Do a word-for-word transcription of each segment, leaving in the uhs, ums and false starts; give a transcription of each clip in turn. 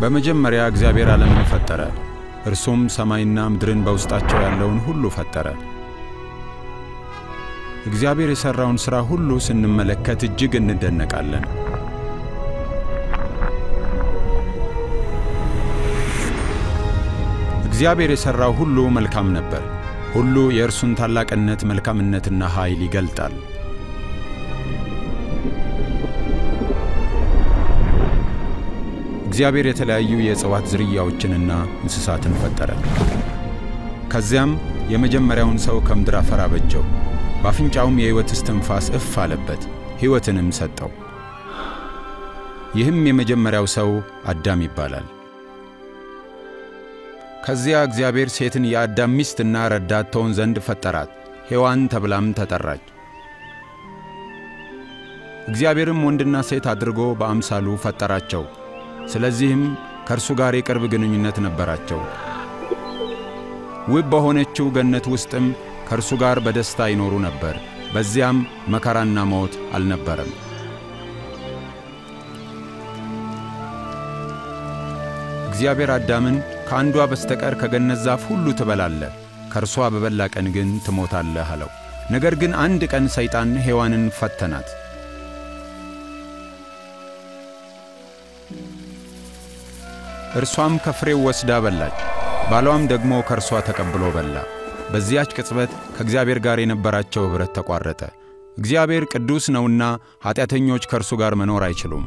በመጀመሪያ እግዚአብሔር ዓለምን ፈጠረ። እርሱም ሰማይና ምድርን በውስጣቸው ያለውን ሁሉ ፈጠረ። እግዚአብሔር የሠራውን ሥራ ሁሉ ስንመለከት እጅግ እንደነቃለን። እግዚአብሔር የሠራው ሁሉ መልካም ነበር። ሁሉ የእርሱን ታላቅነት መልካምነትና ኃይል ይገልጣል። እግዚአብሔር የተለያዩ የእጽዋት ዝርያዎችንና እንስሳትን ፈጠረ። ከዚያም የመጀመሪያውን ሰው ከምድር አፈር አበጀው። በአፍንጫውም የሕይወት እስትንፋስ እፍ አለበት፣ ሕይወትንም ሰጠው። ይህም የመጀመሪያው ሰው አዳም ይባላል። ከዚያ እግዚአብሔር ሴትን የአዳም ሚስትና ረዳት ትሆን ዘንድ ፈጠራት፣ ሔዋን ተብላም ተጠራች። እግዚአብሔርም ወንድና ሴት አድርጎ በአምሳሉ ፈጠራቸው። ስለዚህም ከእርሱ ጋር የቅርብ ግንኙነት ነበራቸው። ውብ በሆነችው ገነት ውስጥም ከእርሱ ጋር በደስታ ይኖሩ ነበር። በዚያም መከራና ሞት አልነበረም። እግዚአብሔር አዳምን ከአንዷ በስተቀር ከገነት ዛፍ ሁሉ ትበላለህ፣ ከእርሷ በበላ ቀን ግን ትሞታለህ አለው። ነገር ግን አንድ ቀን ሰይጣን ሔዋንን ፈተናት። እርሷም ከፍሬው ወስዳ በላች። ባሏም ደግሞ ከእርሷ ተቀብሎ በላ። በዚያች ቅጽበት ከእግዚአብሔር ጋር የነበራቸው ኅብረት ተቋረጠ። እግዚአብሔር ቅዱስ ነውና ኃጢአተኞች ከእርሱ ጋር መኖር አይችሉም።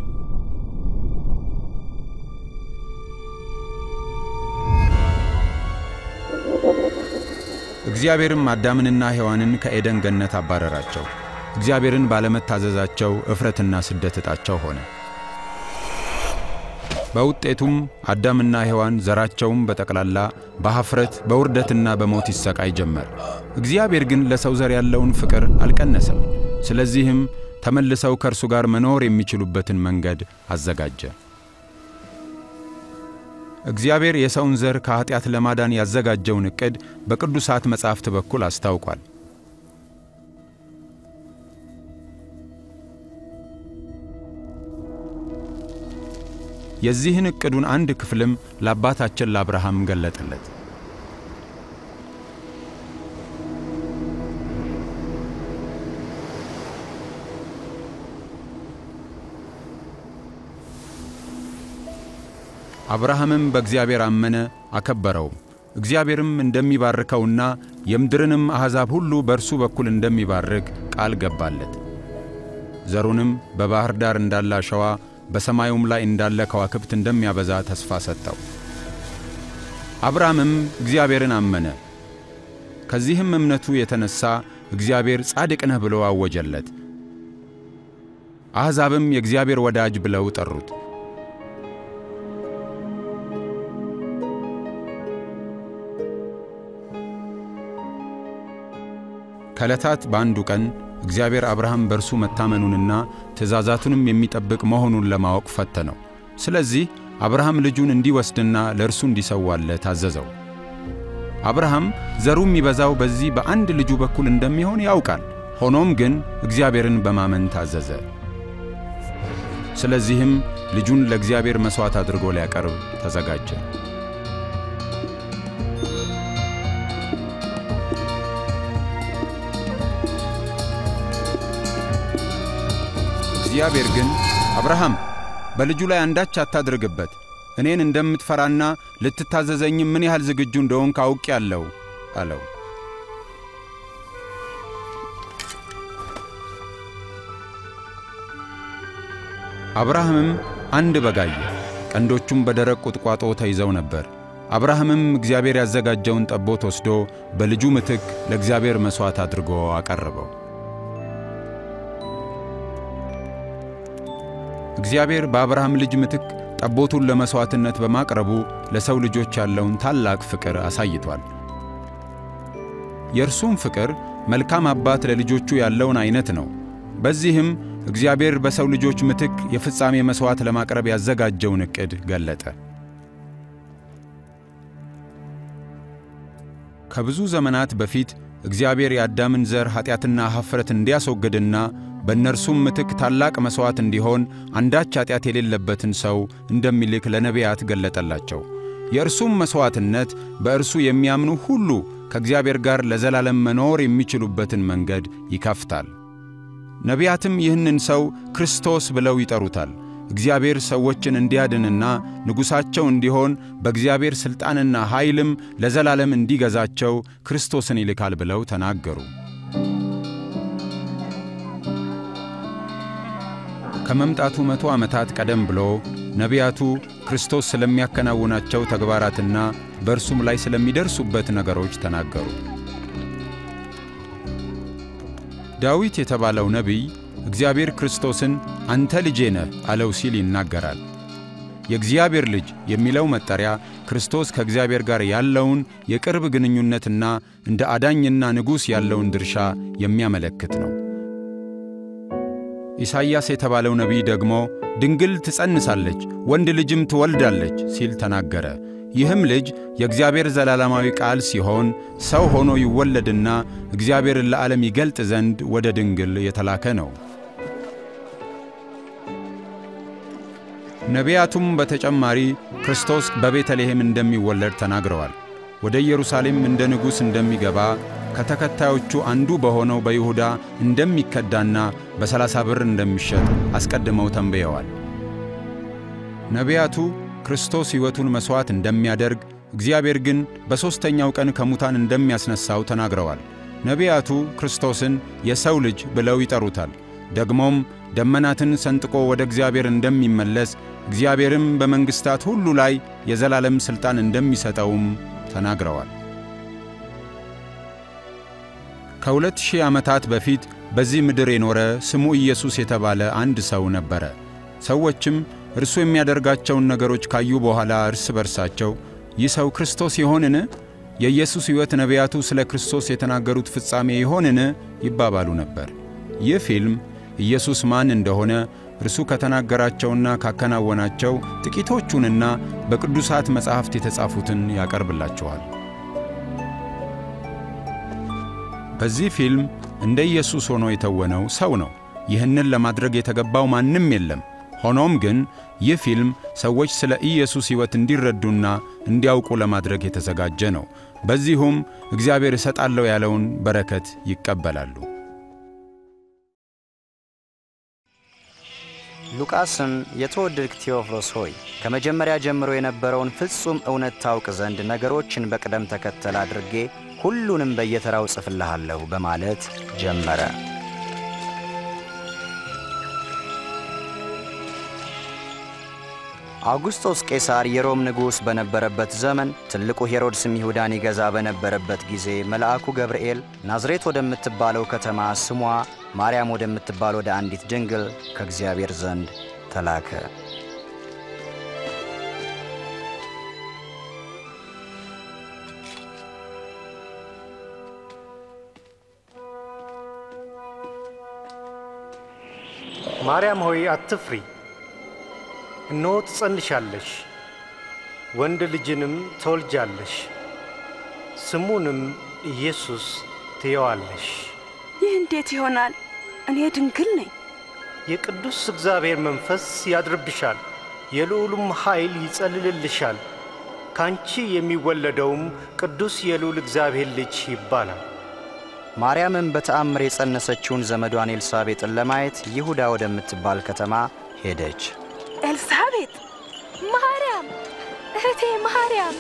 እግዚአብሔርም አዳምንና ሔዋንን ከኤደን ገነት አባረራቸው። እግዚአብሔርን ባለመታዘዛቸው እፍረትና ስደት ዕጣቸው ሆነ። በውጤቱም አዳምና ሔዋን ዘራቸውም በጠቅላላ በኀፍረት በውርደትና በሞት ይሰቃይ ጀመር። እግዚአብሔር ግን ለሰው ዘር ያለውን ፍቅር አልቀነሰም። ስለዚህም ተመልሰው ከእርሱ ጋር መኖር የሚችሉበትን መንገድ አዘጋጀ። እግዚአብሔር የሰውን ዘር ከኃጢአት ለማዳን ያዘጋጀውን ዕቅድ በቅዱሳት መጻሕፍት በኩል አስታውቋል። የዚህን ዕቅዱን አንድ ክፍልም ለአባታችን ለአብርሃም ገለጠለት። አብርሃምም በእግዚአብሔር አመነ፣ አከበረው። እግዚአብሔርም እንደሚባርከውና የምድርንም አሕዛብ ሁሉ በእርሱ በኩል እንደሚባርክ ቃል ገባለት። ዘሩንም በባሕር ዳር እንዳለ አሸዋ በሰማዩም ላይ እንዳለ ከዋክብት እንደሚያበዛ ተስፋ ሰጠው። አብርሃምም እግዚአብሔርን አመነ። ከዚህም እምነቱ የተነሣ እግዚአብሔር ጻድቅ ነህ ብሎ አወጀለት። አሕዛብም የእግዚአብሔር ወዳጅ ብለው ጠሩት። ከዕለታት በአንዱ ቀን እግዚአብሔር አብርሃም በእርሱ መታመኑንና ትእዛዛቱንም የሚጠብቅ መሆኑን ለማወቅ ፈተነው። ስለዚህ አብርሃም ልጁን እንዲወስድና ለእርሱ እንዲሰዋለት አዘዘው። አብርሃም ዘሩ የሚበዛው በዚህ በአንድ ልጁ በኩል እንደሚሆን ያውቃል። ሆኖም ግን እግዚአብሔርን በማመን ታዘዘ። ስለዚህም ልጁን ለእግዚአብሔር መሥዋዕት አድርጎ ሊያቀርብ ተዘጋጀ። እግዚአብሔር ግን አብርሃም በልጁ ላይ አንዳች አታድርግበት፣ እኔን እንደምትፈራና ልትታዘዘኝ ምን ያህል ዝግጁ እንደሆንክ አውቄአለሁ አለው። አብርሃምም አንድ በግ አየ፣ ቀንዶቹም በደረቅ ቁጥቋጦ ተይዘው ነበር። አብርሃምም እግዚአብሔር ያዘጋጀውን ጠቦት ወስዶ በልጁ ምትክ ለእግዚአብሔር መሥዋዕት አድርጎ አቀረበው። እግዚአብሔር በአብርሃም ልጅ ምትክ ጠቦቱን ለመሥዋዕትነት በማቅረቡ ለሰው ልጆች ያለውን ታላቅ ፍቅር አሳይቷል። የእርሱም ፍቅር መልካም አባት ለልጆቹ ያለውን አይነት ነው። በዚህም እግዚአብሔር በሰው ልጆች ምትክ የፍጻሜ መሥዋዕት ለማቅረብ ያዘጋጀውን ዕቅድ ገለጠ። ከብዙ ዘመናት በፊት እግዚአብሔር የአዳምን ዘር ኃጢአትና ኀፍረት እንዲያስወግድና በእነርሱም ምትክ ታላቅ መሥዋዕት እንዲሆን አንዳች ኃጢአት የሌለበትን ሰው እንደሚልክ ለነቢያት ገለጠላቸው። የእርሱም መሥዋዕትነት በእርሱ የሚያምኑ ሁሉ ከእግዚአብሔር ጋር ለዘላለም መኖር የሚችሉበትን መንገድ ይከፍታል። ነቢያትም ይህንን ሰው ክርስቶስ ብለው ይጠሩታል። እግዚአብሔር ሰዎችን እንዲያድንና ንጉሣቸው እንዲሆን በእግዚአብሔር ሥልጣንና ኃይልም ለዘላለም እንዲገዛቸው ክርስቶስን ይልካል ብለው ተናገሩ። ከመምጣቱ መቶ ዓመታት ቀደም ብሎ ነቢያቱ ክርስቶስ ስለሚያከናውናቸው ተግባራትና በእርሱም ላይ ስለሚደርሱበት ነገሮች ተናገሩ። ዳዊት የተባለው ነቢይ እግዚአብሔር ክርስቶስን አንተ ልጄ ነህ አለው ሲል ይናገራል። የእግዚአብሔር ልጅ የሚለው መጠሪያ ክርስቶስ ከእግዚአብሔር ጋር ያለውን የቅርብ ግንኙነትና እንደ አዳኝና ንጉሥ ያለውን ድርሻ የሚያመለክት ነው። ኢሳይያስ የተባለው ነቢይ ደግሞ ድንግል ትጸንሳለች፣ ወንድ ልጅም ትወልዳለች ሲል ተናገረ። ይህም ልጅ የእግዚአብሔር ዘላለማዊ ቃል ሲሆን ሰው ሆኖ ይወለድና እግዚአብሔርን ለዓለም ይገልጥ ዘንድ ወደ ድንግል የተላከ ነው። ነቢያቱም በተጨማሪ ክርስቶስ በቤተልሔም እንደሚወለድ ተናግረዋል። ወደ ኢየሩሳሌም እንደ ንጉሥ እንደሚገባ ከተከታዮቹ አንዱ በሆነው በይሁዳ እንደሚከዳና በሰላሳ ብር እንደሚሸጥ አስቀድመው ተንብየዋል። ነቢያቱ ክርስቶስ ሕይወቱን መሥዋዕት እንደሚያደርግ እግዚአብሔር ግን በሦስተኛው ቀን ከሙታን እንደሚያስነሣው ተናግረዋል። ነቢያቱ ክርስቶስን የሰው ልጅ ብለው ይጠሩታል። ደግሞም ደመናትን ሰንጥቆ ወደ እግዚአብሔር እንደሚመለስ እግዚአብሔርም በመንግሥታት ሁሉ ላይ የዘላለም ሥልጣን እንደሚሰጠውም ተናግረዋል። ከሁለት ሺህ ዓመታት በፊት በዚህ ምድር የኖረ ስሙ ኢየሱስ የተባለ አንድ ሰው ነበረ። ሰዎችም እርሱ የሚያደርጋቸውን ነገሮች ካዩ በኋላ እርስ በርሳቸው ይህ ሰው ክርስቶስ ይሆንን? የኢየሱስ ሕይወት ነቢያቱ ስለ ክርስቶስ የተናገሩት ፍጻሜ ይሆንን? ይባባሉ ነበር። ይህ ፊልም ኢየሱስ ማን እንደሆነ እርሱ ከተናገራቸውና ካከናወናቸው ጥቂቶቹንና በቅዱሳት መጻሕፍት የተጻፉትን ያቀርብላቸዋል። በዚህ ፊልም እንደ ኢየሱስ ሆኖ የተወነው ሰው ነው። ይህንን ለማድረግ የተገባው ማንም የለም። ሆኖም ግን ይህ ፊልም ሰዎች ስለ ኢየሱስ ሕይወት እንዲረዱና እንዲያውቁ ለማድረግ የተዘጋጀ ነው። በዚሁም እግዚአብሔር ይሰጣለው ያለውን በረከት ይቀበላሉ። ሉቃስም የተወደድክ ቴዎፍሎስ ሆይ ከመጀመሪያ ጀምሮ የነበረውን ፍጹም እውነት ታውቅ ዘንድ ነገሮችን በቅደም ተከተል አድርጌ ሁሉንም በየተራው ጽፍልሃለሁ በማለት ጀመረ። አውግስጦስ ቄሳር የሮም ንጉሥ በነበረበት ዘመን ትልቁ ሄሮድስም ይሁዳን ይገዛ በነበረበት ጊዜ መልአኩ ገብርኤል ናዝሬት ወደምትባለው ከተማ ስሟ ማርያም ወደምትባል ወደ አንዲት ድንግል ከእግዚአብሔር ዘንድ ተላከ። ማርያም ሆይ አትፍሪ፣ እነሆ ትጸንሻለሽ፣ ወንድ ልጅንም ትወልጃለሽ፣ ስሙንም ኢየሱስ ትይዋለሽ። ይህ እንዴት ይሆናል? እኔ ድንግል ነኝ። የቅዱስ እግዚአብሔር መንፈስ ያድርብሻል፣ የልዑልም ኃይል ይጸልልልሻል። ካንቺ የሚወለደውም ቅዱስ የልዑል እግዚአብሔር ልጅ ይባላል። ማርያምም በተአምር የጸነሰችውን ዘመዷን ኤልሳቤጥን ለማየት ይሁዳ ወደምትባል ከተማ ሄደች። ኤልሳቤጥ! ማርያም! እህቴ ማርያም!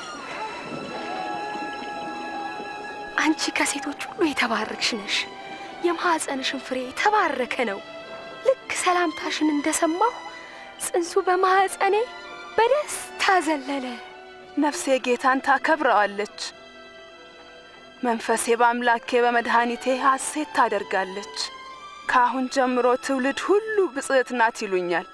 አንቺ ከሴቶች ሁሉ የተባረክሽ ነሽ። የማኅፀንሽን ፍሬ የተባረከ ነው። ልክ ሰላምታሽን እንደሰማሁ ጽንሱ በማኅፀኔ በደስታ ዘለለ። ነፍሴ ጌታን ታከብረዋለች፣ መንፈሴ በአምላኬ በመድኃኒቴ ሐሴት ታደርጋለች። ከአሁን ጀምሮ ትውልድ ሁሉ ብፅዕት ናት ይሉኛል።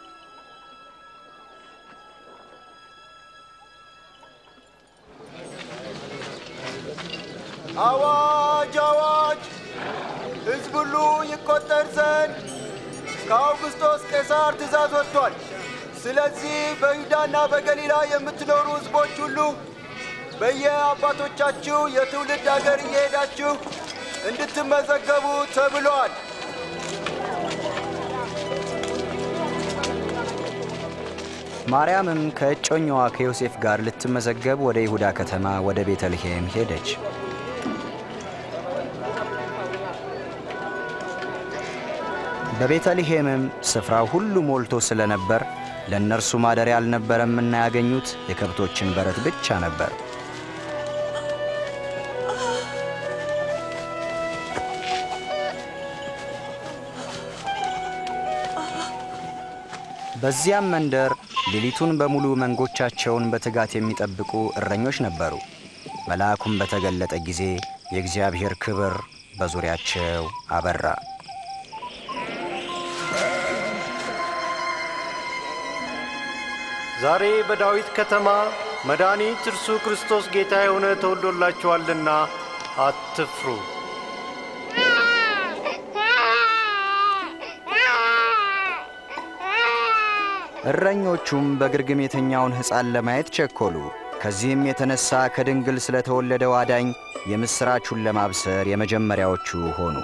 አዋጅ አዋጅ! ሕዝብ ሁሉ ይቆጠር ዘንድ ከአውግስጦስ ቄሳር ትእዛዝ ወጥቷል። ስለዚህ በይሁዳና በገሊላ የምትኖሩ ሕዝቦች ሁሉ በየአባቶቻችሁ የትውልድ አገር እየሄዳችሁ እንድትመዘገቡ ተብሏል። ማርያምም ከእጮኛዋ ከዮሴፍ ጋር ልትመዘገብ ወደ ይሁዳ ከተማ ወደ ቤተልሔም ሄደች። በቤተልሔምም ስፍራው ሁሉ ሞልቶ ስለነበር ለእነርሱ ማደሪያ አልነበረምና ያገኙት የከብቶችን በረት ብቻ ነበር። በዚያም መንደር ሌሊቱን በሙሉ መንጎቻቸውን በትጋት የሚጠብቁ እረኞች ነበሩ። መልአኩም በተገለጠ ጊዜ የእግዚአብሔር ክብር በዙሪያቸው አበራ። ዛሬ በዳዊት ከተማ መድኃኒት እርሱ ክርስቶስ ጌታ የሆነ ተወልዶላችኋልና አትፍሩ። እረኞቹም በግርግም የተኛውን ሕፃን ለማየት ቸኮሉ። ከዚህም የተነሳ ከድንግል ስለተወለደው አዳኝ የምሥራቹን ለማብሰር የመጀመሪያዎቹ ሆኑ።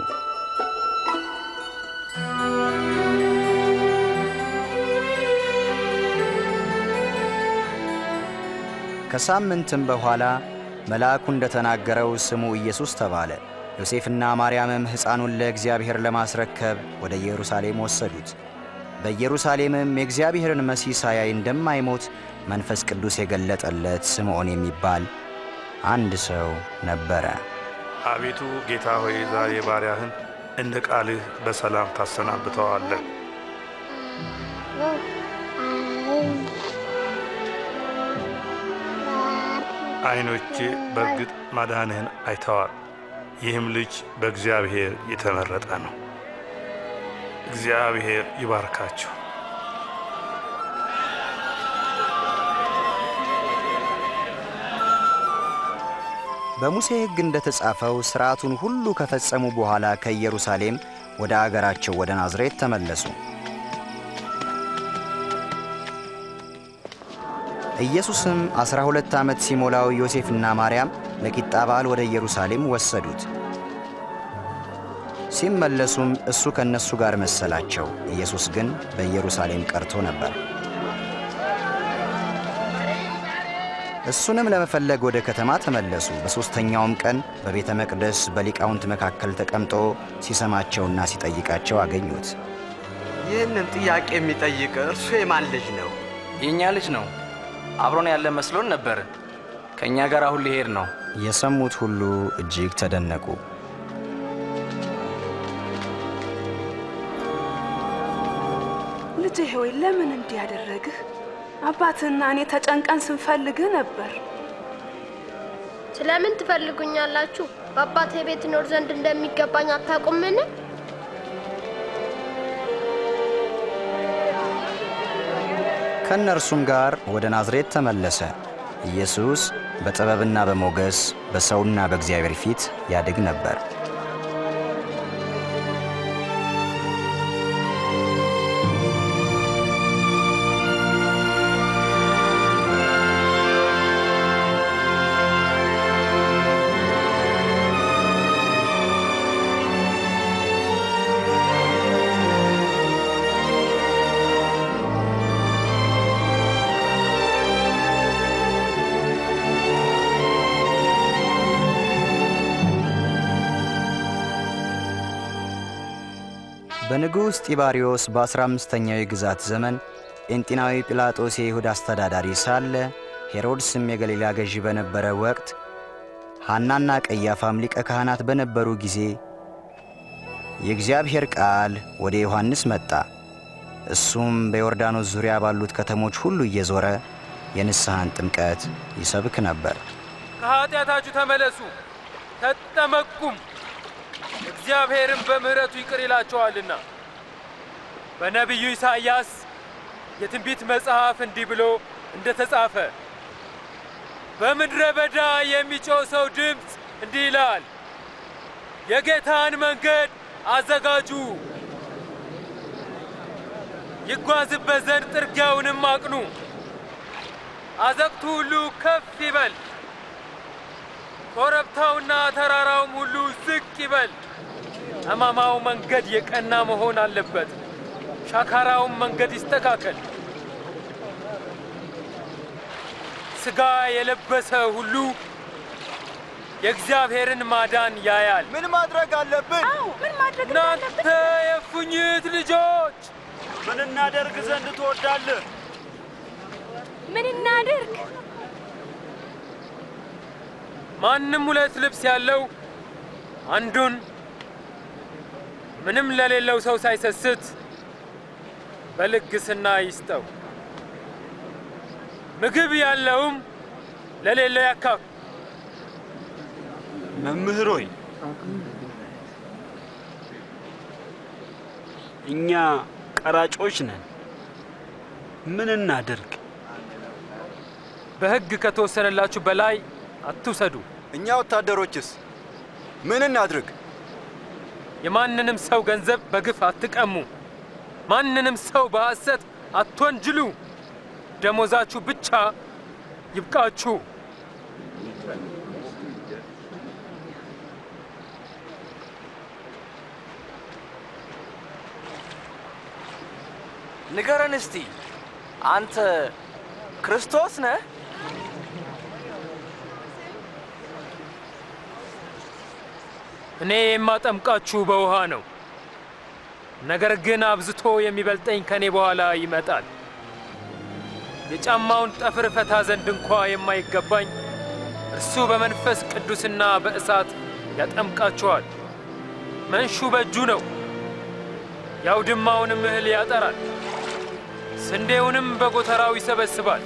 ከሳምንትም በኋላ መልአኩ እንደተናገረው ስሙ ኢየሱስ ተባለ። ዮሴፍና ማርያምም ሕፃኑን ለእግዚአብሔር ለማስረከብ ወደ ኢየሩሳሌም ወሰዱት። በኢየሩሳሌምም የእግዚአብሔርን መሲህ ሳያይ እንደማይሞት መንፈስ ቅዱስ የገለጠለት ስምዖን የሚባል አንድ ሰው ነበረ። አቤቱ ጌታ ሆይ ዛሬ ባሪያህን እንደ ቃልህ በሰላም ታሰናብተዋለህ። ዓይኖቼ በእርግጥ ማዳንህን አይተዋል። ይህም ልጅ በእግዚአብሔር የተመረጠ ነው። እግዚአብሔር ይባርካችሁ። በሙሴ ሕግ እንደተጻፈው ሥርዓቱን ሁሉ ከፈጸሙ በኋላ ከኢየሩሳሌም ወደ አገራቸው ወደ ናዝሬት ተመለሱ። ኢየሱስም አስራ ሁለት ዓመት ሲሞላው ዮሴፍና ማርያም ለቂጣ በዓል ወደ ኢየሩሳሌም ወሰዱት። ሲመለሱም እሱ ከነሱ ጋር መሰላቸው። ኢየሱስ ግን በኢየሩሳሌም ቀርቶ ነበር። እሱንም ለመፈለግ ወደ ከተማ ተመለሱ። በሦስተኛውም ቀን በቤተ መቅደስ በሊቃውንት መካከል ተቀምጦ ሲሰማቸውና ሲጠይቃቸው አገኙት። ይህንን ጥያቄ የሚጠይቅ እርሱ የማን ልጅ ነው? የእኛ ልጅ ነው። አብሮን ያለ መስሎን ነበር። ከእኛ ጋር አሁን ሊሄድ ነው። የሰሙት ሁሉ እጅግ ተደነቁ። ልጄ ሆይ ለምን እንዲህ ያደረግህ? አባትና እኔ ተጨንቀን ስንፈልግህ ነበር። ስለምን ትፈልጉኛላችሁ? በአባቴ ቤት ኖር ዘንድ እንደሚገባኝ አታውቁምን? ከእነርሱም ጋር ወደ ናዝሬት ተመለሰ። ኢየሱስ በጥበብና በሞገስ በሰውና በእግዚአብሔር ፊት ያድግ ነበር። በንጉሥ ጢባሪዮስ በአስራ አምስተኛው የግዛት ዘመን ጴንጤናዊ ጲላጦስ የይሁዳ አስተዳዳሪ ሳለ ሄሮድስም የገሊላ ገዢ በነበረ ወቅት ሐናና ቀያፋም ሊቀ ካህናት በነበሩ ጊዜ የእግዚአብሔር ቃል ወደ ዮሐንስ መጣ። እሱም በዮርዳኖስ ዙሪያ ባሉት ከተሞች ሁሉ እየዞረ የንስሐን ጥምቀት ይሰብክ ነበር። ከኃጢአታችሁ ተመለሱ ተጠመቁም፣ እግዚአብሔርም በምህረቱ ይቅር ይላቸዋልና። በነቢዩ ኢሳይያስ የትንቢት መጽሐፍ እንዲህ ብሎ እንደተጻፈ በምድረ በዳ የሚጮህ ሰው ድምፅ እንዲህ ይላል፣ የጌታን መንገድ አዘጋጁ፣ ይጓዝበት ዘንድ ጥርጊያውንም አቅኑ፣ አዘቅቱ ሁሉ ከፍ ይበል፣ ኮረብታውና ተራራውም ሁሉ ዝቅ ይበል። ጠማማው መንገድ የቀና መሆን አለበት፣ ሻካራውም መንገድ ይስተካከል፣ ሥጋ የለበሰ ሁሉ የእግዚአብሔርን ማዳን ያያል። ምን ማድረግ አለብን? አዎ ምን ማድረግ አለብን? እናንተ የፉኝት ልጆች ምን እናደርግ ዘንድ ትወዳለህ? ምን እናደርግ? ማንም ሁለት ልብስ ያለው አንዱን ምንም ለሌለው ሰው ሳይሰስት በልግስና ይስጠው። ምግብ ያለውም ለሌለው ያካፍ። መምህር ሆይ እኛ ቀራጮች ነን፣ ምን እናደርግ? በሕግ ከተወሰነላችሁ በላይ አትውሰዱ። እኛ ወታደሮችስ ምን እናድርግ? የማንንም ሰው ገንዘብ በግፍ አትቀሙ። ማንንም ሰው በሐሰት አትወንጅሉ። ደሞዛችሁ ብቻ ይብቃችሁ። ንገረን እስቲ አንተ ክርስቶስ ነህ? እኔ የማጠምቃችሁ በውሃ ነው። ነገር ግን አብዝቶ የሚበልጠኝ ከኔ በኋላ ይመጣል። የጫማውን ጠፍር ፈታ ዘንድ እንኳ የማይገባኝ እርሱ በመንፈስ ቅዱስና በእሳት ያጠምቃችኋል። መንሹ በእጁ ነው፣ የአውድማውንም እህል ያጠራል፣ ስንዴውንም በጎተራው ይሰበስባል።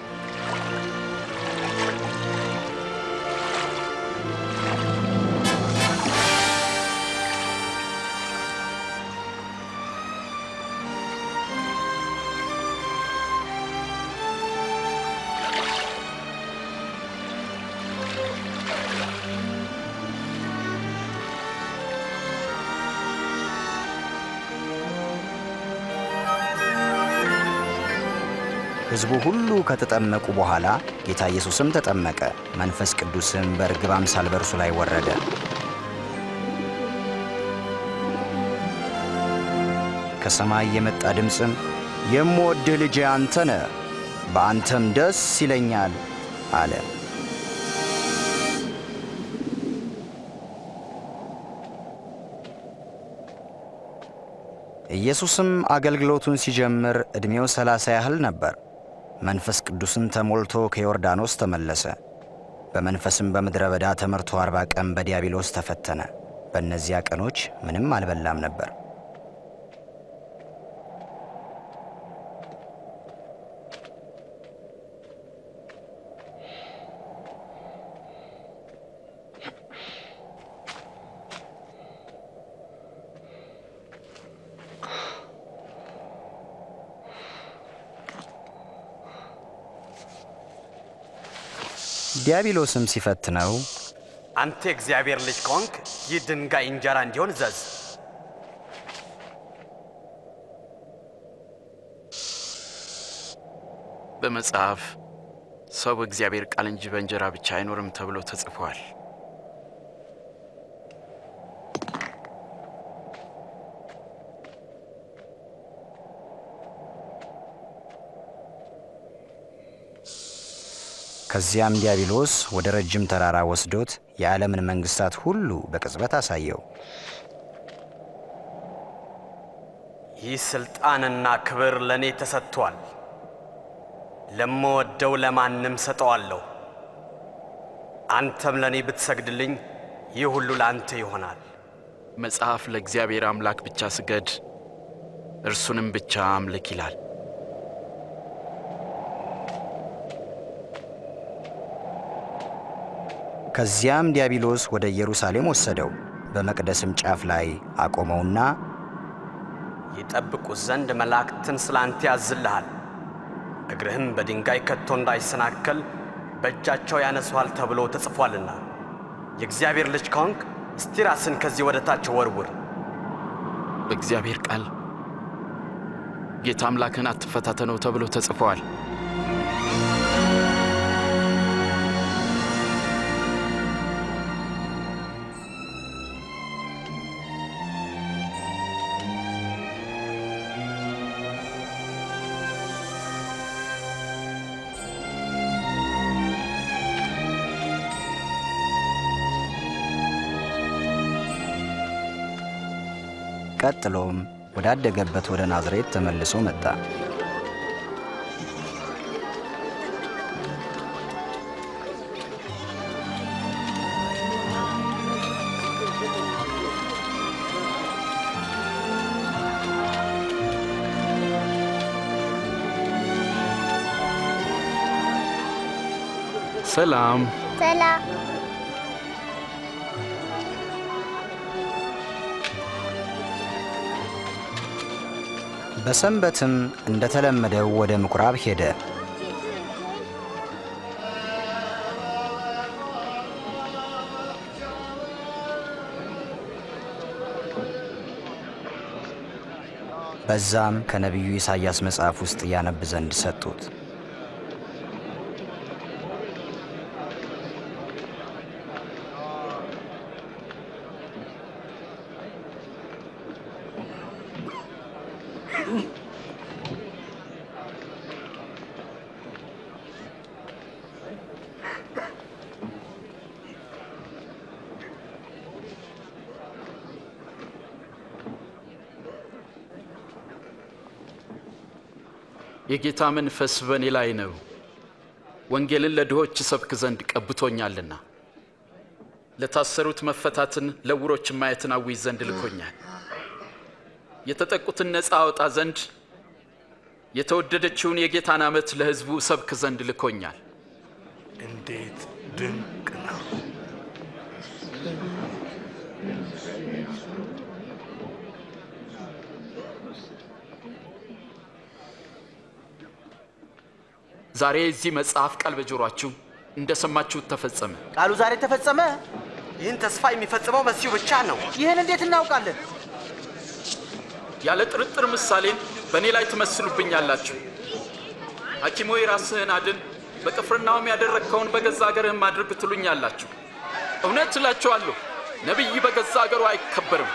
ሕዝቡ ሁሉ ከተጠመቁ በኋላ ጌታ ኢየሱስም ተጠመቀ። መንፈስ ቅዱስም በርግብ አምሳል በእርሱ ላይ ወረደ። ከሰማይ የመጣ ድምፅም የምወድህ ልጄ አንተ ነህ፣ በአንተም ደስ ይለኛል አለ። ኢየሱስም አገልግሎቱን ሲጀምር ዕድሜው ሰላሳ ያህል ነበር። መንፈስ ቅዱስን ተሞልቶ ከዮርዳኖስ ተመለሰ። በመንፈስም በምድረ በዳ ተመርቶ አርባ ቀን በዲያብሎስ ተፈተነ። በእነዚያ ቀኖች ምንም አልበላም ነበር። ዲያብሎስም ሲፈትነው አንተ እግዚአብሔር ልጅ ከሆንክ ይህ ድንጋይ እንጀራ እንዲሆን እዘዝ። በመጽሐፍ ሰው በእግዚአብሔር ቃል እንጂ በእንጀራ ብቻ አይኖርም ተብሎ ተጽፏል። ከዚያም ዲያብሎስ ወደ ረጅም ተራራ ወስዶት የዓለምን መንግስታት ሁሉ በቅጽበት አሳየው። ይህ ስልጣንና ክብር ለኔ ተሰጥቷል፣ ለምወደው ለማንም ሰጠዋለሁ። አንተም ለኔ ብትሰግድልኝ ይህ ሁሉ ላንተ ይሆናል። መጽሐፍ ለእግዚአብሔር አምላክ ብቻ ስገድ፣ እርሱንም ብቻ አምልክ ይላል። ከዚያም ዲያብሎስ ወደ ኢየሩሳሌም ወሰደው። በመቅደስም ጫፍ ላይ አቆመውና ይጠብቁ ዘንድ መላእክትን ስላንተ ያዝልሃል፣ እግርህም በድንጋይ ከቶ እንዳይሰናከል በእጃቸው ያነሱሃል ተብሎ ተጽፏልና። የእግዚአብሔር ልጅ ከሆንክ እስቲ ራስን ከዚህ ወደ ታች ወርውር። በእግዚአብሔር ቃል ጌታ አምላክን አትፈታተነው ተብሎ ተጽፏል። ቀጥሎም ወዳደገበት ወደ ናዝሬት ተመልሶ መጣ። ሰላም ሰላም። በሰንበትም እንደተለመደው ወደ ምኩራብ ሄደ። በዛም ከነቢዩ ኢሳይያስ መጽሐፍ ውስጥ ያነብ ዘንድ ሰጡት። የጌታ መንፈስ በእኔ ላይ ነው፣ ወንጌልን ለድሆች ሰብክ ዘንድ ቀብቶኛልና፣ ለታሰሩት መፈታትን፣ ለዕውሮች ማየትን አውጅ ዘንድ ልኮኛል፣ የተጠቁትን ነፃ አወጣ ዘንድ፣ የተወደደችውን የጌታን ዓመት ለሕዝቡ ሰብክ ዘንድ ልኮኛል። እንዴት ድንቅ ነው! ዛሬ እዚህ መጽሐፍ ቃል በጆሮአችሁ እንደሰማችሁት ተፈጸመ። ቃሉ ዛሬ ተፈጸመ። ይህን ተስፋ የሚፈጽመው መሲሁ ብቻ ነው። ይህን እንዴት እናውቃለን? ያለ ጥርጥር ምሳሌን በእኔ ላይ ትመስሉብኛላችሁ። ሐኪም ሆይ ራስህን አድን፣ በቅፍርናሆም ያደረግከውን በገዛ አገርህም አድርግ ትሉኛላችሁ። እውነት እላችኋለሁ ነቢይ በገዛ አገሩ አይከበርም።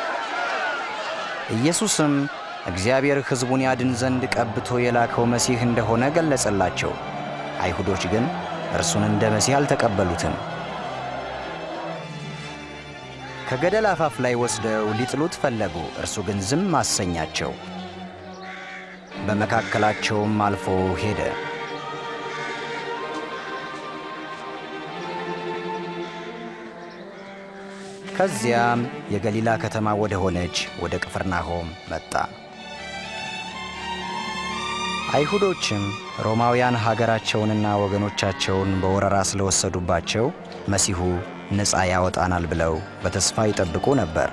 ኢየሱስም እግዚአብሔር ሕዝቡን ያድን ዘንድ ቀብቶ የላከው መሲህ እንደሆነ ገለጸላቸው። አይሁዶች ግን እርሱን እንደ መሲህ አልተቀበሉትም። ከገደል አፋፍ ላይ ወስደው ሊጥሉት ፈለጉ። እርሱ ግን ዝም አሰኛቸው። በመካከላቸውም አልፎ ሄደ። ከዚያም የገሊላ ከተማ ወደ ሆነች ወደ ቅፍርናሆም መጣ። አይሁዶችም ሮማውያን ሀገራቸውንና ወገኖቻቸውን በወረራ ስለወሰዱባቸው መሲሁ ነፃ ያወጣናል ብለው በተስፋ ይጠብቁ ነበር።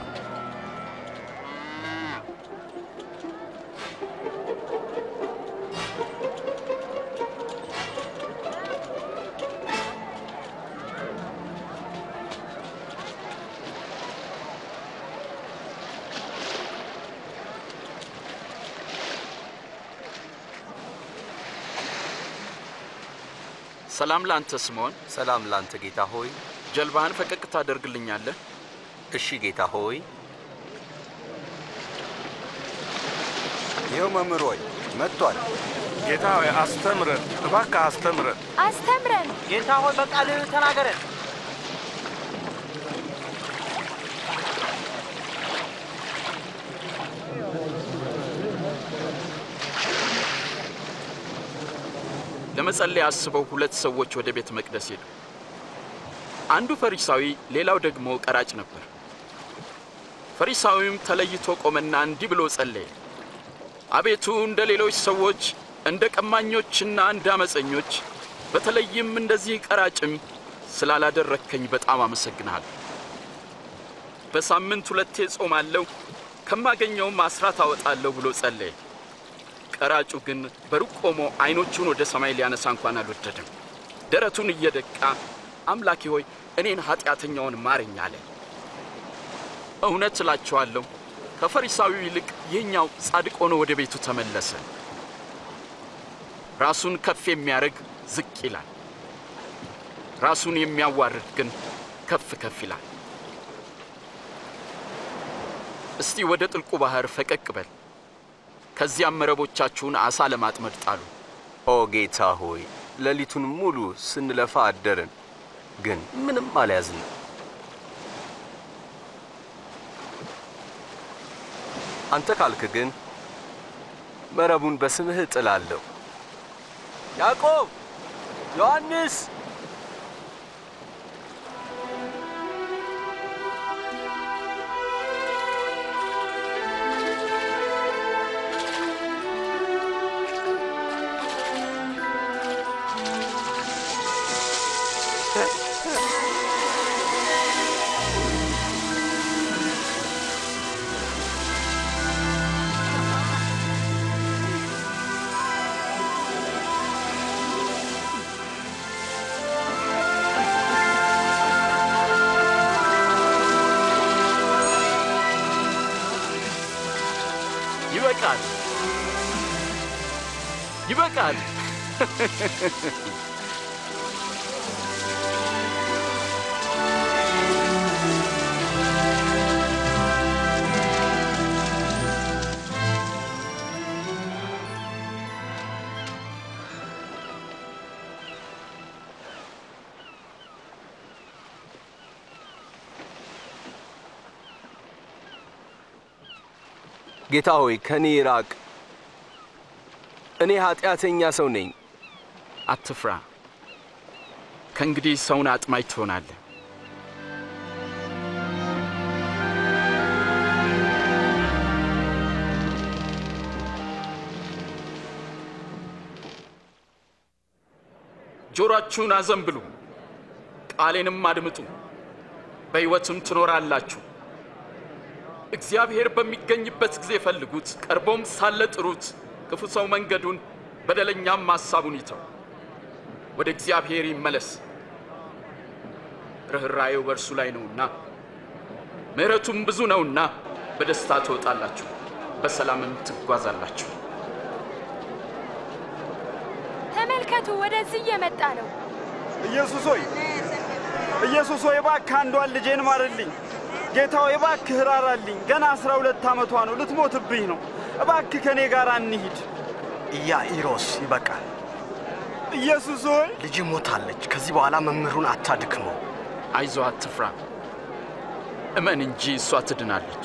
ሰላም ላንተ ስምዖን። ሰላም ላንተ ጌታ ሆይ። ጀልባህን ፈቀቅ ታደርግልኛለህ? እሺ ጌታ ሆይ። ይኸው መምህር ሆይ መጥቷል። ጌታ ሆይ አስተምረን፣ እባክህ አስተምረን። አስተምረን ጌታ ሆይ በቃልህ ተናገረን። ለመጸለይ አስበው ሁለት ሰዎች ወደ ቤተ መቅደስ ሄዱ። አንዱ ፈሪሳዊ፣ ሌላው ደግሞ ቀራጭ ነበር። ፈሪሳዊውም ተለይቶ ቆመና እንዲህ ብሎ ጸለየ። አቤቱ እንደ ሌሎች ሰዎች እንደ ቀማኞችና እንደ አመፀኞች በተለይም እንደዚህ ቀራጭም ስላላደረከኝ በጣም አመሰግናለሁ። በሳምንት ሁለቴ ጾማለሁ፣ ከማገኘውም አስራት አወጣለሁ ብሎ ጸለየ። ቀራጩ ግን በሩቅ ቆሞ አይኖቹን ወደ ሰማይ ሊያነሳ እንኳን አልወደደም። ደረቱን እየደቃ አምላኬ ሆይ እኔን ኃጢአተኛውን ማረኝ አለ። እውነት እላችኋለሁ ከፈሪሳዊው ይልቅ ይህኛው ጻድቅ ሆኖ ወደ ቤቱ ተመለሰ። ራሱን ከፍ የሚያደርግ ዝቅ ይላል፣ ራሱን የሚያዋርድ ግን ከፍ ከፍ ይላል። እስቲ ወደ ጥልቁ ባህር ፈቀቅ በል፣ ከዚያም መረቦቻችሁን አሳ ለማጥመድ ጣሉ። ኦ ጌታ ሆይ ሌሊቱን ሙሉ ስንለፋ አደርን፣ ግን ምንም አልያዝንም። አንተ ካልክ ግን መረቡን በስምህ ጥላለሁ። ያዕቆብ ዮሐንስ ይበቃል ይበቃል ጌታ ሆይ ከኔ ራቅ እኔ ኃጢአተኛ ሰው ነኝ አትፍራ ከእንግዲህ ሰውን አጥማጅ ትሆናለህ ጆሮአችሁን አዘንብሉ ቃሌንም አድምጡ በሕይወትም ትኖራላችሁ እግዚአብሔር በሚገኝበት ጊዜ ፈልጉት ቀርቦም ሳለ ጥሩት ክፉ ሰው መንገዱን በደለኛም ሐሳቡን ይተው ወደ እግዚአብሔር ይመለስ ርኅራኄው በእርሱ ላይ ነውና ምሕረቱም ብዙ ነውና በደስታ ትወጣላችሁ በሰላምም ትጓዛላችሁ ተመልከቱ ወደዚህ እየመጣ ነው ኢየሱስ ሆይ ኢየሱስ ሆይ እባክህ አንዷን ልጄን ማርልኝ ጌታው እባክህ ራራልኝ ገና አስራ ሁለት ዓመቷ ነው ልትሞትብኝ ነው እባክህ ከኔ ጋር እንሂድ ኢያኢሮስ ይበቃል ኢየሱስ ሆይ ልጅ ሞታለች ከዚህ በኋላ መምህሩን አታድክመው አይዞህ አትፍራ እመን እንጂ እሷ ትድናለች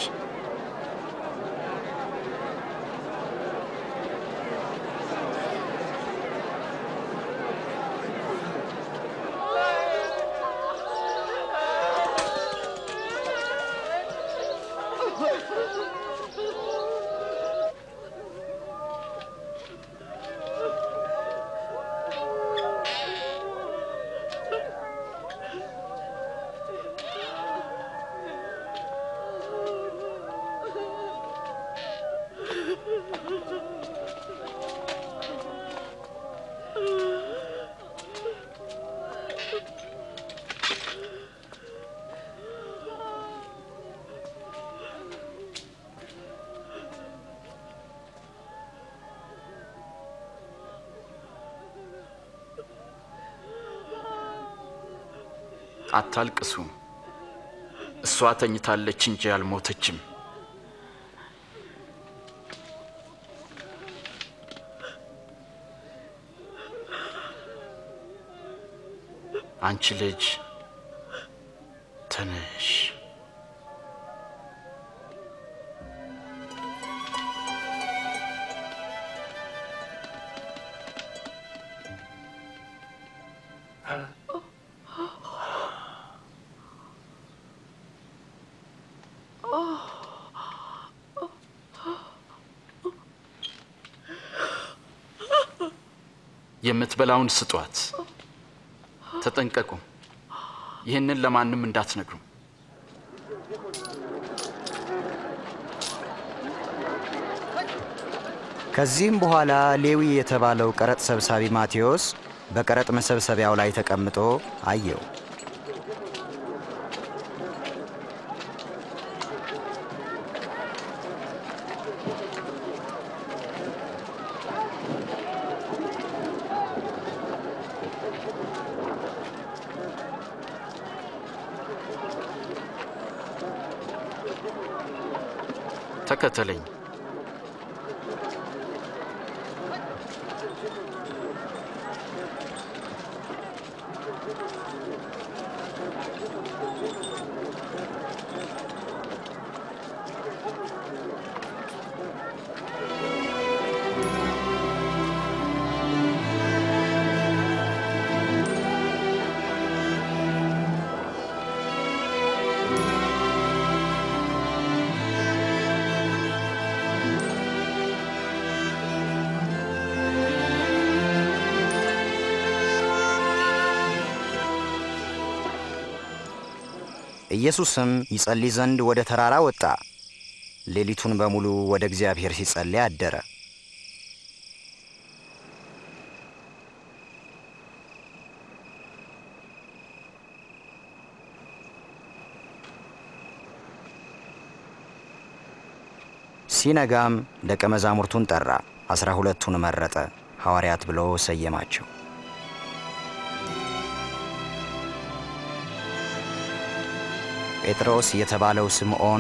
አታልቅሱ እሷ ተኝታለች እንጂ አልሞተችም አንቺ ልጅ ተነሽ የምትበላውን ስጧት ተጠንቀቁ ይህንን ለማንም እንዳትነግሩ ከዚህም በኋላ ሌዊ የተባለው ቀረጥ ሰብሳቢ ማቴዎስ በቀረጥ መሰብሰቢያው ላይ ተቀምጦ አየው ተከተለኝ ኢየሱስም ይጸልይ ዘንድ ወደ ተራራ ወጣ። ሌሊቱን በሙሉ ወደ እግዚአብሔር ሲጸልይ አደረ። ሲነጋም ደቀ መዛሙርቱን ጠራ፣ አስራ ሁለቱን መረጠ፣ ሐዋርያት ብሎ ሰየማቸው። ጴጥሮስ የተባለው ስምዖን፣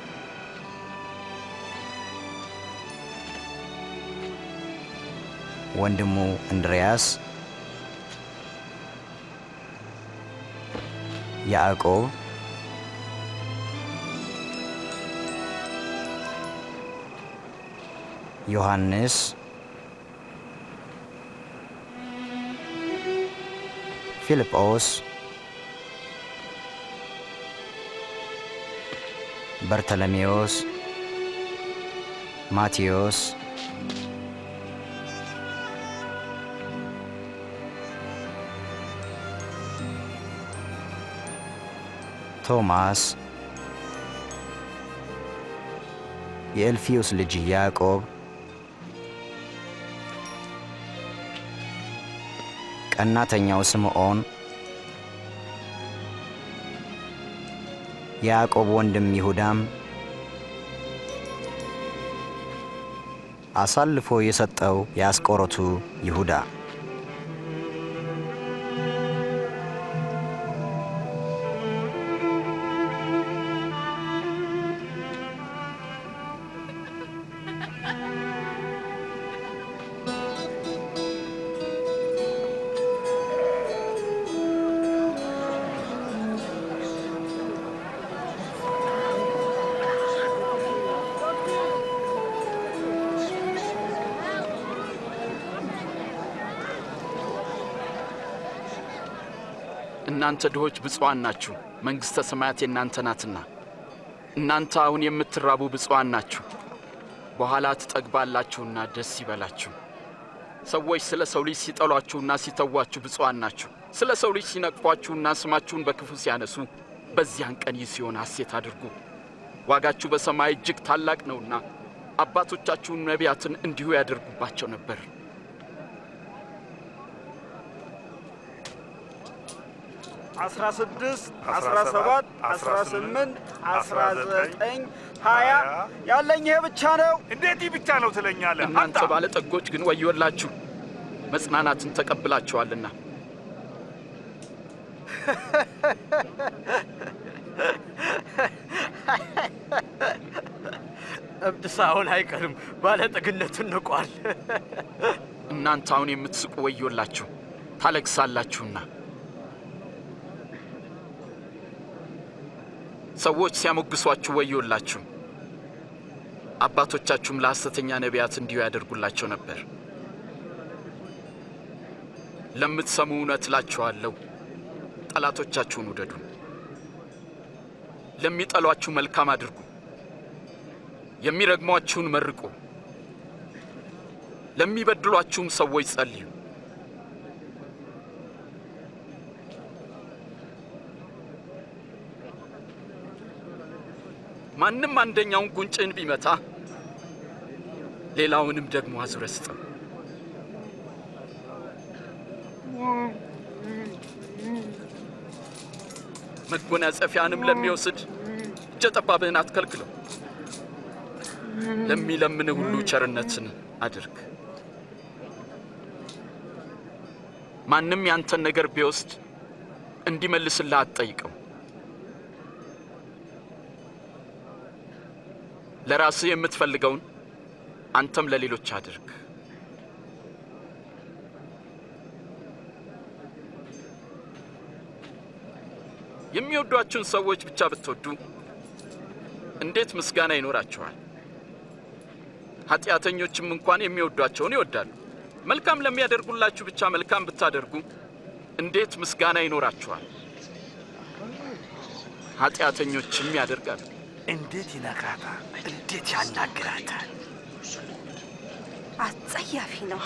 ወንድሙ እንድርያስ፣ ያዕቆብ፣ ዮሐንስ፣ ፊልጶስ፣ በርተሎሜዎስ፣ ማቴዎስ፣ ቶማስ፣ የእልፍዮስ ልጅ ያዕቆብ፣ ቀናተኛው ስምዖን፣ ያዕቆብ ወንድም ይሁዳም፣ አሳልፎ የሰጠው የአስቆሮቱ ይሁዳ። እናንተ ድሆች ብፁዓን ናችሁ፣ መንግሥተ ሰማያት የእናንተ ናትና። እናንተ አሁን የምትራቡ ብፁዓን ናችሁ፣ በኋላ ትጠግባላችሁና ደስ ይበላችሁ። ሰዎች ስለ ሰው ልጅ ሲጠሏችሁና ሲተዋችሁ ብፁዓን ናችሁ። ስለ ሰው ልጅ ሲነቅፏችሁና ስማችሁን በክፉ ሲያነሱ በዚያን ቀን ይህ ሲሆን ሐሴት አድርጉ፣ ዋጋችሁ በሰማይ እጅግ ታላቅ ነውና። አባቶቻችሁ ነቢያትን እንዲሁ ያደርጉባቸው ነበር። አስራ ስድስት አስራ ሰባት አስራ ስምንት አስራ ዘጠኝ ሀያ ያለኝ ይሄ ብቻ ነው። እንዴት ይህ ብቻ ነው ትለኛለህ? እናንተ ባለ ጠጎች ግን ወዮላችሁ፣ መጽናናትን ተቀብላችኋልና። እብድ ሳይሆን አይቀርም፣ ባለ ጠግነቱን ንቋል። እናንተ አሁን የምትስቁ ወዮላችሁ፣ ታለቅሳላችሁና። ሰዎች ሲያሞግሷችሁ ወዮላችሁ፣ አባቶቻችሁም ለሐሰተኛ ነቢያት እንዲሁ ያደርጉላቸው ነበር። ለምትሰሙ እውነት እላችኋለሁ፣ ጠላቶቻችሁን ውደዱ፣ ለሚጠሏችሁ መልካም አድርጉ፣ የሚረግሟችሁን መርቁ፣ ለሚበድሏችሁም ሰዎች ጸልዩ። ማንም አንደኛውን ጉንጭን ቢመታ ሌላውንም ደግሞ አዙረህ ስጠው። መጎናጸፊያንም ለሚወስድ እጀ ጠባብህን አትከልክለው። ለሚለምንህ ሁሉ ቸርነትን አድርግ። ማንም ያንተን ነገር ቢወስድ እንዲመልስልህ አትጠይቀው። ለራስህ የምትፈልገውን አንተም ለሌሎች አድርግ። የሚወዷችሁን ሰዎች ብቻ ብትወዱ እንዴት ምስጋና ይኖራችኋል? ኃጢአተኞችም እንኳን የሚወዷቸውን ይወዳሉ። መልካም ለሚያደርጉላችሁ ብቻ መልካም ብታደርጉ እንዴት ምስጋና ይኖራችኋል? ኃጢአተኞችም ያደርጋሉ። እንዴት ይነካታል! እንዴት ያናግራታል! አጸያፊ ነው።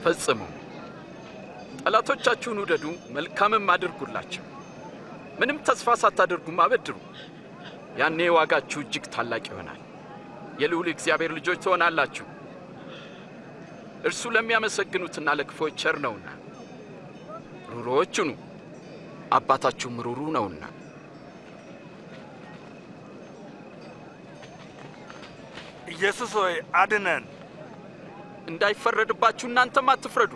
ፈጽሙ። ጠላቶቻችሁን ውደዱ፣ መልካምም አድርጉላቸው። ምንም ተስፋ ሳታደርጉም አበድሩ። ያኔ ዋጋችሁ እጅግ ታላቅ ይሆናል። የልዑል እግዚአብሔር ልጆች ትሆናላችሁ። እርሱ ለሚያመሰግኑትና ለክፎች ቸር ነውና። ሩሩዎች ሁኑ፣ አባታችሁም ሩሩ ነውና። ኢየሱስ ሆይ አድነን። እንዳይፈረድባችሁ እናንተም አትፍረዱ።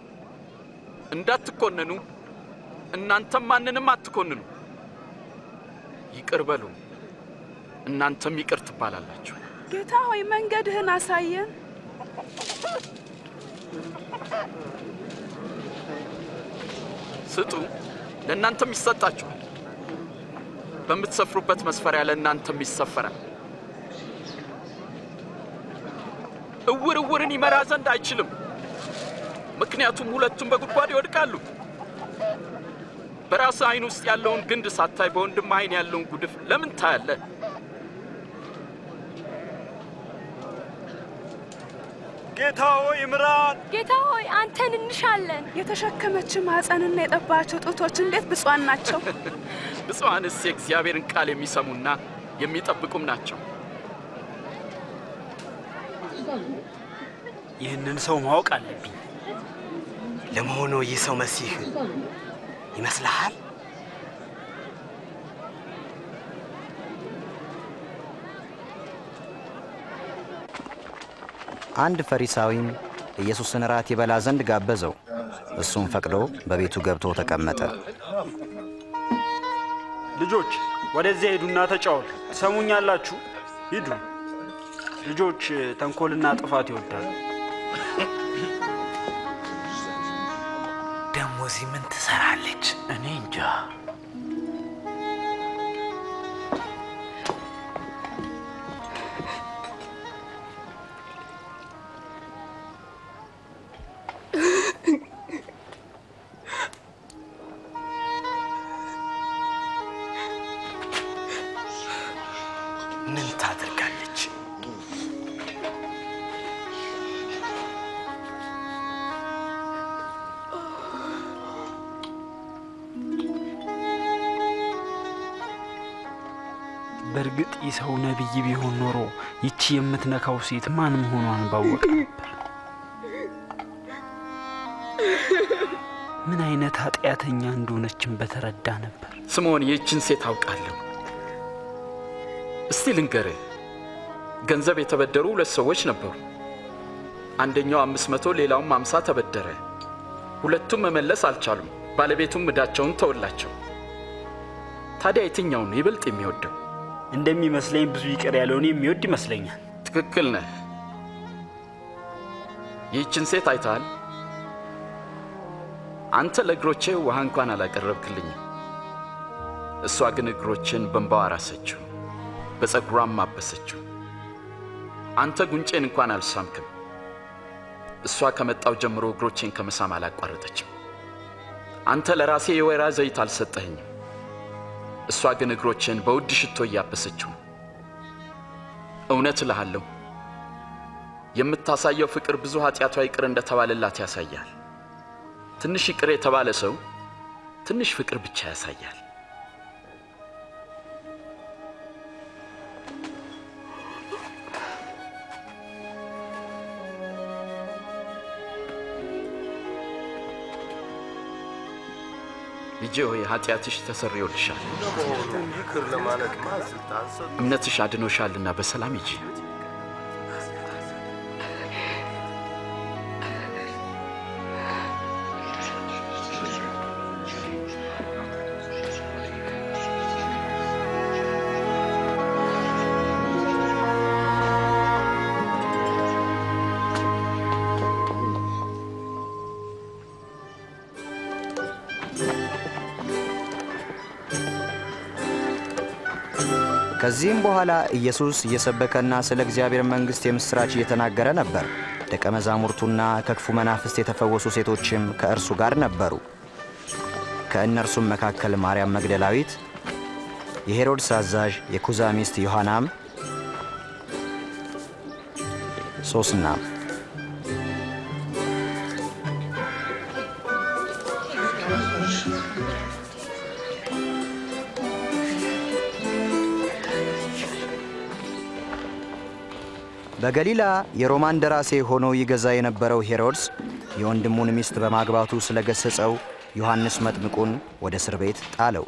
እንዳትኮነኑ እናንተም ማንንም አትኮንኑ። ይቅር በሉ፣ እናንተም ይቅር ትባላላችሁ። ጌታ ሆይ መንገድህን አሳየን። ስጡ፣ ለእናንተም ይሰጣችኋል። በምትሰፍሩበት መስፈሪያ ለእናንተም ይሰፈራል። እውር እውርን ይመራ ዘንድ አይችልም፣ ምክንያቱም ሁለቱም በጉድጓድ ይወድቃሉ። በራስ አይን ውስጥ ያለውን ግንድ ሳታይ በወንድም አይን ያለውን ጉድፍ ለምን ታያለህ? ጌታ ሆይ ምራን። ጌታ ሆይ አንተን እንሻለን። የተሸከመች ማህፀንና የጠባቸው ጡቶች እንዴት ብፁዓን ናቸው። ብፁዓንስ የእግዚአብሔርን ቃል የሚሰሙና የሚጠብቁም ናቸው። ይህንን ሰው ማወቅ አለብኝ። ለመሆኑ ይህ ሰው መሲህ ይመስልሃል? አንድ ፈሪሳዊም ኢየሱስን ራት ይበላ ዘንድ ጋበዘው። እሱም ፈቅዶ በቤቱ ገብቶ ተቀመጠ። ልጆች ወደዚያ ሄዱና ተጫወቱ። ሰሙኛላችሁ? ሂዱ። ልጆች ተንኮልና ጥፋት ይወዳሉ። ደሞ እዚህ ምን ትሰራለች? እኔ እንጃ። ምን ታደርጋለች? በእርግጥ ይህ ሰው ነቢይ ቢሆን ኖሮ ይቺ የምትነካው ሴት ማን መሆኗን ባወቀ ነበር። ምን አይነት ኃጢአተኛ እንደሆነችን በተረዳ ነበር። ስምዖን፣ ይህችን ሴት አውቃለሁ። እስቲ ልንገርህ፣ ገንዘብ የተበደሩ ሁለት ሰዎች ነበሩ። አንደኛው አምስት መቶ ሌላውም አምሳ ተበደረ። ሁለቱም መመለስ አልቻሉም። ባለቤቱም ዕዳቸውን ተወላቸው። ታዲያ የትኛውን ይበልጥ የሚወደው? እንደሚመስለኝ ብዙ ይቅር ያለውን የሚወድ ይመስለኛል። ትክክል ነህ። ይህችን ሴት አይተሃል? አንተ ለእግሮቼ ውሃ እንኳን አላቀረብክልኝም። እሷ ግን እግሮችን በእንባዋ አራሰችው፣ በፀጉሯም አበሰችው። አንተ ጉንጬን እንኳን አልሳምክም። እሷ ከመጣው ጀምሮ እግሮቼን ከመሳም አላቋረጠችም። አንተ ለራሴ የወይራ ዘይት አልሰጠኸኝም። እሷ ግን እግሮችን በውድ ሽቶ እያበሰችው። እውነት እልሃለሁ፣ የምታሳየው ፍቅር ብዙ ኃጢአቷ ይቅር እንደተባለላት ያሳያል። ትንሽ ይቅር የተባለ ሰው ትንሽ ፍቅር ብቻ ያሳያል። ልጄ ሆይ ኃጢአትሽ ተሰርዮልሻል፣ እምነትሽ አድኖሻልና በሰላም ሂጂ። ከዚህም በኋላ ኢየሱስ እየሰበከና ስለ እግዚአብሔር መንግሥት የምሥራች እየተናገረ ነበር። ደቀ መዛሙርቱና ከክፉ መናፍስት የተፈወሱ ሴቶችም ከእርሱ ጋር ነበሩ። ከእነርሱም መካከል ማርያም መግደላዊት፣ የሄሮድስ አዛዥ የኩዛ ሚስት ዮሐናም፣ ሶስናም። በገሊላ የሮማን ደራሴ ሆኖ ይገዛ የነበረው ሄሮድስ የወንድሙን ሚስት በማግባቱ ስለገሰጸው ዮሐንስ መጥምቁን ወደ እስር ቤት ጣለው።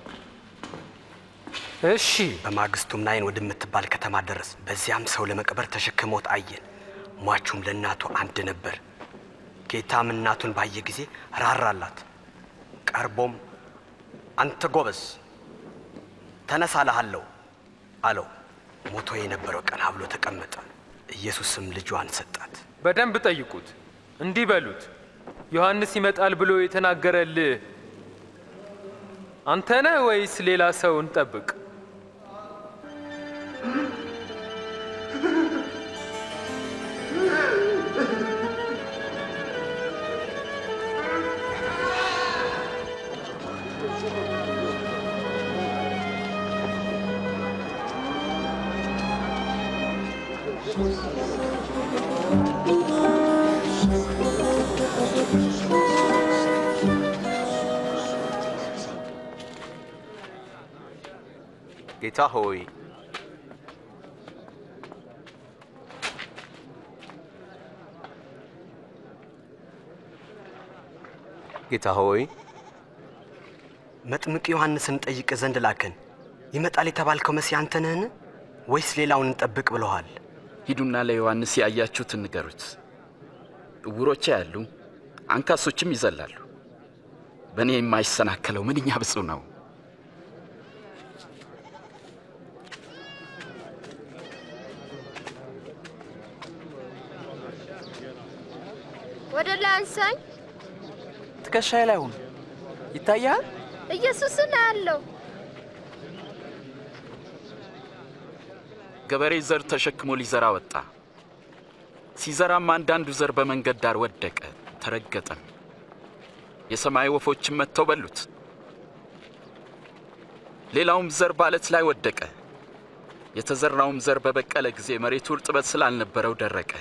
እሺ። በማግስቱም ናይን ወደምትባል ከተማ ደረስ። በዚያም ሰው ለመቅበር ተሸክሞት አየን። ሟቹም ለእናቱ አንድ ነበር። ጌታም እናቱን ባየ ጊዜ ራራላት። ቀርቦም አንተ ጎበዝ ተነሳ እልሃለሁ አለው። ሞቶ የነበረው ቀና ብሎ ተቀመጠ። ኢየሱስም ልጇን ሰጣት። በደንብ ጠይቁት፣ እንዲህ በሉት፣ ዮሐንስ ይመጣል ብሎ የተናገረልህ አንተ ነህ ወይስ ሌላ ሰው እንጠብቅ? ጌታ ሆይ ጌታ ሆይ መጥምቅ ዮሐንስን ጠይቅ ዘንድ ላከን። ይመጣል የተባልከው መሲህ አንተ ነህን ወይስ ሌላውን እንጠብቅ ብለዋል? ሂዱና ለዮሐንስ ያያችሁትን ንገሩት። ዕውሮች ያሉ አንካሶችም ይዘላሉ። በእኔ የማይሰናከለው ምንኛ ብፁዕ ነው። ወደ ላይ አንሳኝ። ትከሻዬ ላይ ሁን። ይታያል? ኢየሱስን አያለው። ገበሬ ዘር ተሸክሞ ሊዘራ ወጣ። ሲዘራም አንዳንዱ ዘር በመንገድ ዳር ወደቀ፣ ተረገጠም። የሰማይ ወፎችም መጥተው በሉት። ሌላውም ዘር በዓለት ላይ ወደቀ። የተዘራውም ዘር በበቀለ ጊዜ መሬቱ እርጥበት ስላልነበረው ደረቀ።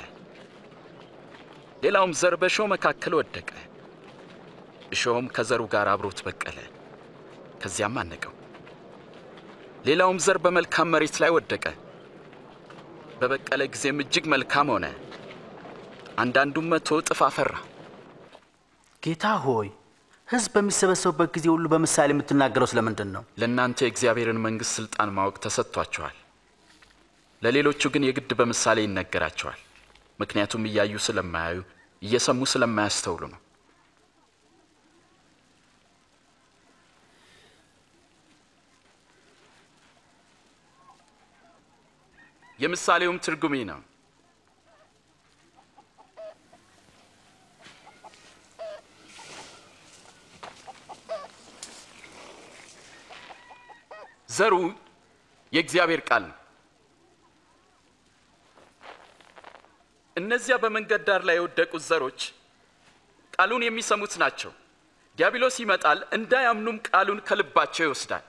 ሌላውም ዘር በእሾህ መካከል ወደቀ። እሾህም ከዘሩ ጋር አብሮት በቀለ፣ ከዚያም አነቀው። ሌላውም ዘር በመልካም መሬት ላይ ወደቀ። በበቀለ ጊዜም እጅግ መልካም ሆነ። አንዳንዱም መቶ እጥፍ አፈራ። ጌታ ሆይ፣ ሕዝብ በሚሰበሰቡበት ጊዜ ሁሉ በምሳሌ የምትናገረው ስለምንድን ነው? ለእናንተ የእግዚአብሔርን መንግሥት ሥልጣን ማወቅ ተሰጥቷቸዋል። ለሌሎቹ ግን የግድ በምሳሌ ይነገራቸዋል። ምክንያቱም እያዩ ስለማያዩ እየሰሙ ስለማያስተውሉ ነው። የምሳሌውም ትርጉም ነው። ዘሩ የእግዚአብሔር ቃል ነው። እነዚያ በመንገድ ዳር ላይ የወደቁት ዘሮች ቃሉን የሚሰሙት ናቸው። ዲያብሎስ ይመጣል፣ እንዳያምኑም ቃሉን ከልባቸው ይወስዳል።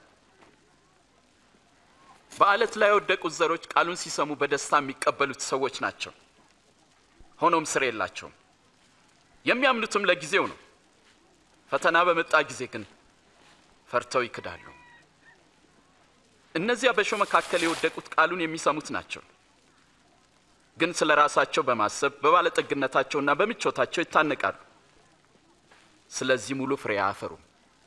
በዓለት ላይ የወደቁት ዘሮች ቃሉን ሲሰሙ በደስታ የሚቀበሉት ሰዎች ናቸው። ሆኖም ስር የላቸውም። የሚያምኑትም ለጊዜው ነው። ፈተና በመጣ ጊዜ ግን ፈርተው ይክዳሉ። እነዚያ በእሾህ መካከል የወደቁት ቃሉን የሚሰሙት ናቸው። ግን ስለ ራሳቸው በማሰብ በባለጠግነታቸውና በምቾታቸው ይታነቃሉ። ስለዚህ ሙሉ ፍሬ አያፈሩም።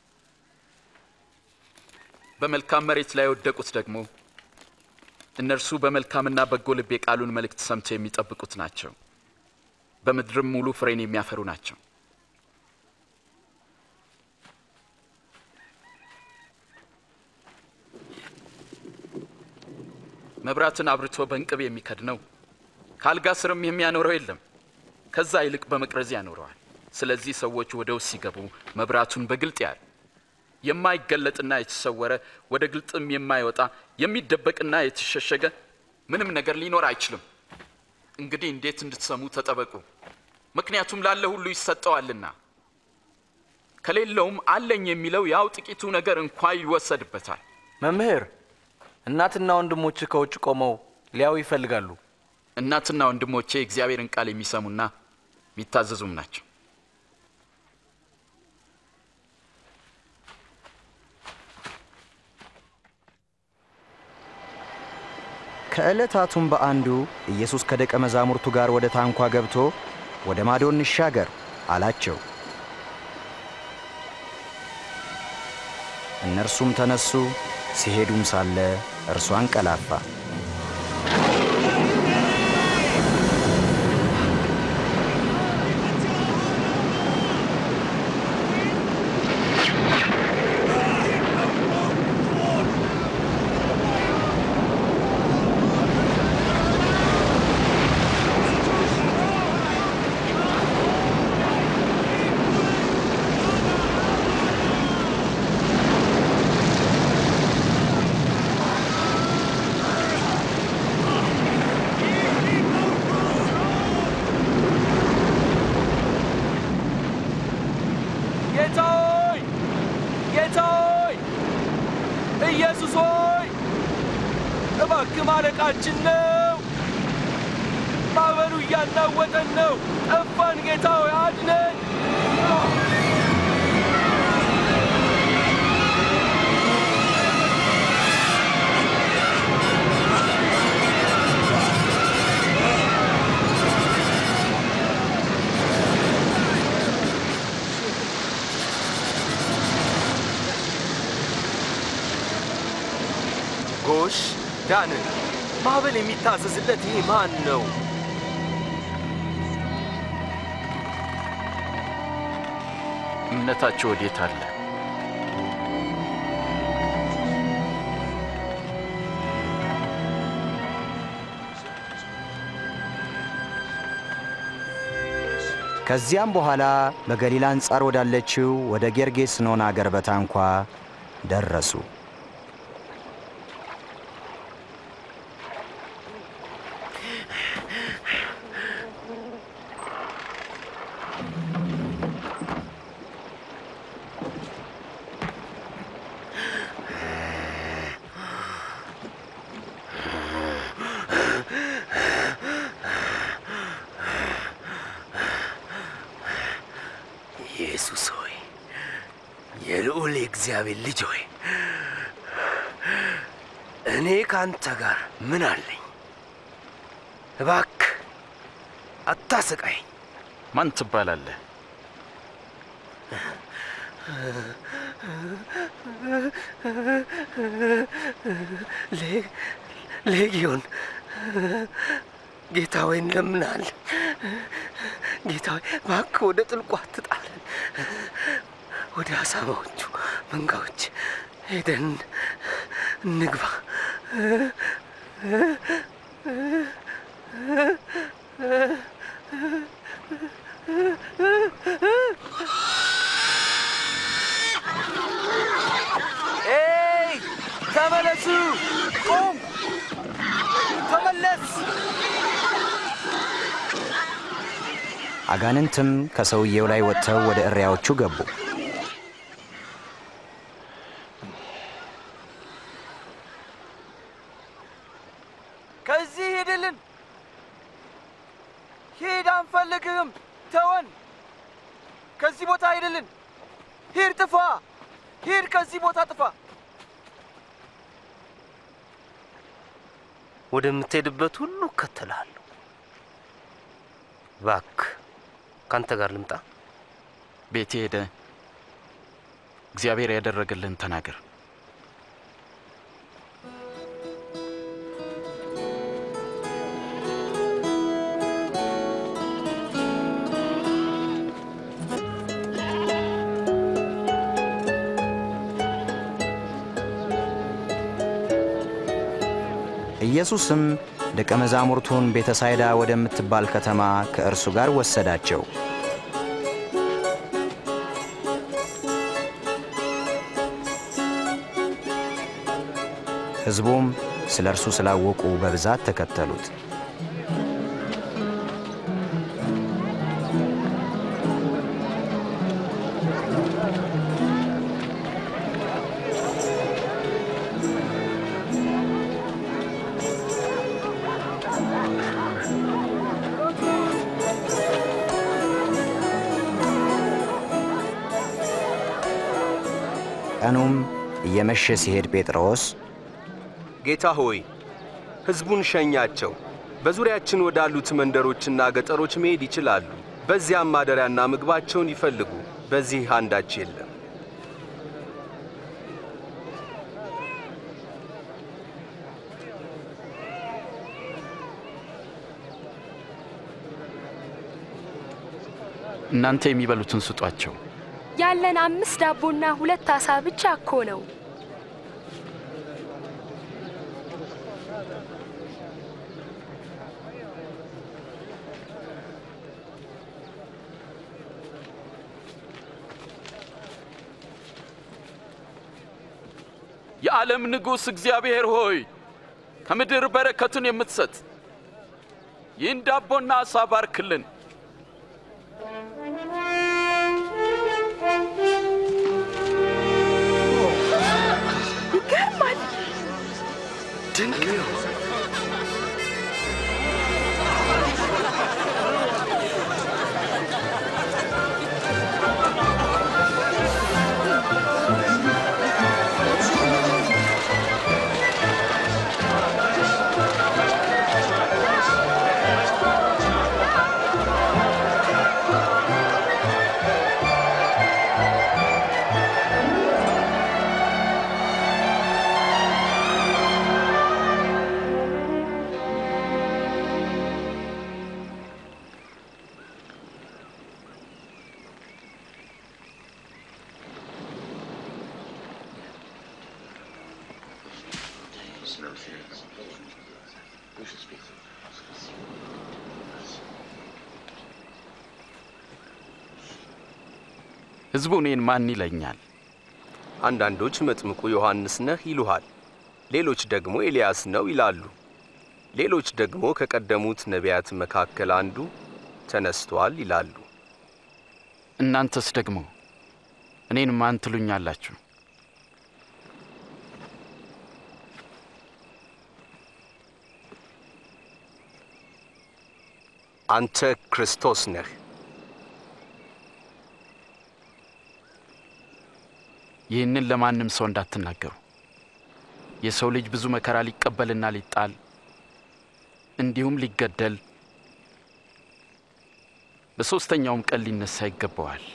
በመልካም መሬት ላይ የወደቁት ደግሞ እነርሱ በመልካምና በጎ ልብ የቃሉን መልእክት ሰምተው የሚጠብቁት ናቸው። በምድርም ሙሉ ፍሬን የሚያፈሩ ናቸው። መብራትን አብርቶ በእንቅብ የሚከድነው ካልጋ ስርም የሚያኖረው የለም፣ ከዛ ይልቅ በመቅረዝ ያኖረዋል። ስለዚህ ሰዎች ወደ ውስጥ ሲገቡ መብራቱን በግልጥ ያያል። የማይገለጥና የተሰወረ ወደ ግልጥም የማይወጣ የሚደበቅና የተሸሸገ ምንም ነገር ሊኖር አይችልም። እንግዲህ እንዴት እንድትሰሙ ተጠበቁ፣ ምክንያቱም ላለ ሁሉ ይሰጠዋልና፣ ከሌለውም አለኝ የሚለው ያው ጥቂቱ ነገር እንኳን ይወሰድበታል። መምህር፣ እናትና ወንድሞች ከውጭ ቆመው ሊያዩ ይፈልጋሉ። እናትና ወንድሞቼ እግዚአብሔርን ቃል የሚሰሙና የሚታዘዙም ናቸው። ከዕለታቱም በአንዱ ኢየሱስ ከደቀ መዛሙርቱ ጋር ወደ ታንኳ ገብቶ ወደ ማዶ እንሻገር አላቸው። እነርሱም ተነሱ፣ ሲሄዱም ሳለ እርሱ አንቀላፋ። ኢየሱስ ሆይ እባክህ ማለቃችን ነው። ማዕበሉ እያናወጠን ነው። ጠፋን። ጌታ ሆይ አድነን። ጎሽ ዳንን። ማዕበል የሚታዘዝለት ይህ ማን ነው? እምነታቸው ወዴት አለ? ከዚያም በኋላ በገሊላ አንጻር ወዳለችው ወደ ጌርጌስኖን አገር በታንኳ ደረሱ። ኢየሱስ ሆይ የልዑል እግዚአብሔር ልጅ ሆይ እኔ ካንተ ጋር ምን አለኝ? እባክህ አታሰቃይ። ማን ትባላለህ? ሌጊዮን። ጌታ ሆይ እንለምናለን። ጌታ ሆይ እባክህ ወደ ጥልቁ አትጣለን። ወደ አሳማዎቹ መንጋዎች ሄደን እንግባ። ኤይ ተመለሱ! ቁም! ተመለስ! አጋንንትም ከሰውየው ላይ ወጥተው ወደ እሪያዎቹ ገቡ። ከዚህ ሂድልን! ሂድ፣ አንፈልግህም! ተወን! ከዚህ ቦታ ሂድልን! ሂድ፣ ጥፋ! ሂድ፣ ከዚህ ቦታ ጥፋ! ወደምትሄድበት ሁሉ እከተልሃለሁ። እባክህ ካንተ ጋር ልምጣ። ቤቴ ሄደ እግዚአብሔር ያደረገልህን ተናገር። ኢየሱስም ደቀ መዛሙርቱን ቤተሳይዳ ወደምትባል ከተማ ከእርሱ ጋር ወሰዳቸው። ሕዝቡም ስለ እርሱ ስላወቁ በብዛት ተከተሉት። ቀኑም እየመሸ ሲሄድ ጴጥሮስ ጌታ ሆይ ሕዝቡን ሸኛቸው። በዙሪያችን ወዳሉት መንደሮችና ገጠሮች መሄድ ይችላሉ። በዚያም ማደሪያና ምግባቸውን ይፈልጉ። በዚህ አንዳች የለም። እናንተ የሚበሉትን ስጧቸው። ያለን አምስት ዳቦና ሁለት አሳ ብቻ እኮ ነው። የዓለም ንጉሥ እግዚአብሔር ሆይ ከምድር በረከቱን የምትሰጥ ይህን ዳቦና አሳ ባርክልን። ይገርማል። ድንቅ ነው። ሕዝቡ እኔን ማን ይለኛል? አንዳንዶች መጥምቁ ዮሐንስ ነህ ይሉሃል፣ ሌሎች ደግሞ ኤልያስ ነው ይላሉ። ሌሎች ደግሞ ከቀደሙት ነቢያት መካከል አንዱ ተነስቷል ይላሉ። እናንተስ ደግሞ እኔን ማን ትሉኛላችሁ? አንተ ክርስቶስ ነህ። ይህንን ለማንም ሰው እንዳትናገሩ። የሰው ልጅ ብዙ መከራ ሊቀበልና ሊጣል እንዲሁም ሊገደል በሶስተኛውም ቀን ሊነሳ ይገባዋል።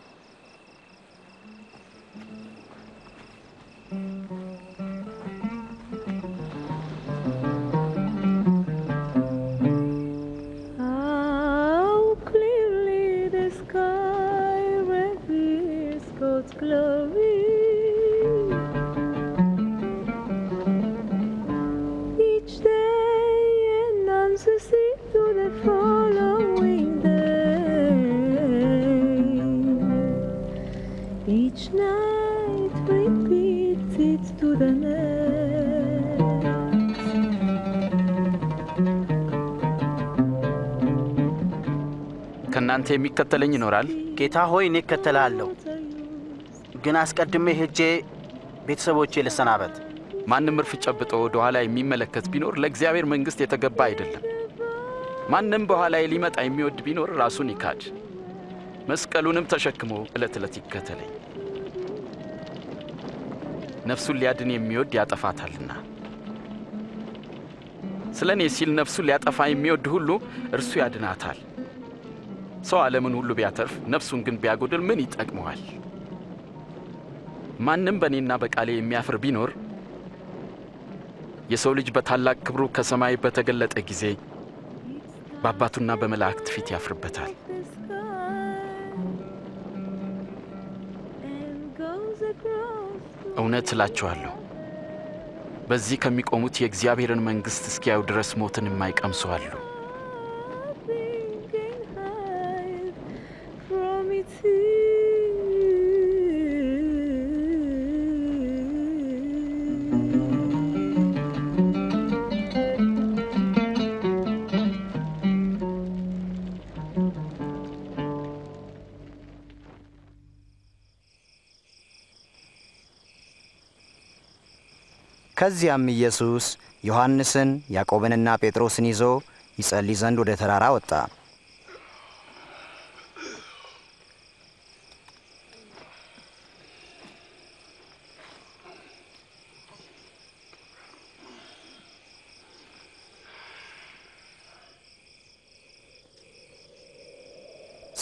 ከናንተ የሚከተለኝ ይኖራል? ጌታ ሆይ እኔ እከተልሃለሁ፣ ግን አስቀድሜ ሄጄ ቤተሰቦቼ ልሰናበት። ማንም እርፍ ጨብጦ ወደ ኋላ የሚመለከት ቢኖር ለእግዚአብሔር መንግሥት የተገባ አይደለም። ማንም በኋላ ሊመጣ የሚወድ ቢኖር ራሱን ይካድ፣ መስቀሉንም ተሸክሞ ዕለት ዕለት ይከተለኝ። ነፍሱን ሊያድን የሚወድ ያጠፋታልና፣ ስለ እኔ ሲል ነፍሱን ሊያጠፋ የሚወድ ሁሉ እርሱ ያድናታል። ሰው ዓለምን ሁሉ ቢያተርፍ ነፍሱን ግን ቢያጎድል ምን ይጠቅመዋል? ማንም በእኔና በቃሌ የሚያፍር ቢኖር የሰው ልጅ በታላቅ ክብሩ ከሰማይ በተገለጠ ጊዜ በአባቱና በመላእክት ፊት ያፍርበታል። እውነት እላችኋለሁ፣ በዚህ ከሚቆሙት የእግዚአብሔርን መንግሥት እስኪያዩ ድረስ ሞትን የማይቀምሱ አሉ። ከዚያም ኢየሱስ ዮሐንስን ያዕቆብንና ጴጥሮስን ይዞ ይጸልይ ዘንድ ወደ ተራራ ወጣ።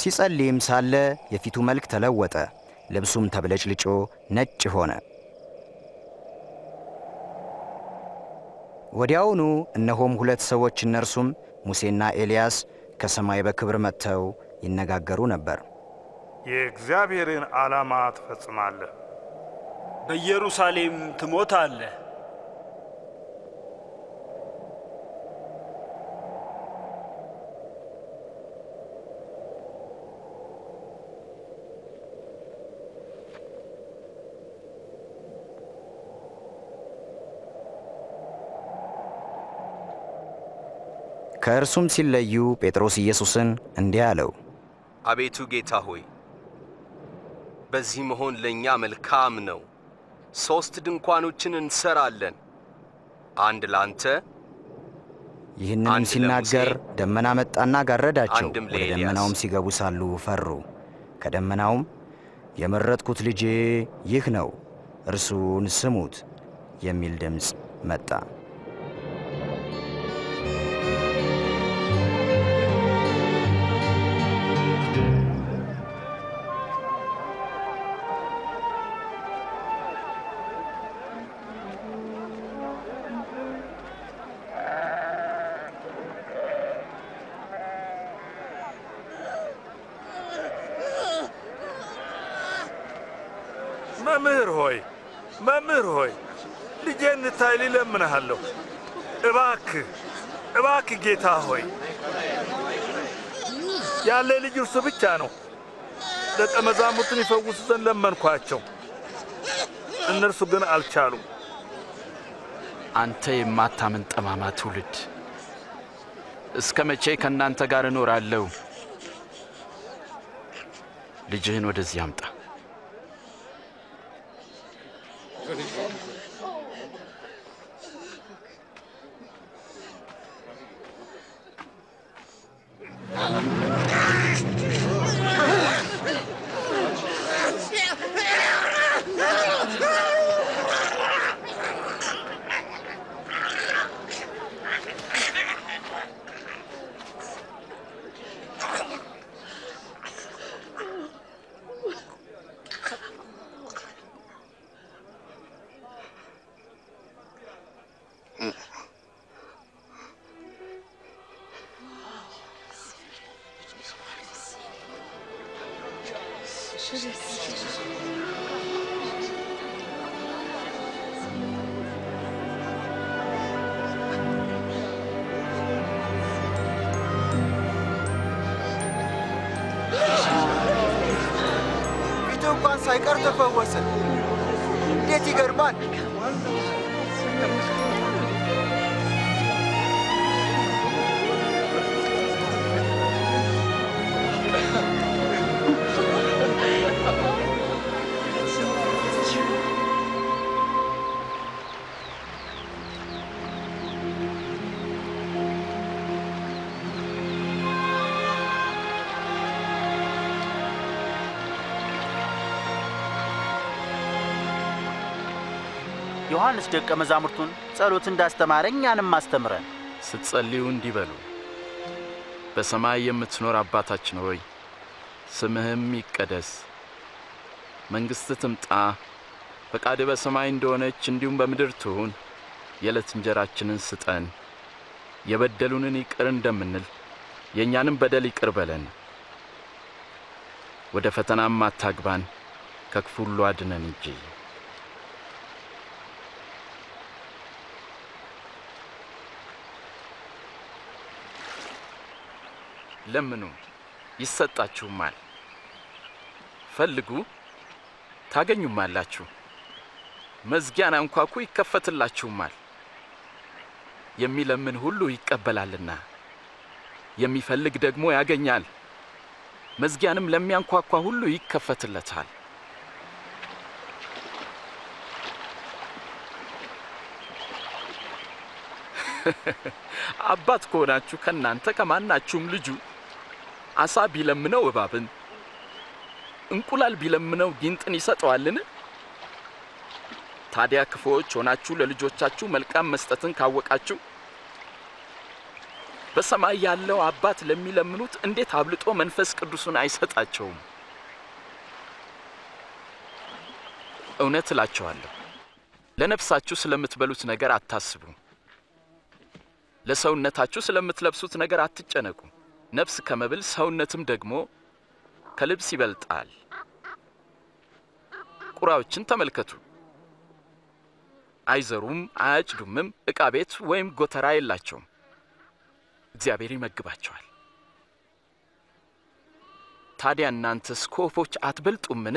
ሲጸልይም ሳለ የፊቱ መልክ ተለወጠ፣ ልብሱም ተብለጭልጮ ነጭ ሆነ። ወዲያውኑ እነሆም ሁለት ሰዎች እነርሱም ሙሴና ኤልያስ ከሰማይ በክብር መጥተው ይነጋገሩ ነበር። የእግዚአብሔርን ዓላማ ትፈጽማለህ፣ በኢየሩሳሌም ትሞታለህ። ከእርሱም ሲለዩ ጴጥሮስ ኢየሱስን እንዲህ አለው፣ አቤቱ ጌታ ሆይ በዚህ መሆን ለእኛ መልካም ነው። ሦስት ድንኳኖችን እንሰራለን፣ አንድ ላንተ። ይህንንም ሲናገር ደመና መጣና ጋረዳቸው። ወደ ደመናውም ሲገቡ ሳሉ ፈሩ። ከደመናውም የመረጥኩት ልጄ ይህ ነው፣ እርሱን ስሙት የሚል ድምፅ መጣ። መምህር ሆይ መምህር ሆይ ልጄን እንታይ ልለምንሃለሁ። እባክህ እባክህ ጌታ ሆይ፣ ያለ ልጅ እርሱ ብቻ ነው። ደቀ መዛሙርቱን ይፈውሱ ዘንድ ለመንኳቸው፣ እነርሱ ግን አልቻሉም። አንተ የማታምን ጠማማ ትውልድ፣ እስከ መቼ ከእናንተ ጋር እኖራለሁ? ልጅህን ወደዚህ አምጣ። ፊቱ እንኳን ሳይቀር ተፈወሰ። እንዴት ይገርማል! ዮሐንስ ደቀ መዛሙርቱን ጸሎት እንዳስተማረ እኛንም አስተምረን። ስትጸልዩ እንዲህ በሉ፣ በሰማይ የምትኖር አባታችን ሆይ ስምህም ይቀደስ፣ መንግሥትህ ትምጣ፣ ፈቃድህ በሰማይ እንደሆነች እንዲሁም በምድር ትሁን። የዕለት እንጀራችንን ስጠን፣ የበደሉንን ይቅር እንደምንል የእኛንም በደል ይቅር በለን፣ ወደ ፈተናም አታግባን፣ ከክፉ ሁሉ አድነን እንጂ። ለምኑ ይሰጣችሁማል፣ ፈልጉ ታገኙማላችሁ፣ መዝጊያን አንኳኩ ይከፈትላችሁማል። የሚለምን ሁሉ ይቀበላልና የሚፈልግ ደግሞ ያገኛል፣ መዝጊያንም ለሚያንኳኳ ሁሉ ይከፈትለታል። አባት ከሆናችሁ ከናንተ ከማናችሁም ልጁ አሳ ቢለምነው እባብን፣ እንቁላል ቢለምነው ጊንጥን ይሰጠዋልን? ታዲያ ክፉዎች ሆናችሁ ለልጆቻችሁ መልካም መስጠትን ካወቃችሁ በሰማይ ያለው አባት ለሚለምኑት እንዴት አብልጦ መንፈስ ቅዱስን አይሰጣቸውም? እውነት እላችኋለሁ ለነፍሳችሁ ስለምትበሉት ነገር አታስቡ፣ ለሰውነታችሁ ስለምትለብሱት ነገር አትጨነቁ። ነፍስ ከመብል ሰውነትም ደግሞ ከልብስ ይበልጣል። ቁራዎችን ተመልከቱ፣ አይዘሩም አያጭዱምም፣ ዕቃ ቤት ወይም ጎተራ የላቸውም፣ እግዚአብሔር ይመግባቸዋል። ታዲያ እናንተስ ከወፎች አትበልጡምን?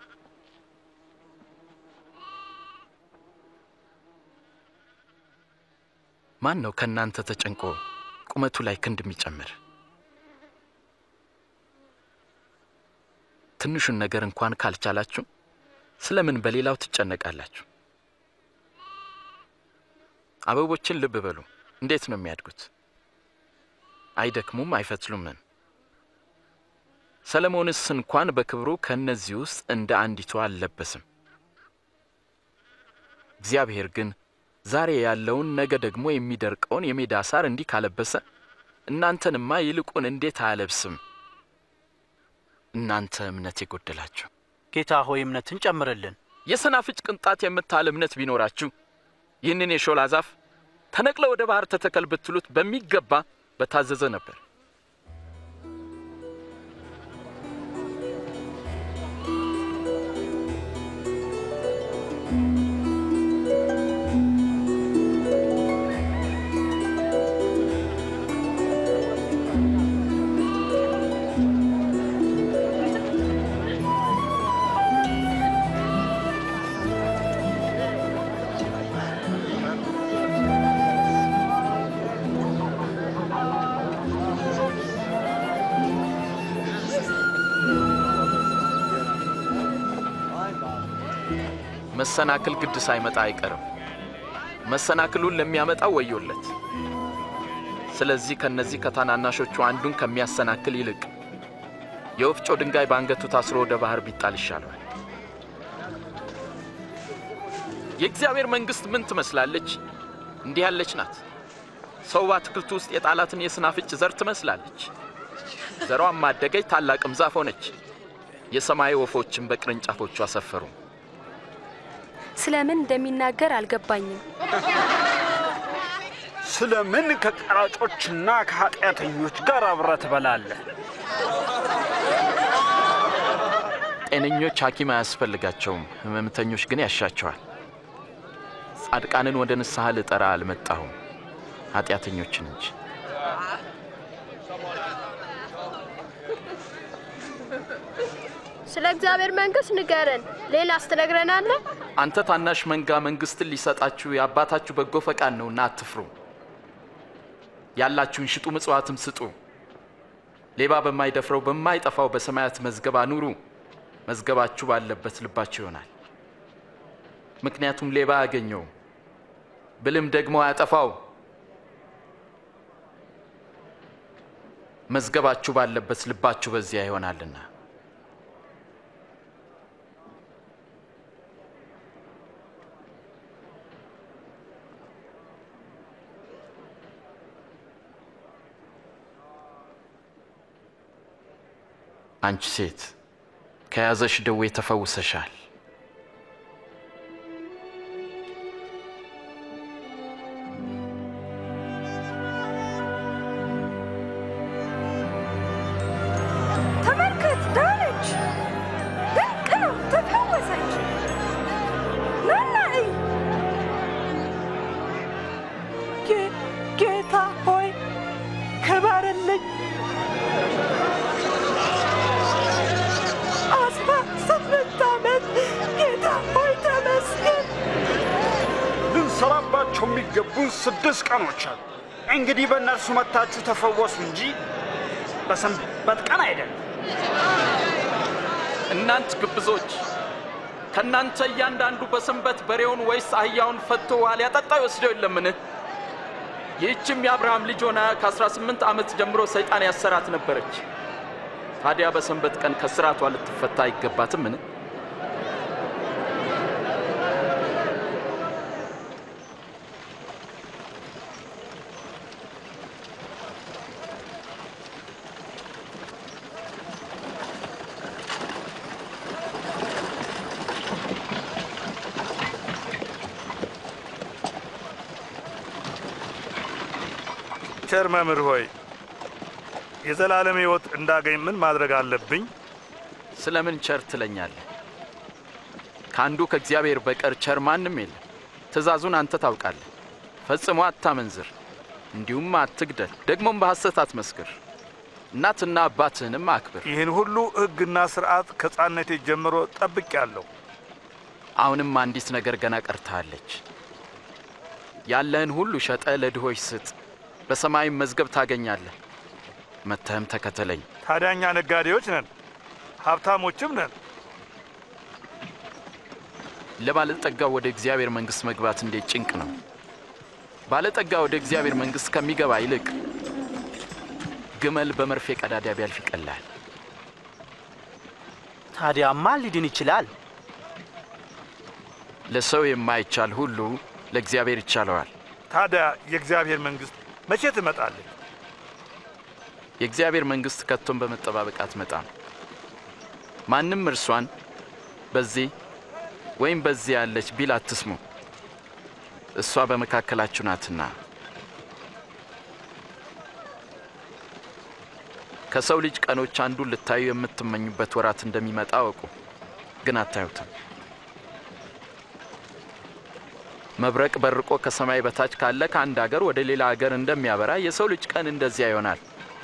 ማን ነው ከእናንተ ተጨንቆ ቁመቱ ላይ ክንድ የሚጨምር? ትንሹን ነገር እንኳን ካልቻላችሁ ስለምን በሌላው ትጨነቃላችሁ? አበቦችን ልብ በሉ፣ እንዴት ነው የሚያድጉት? አይደክሙም አይፈትሉምም። ሰለሞንስ እንኳን በክብሩ ከነዚህ ውስጥ እንደ አንዲቱ አልለበሰም። እግዚአብሔር ግን ዛሬ ያለውን ነገ ደግሞ የሚደርቀውን የሜዳ ሳር እንዲህ ካለበሰ እናንተንማ ይልቁን እንዴት አያለብስም? እናንተ እምነት የጎደላችሁ። ጌታ ሆይ እምነትን ጨምርልን። የሰናፍጭ ቅንጣት የምታህል እምነት ቢኖራችሁ ይህንን የሾላ ዛፍ ተነቅለ ወደ ባህር ተተከል ብትሉት በሚገባ በታዘዘ ነበር። መሰናክል ግድ ሳይመጣ አይቀርም። መሰናክሉን ለሚያመጣው ወዮለት። ስለዚህ ከነዚህ ከታናናሾቹ አንዱን ከሚያሰናክል ይልቅ የወፍጮ ድንጋይ ባንገቱ ታስሮ ወደ ባህር ቢጣል ይሻላል። የእግዚአብሔር መንግስት ምን ትመስላለች? እንዲህ ያለች ናት። ሰው በአትክልቱ ውስጥ የጣላትን የሰናፍጭ ዘር ትመስላለች። ዘሯም አደገች፣ ታላቅም ዛፍ ሆነች። የሰማይ ወፎችን በቅርንጫፎቿ አሰፈሩ። ስለምን እንደሚናገር አልገባኝም። ስለምን ከቀራጮችና ከኃጢአተኞች ጋር አብረህ ትበላለህ? ጤነኞች ሐኪም አያስፈልጋቸውም፣ ህመምተኞች ግን ያሻቸዋል። ጻድቃንን ወደ ንስሐ ልጠራ አልመጣሁም፣ ኃጢአተኞችን እንጂ። ስለ እግዚአብሔር መንግስት ንገረን፣ ሌላስ ትነግረናለህ? አንተ ታናሽ መንጋ መንግስትን ሊሰጣችሁ የአባታችሁ በጎ ፈቃድ ነውና አትፍሩ። ያላችሁን ሽጡ፣ ምጽዋትም ስጡ። ሌባ በማይደፍረው በማይጠፋው በሰማያት መዝገብ አኑሩ። መዝገባችሁ ባለበት ልባችሁ ይሆናል። ምክንያቱም ሌባ ያገኘው ብልም ደግሞ አያጠፋው። መዝገባችሁ ባለበት ልባችሁ በዚያ ይሆናልና። አንቺ ሴት ከያዘሽ ደዌ ተፈውሰሻል። ተመልከት፣ ዳነች። ድንቅ ነው፣ ተፈወሰች። ናና እይ። ጌታ ሆይ ክበርልኝ። ልንሰራባቸው የሚገቡን ስድስት ቀኖች አሉ። እንግዲህ በእነርሱ መታችሁ ተፈወሱ እንጂ በሰንበት ቀን አይደለም። እናንተ ግብዞች፣ ከናንተ እያንዳንዱ በሰንበት በሬውን ወይስ አህያውን ፈቶ ውሃ ሊያጠጣው ይወስደው የለምን? ይህችም የአብርሃም ልጅ ሆና ከ18 ዓመት ጀምሮ ሰይጣን ያሰራት ነበረች። ታዲያ በሰንበት ቀን ከስራቷ ልትፈታ አይገባትምን? ቸር መምህር ሆይ የዘላለም ሕይወት እንዳገኝ ምን ማድረግ አለብኝ? ስለምን ቸር ትለኛለህ? ካንዱ ከእግዚአብሔር በቀር ቸር ማንም የለም። ትእዛዙን አንተ ታውቃለህ። ፈጽሞ አታመንዝር፣ እንዲሁም አትግደል፣ ደግሞም በሐሰት አትመስክር፣ እናትና አባትህንም አክብር። ይህን ሁሉ ሕግና ሥርዓት ከሕፃንነቴ ጀምሮ ጠብቄአለሁ። አሁንም አንዲት ነገር ገና ቀርታለች። ያለህን ሁሉ ሸጠህ ለድሆች ስጥ፣ በሰማይም መዝገብ ታገኛለህ። መጥተህም ተከተለኝ። ታዲያ እኛ ነጋዴዎች ነን፣ ሀብታሞችም ነን። ለባለጠጋው ወደ እግዚአብሔር መንግሥት መግባት እንዴት ጭንቅ ነው! ባለጠጋ ወደ እግዚአብሔር መንግሥት ከሚገባ ይልቅ ግመል በመርፌ ቀዳዳ ቢያልፍ ይቀላል። ታዲያ ማን ሊድን ይችላል? ለሰው የማይቻል ሁሉ ለእግዚአብሔር ይቻለዋል። ታዲያ የእግዚአብሔር መንግሥት መቼ ትመጣለች? የእግዚአብሔር መንግሥት ከቶም በመጠባበቅ አትመጣም። ማንም እርሷን በዚህ ወይም በዚህ ያለች ቢል አትስሙ፣ እሷ በመካከላችሁ ናትና። ከሰው ልጅ ቀኖች አንዱን ልታዩ የምትመኙበት ወራት እንደሚመጣ አወቁ፣ ግን አታዩትም። መብረቅ በርቆ ከሰማይ በታች ካለ ከአንድ አገር ወደ ሌላ አገር እንደሚያበራ የሰው ልጅ ቀን እንደዚያ ይሆናል።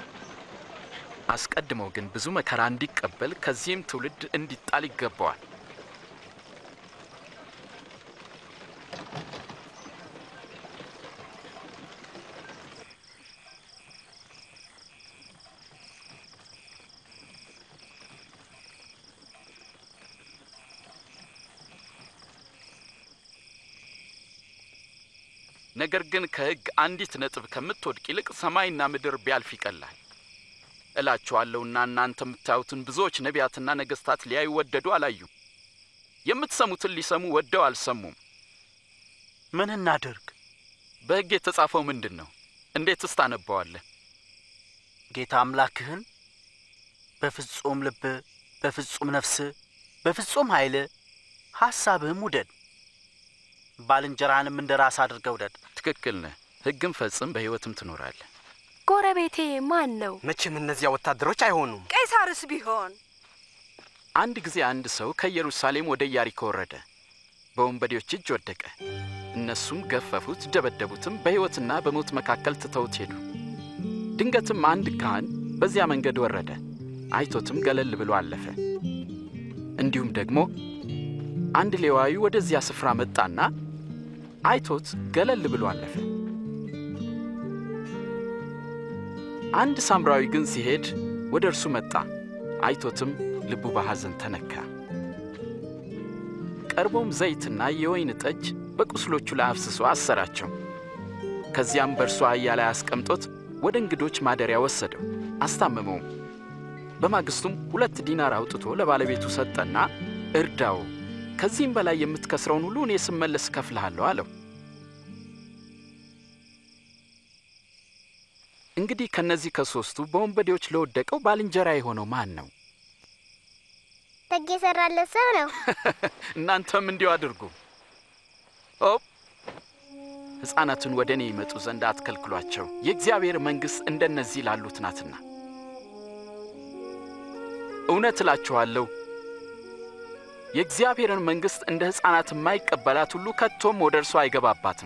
አስቀድሞ ግን ብዙ መከራ እንዲቀበል ከዚህም ትውልድ እንዲጣል ይገባዋል። ነገር ግን ከሕግ አንዲት ነጥብ ከምትወድቅ ይልቅ ሰማይና ምድር ቢያልፍ ይቀላል እላችኋለሁና እናንተ የምታዩትን ብዙዎች ነቢያትና ነገሥታት ሊያዩ ወደዱ አላዩም፣ የምትሰሙትን ሊሰሙ ወደው አልሰሙም። ምን እናድርግ? በሕግ የተጻፈው ምንድን ነው? እንዴትስ ታነበዋለህ? ጌታ አምላክህን በፍጹም ልብ፣ በፍጹም ነፍስ፣ በፍጹም ኃይል ሐሳብህም ውደድ፣ ባልንጀራህንም እንደ ራስ አድርገህ ውደድ። ትክክል ነህ። ሕግም ፈጽም፣ በሕይወትም ትኖራለህ። ጎረቤቴ ማን ነው? መቼም እነዚያ ወታደሮች አይሆኑም። ቄሳርስ ቢሆን? አንድ ጊዜ አንድ ሰው ከኢየሩሳሌም ወደ ኢያሪኮ ወረደ፣ በወንበዴዎች እጅ ወደቀ። እነሱም ገፈፉት፣ ደበደቡትም፣ በሕይወትና በሞት መካከል ትተውት ሄዱ። ድንገትም አንድ ካህን በዚያ መንገድ ወረደ፣ አይቶትም ገለል ብሎ አለፈ። እንዲሁም ደግሞ አንድ ሌዋዊ ወደዚያ ስፍራ መጣና አይቶት ገለል ብሎ አለፈ። አንድ ሳምራዊ ግን ሲሄድ ወደ እርሱ መጣ፣ አይቶትም ልቡ በሐዘን ተነካ። ቀርቦም ዘይትና የወይን ጠጅ በቁስሎቹ ላይ አፍስሶ አሰራቸው። ከዚያም በእርሱ አህያ ላይ አስቀምጦት ወደ እንግዶች ማደሪያ ወሰደው፣ አስታመመውም። በማግስቱም ሁለት ዲናር አውጥቶ ለባለቤቱ ሰጠና እርዳው፣ ከዚህም በላይ የምትከስረውን ሁሉ እኔ ስመለስ እከፍልሃለሁ አለው። እንግዲህ ከነዚህ ከሶስቱ በወንበዴዎች ለወደቀው ባልንጀራ የሆነው ማን ነው? ደግ የሰራለት ሰው ነው። እናንተም እንዲሁ አድርጉ። ኦ ሕፃናትን ወደ እኔ ይመጡ ዘንድ አትከልክሏቸው፣ የእግዚአብሔር መንግሥት እንደነዚህ ላሉት ናትና። እውነት እላችኋለሁ የእግዚአብሔርን መንግሥት እንደ ሕፃናት የማይቀበላት ሁሉ ከቶም ወደ እርሷ አይገባባትም።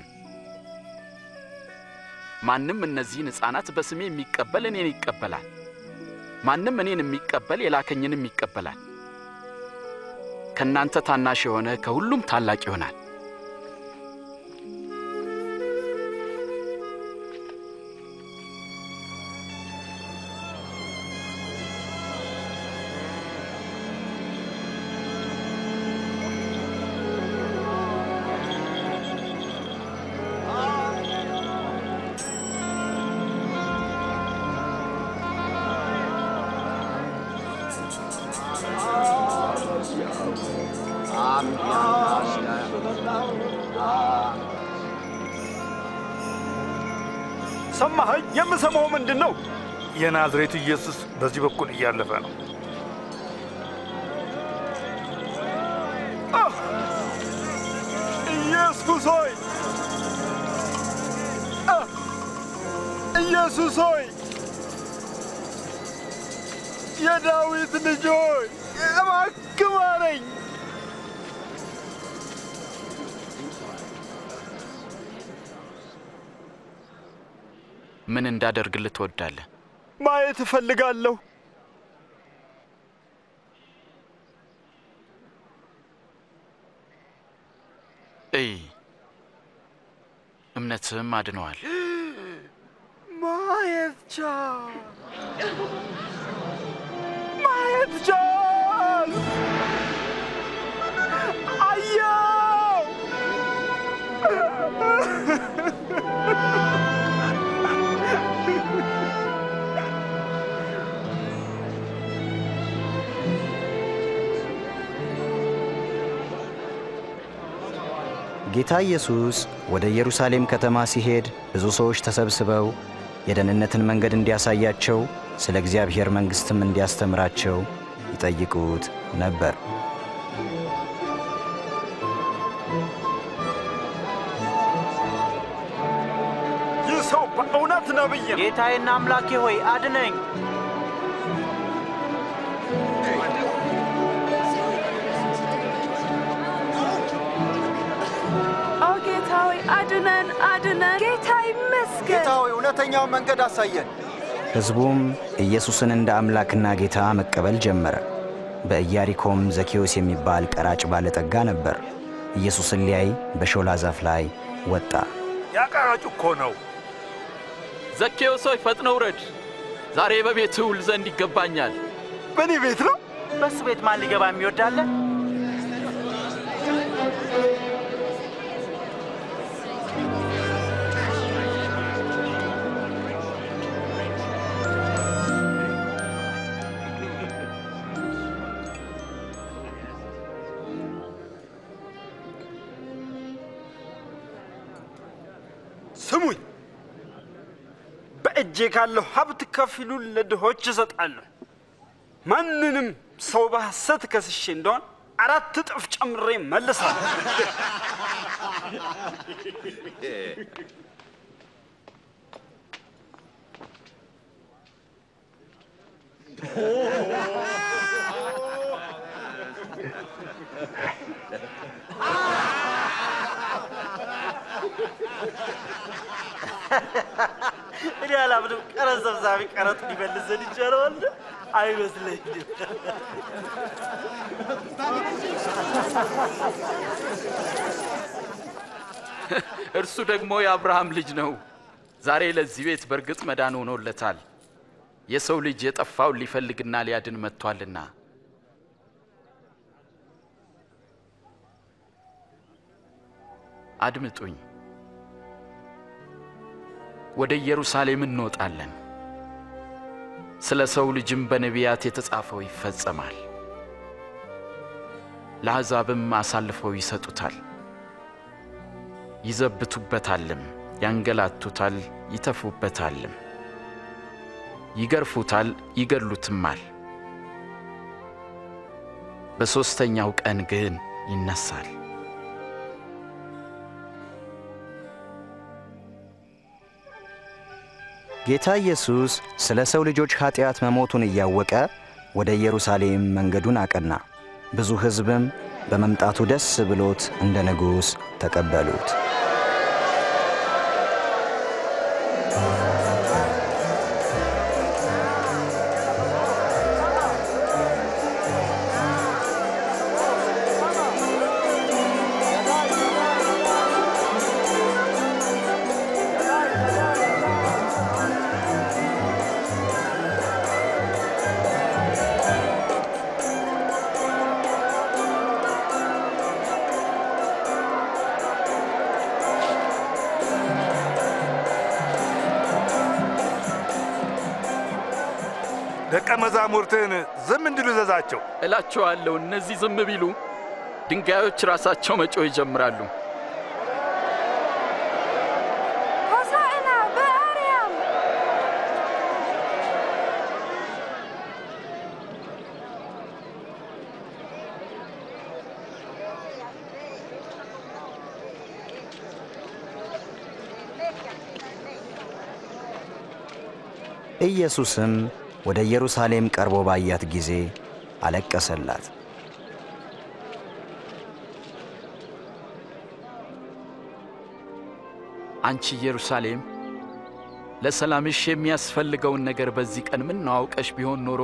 ማንም እነዚህን ሕፃናት በስሜ የሚቀበል እኔን ይቀበላል፣ ማንም እኔን የሚቀበል የላከኝንም ይቀበላል። ከእናንተ ታናሽ የሆነ ከሁሉም ታላቅ ይሆናል። ሰማኸኝ? የምሰማው ምንድን ነው? የናዝሬቱ ኢየሱስ በዚህ በኩል እያለፈ ነው። ኢየሱስ ሆይ! ኢየሱስ ሆይ የዳዊት ልጅ ሆይ እባክህ ማረኝ። ምን እንዳደርግልህ ትወዳለህ? ማየት እፈልጋለሁ። እይ እምነትህም አድነዋል። ማየት ቻል ማየት ቻል አየው። ጌታ ኢየሱስ ወደ ኢየሩሳሌም ከተማ ሲሄድ ብዙ ሰዎች ተሰብስበው የደህንነትን መንገድ እንዲያሳያቸው ስለ እግዚአብሔር መንግሥትም እንዲያስተምራቸው ይጠይቁት ነበር። ይህ ሰው በእውነት ነብይ ነው። ጌታዬና አምላኬ ሆይ አድነኝ። አድነን አድነን። ጌታ ይመስገን። ጌታ ሆይ እውነተኛውን መንገድ አሳየን። ሕዝቡም ኢየሱስን እንደ አምላክና ጌታ መቀበል ጀመረ። በኢያሪኮም ዘኬዎስ የሚባል ቀራጭ ባለጠጋ ነበር። ኢየሱስን ሊያይ በሾላ ዛፍ ላይ ወጣ። ያ ቀራጩ እኮ ነው። ዘኬዎስ ሆይ ፈጥነህ ውረድ፣ ዛሬ በቤትህ ውል ዘንድ ይገባኛል። በእኔ ቤት ነው? በሱ ቤት ማን ሊገባ የሚወዳለ? ስሙኝ፣ በእጄ ካለው ሀብት ከፊሉን ለድሆች እሰጣለሁ። ማንንም ሰው በሐሰት ከስሼ እንደሆን አራት እጥፍ ጨምሬ መልሳለሁ። እኔ አላምንም። ቀረጥ ሰብሳቢ ቀረጥ ሊመልስ ዘንድ ይቻለዋል አይመስለኝም። እርሱ ደግሞ የአብርሃም ልጅ ነው። ዛሬ ለዚህ ቤት በርግጥ መዳን ሆኖለታል። የሰው ልጅ የጠፋውን ሊፈልግና ሊያድን መጥቷልና። አድምጡኝ። ወደ ኢየሩሳሌም እንወጣለን። ስለ ሰው ልጅም በነቢያት የተጻፈው ይፈጸማል። ለአሕዛብም አሳልፈው ይሰጡታል፣ ይዘብቱበታልም፣ ያንገላቱታል፣ ይተፉበታልም፣ ይገርፉታል፣ ይገድሉትማል። በሦስተኛው ቀን ግን ይነሳል። ጌታ ኢየሱስ ስለ ሰው ልጆች ኃጢአት መሞቱን እያወቀ ወደ ኢየሩሳሌም መንገዱን አቀና። ብዙ ሕዝብም በመምጣቱ ደስ ብሎት እንደ ንጉሥ ተቀበሉት። ደቀ መዛሙርትን ዝም እንዲሉ ዘዛቸው እላቸዋለሁ። እነዚህ ዝም ቢሉ ድንጋዮች ራሳቸው መጮህ ይጀምራሉ። ሆሳዕና በአርያም! ኢየሱስም ወደ ኢየሩሳሌም ቀርቦ ባያት ጊዜ አለቀሰላት። አንቺ ኢየሩሳሌም ለሰላምሽ የሚያስፈልገውን ነገር በዚህ ቀን ምን ነው አውቀሽ ቢሆን ኖሮ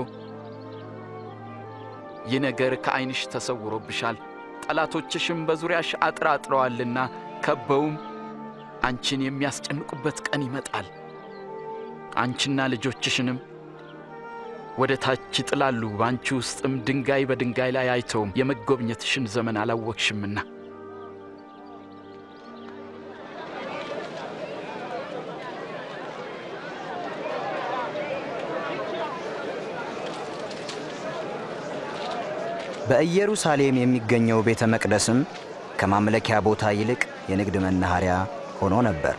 ይህ ነገር ከዓይንሽ ተሰውሮብሻል። ጠላቶችሽም በዙሪያሽ አጥራጥረዋልና ከበውም አንቺን የሚያስጨንቁበት ቀን ይመጣል። አንቺና ልጆችሽንም ወደ ታች ይጥላሉ። ባንቺ ውስጥም ድንጋይ በድንጋይ ላይ አይተውም። የመጎብኘትሽን ዘመን አላወቅሽምና። በኢየሩሳሌም የሚገኘው ቤተ መቅደስም ከማምለኪያ ቦታ ይልቅ የንግድ መናኸሪያ ሆኖ ነበር።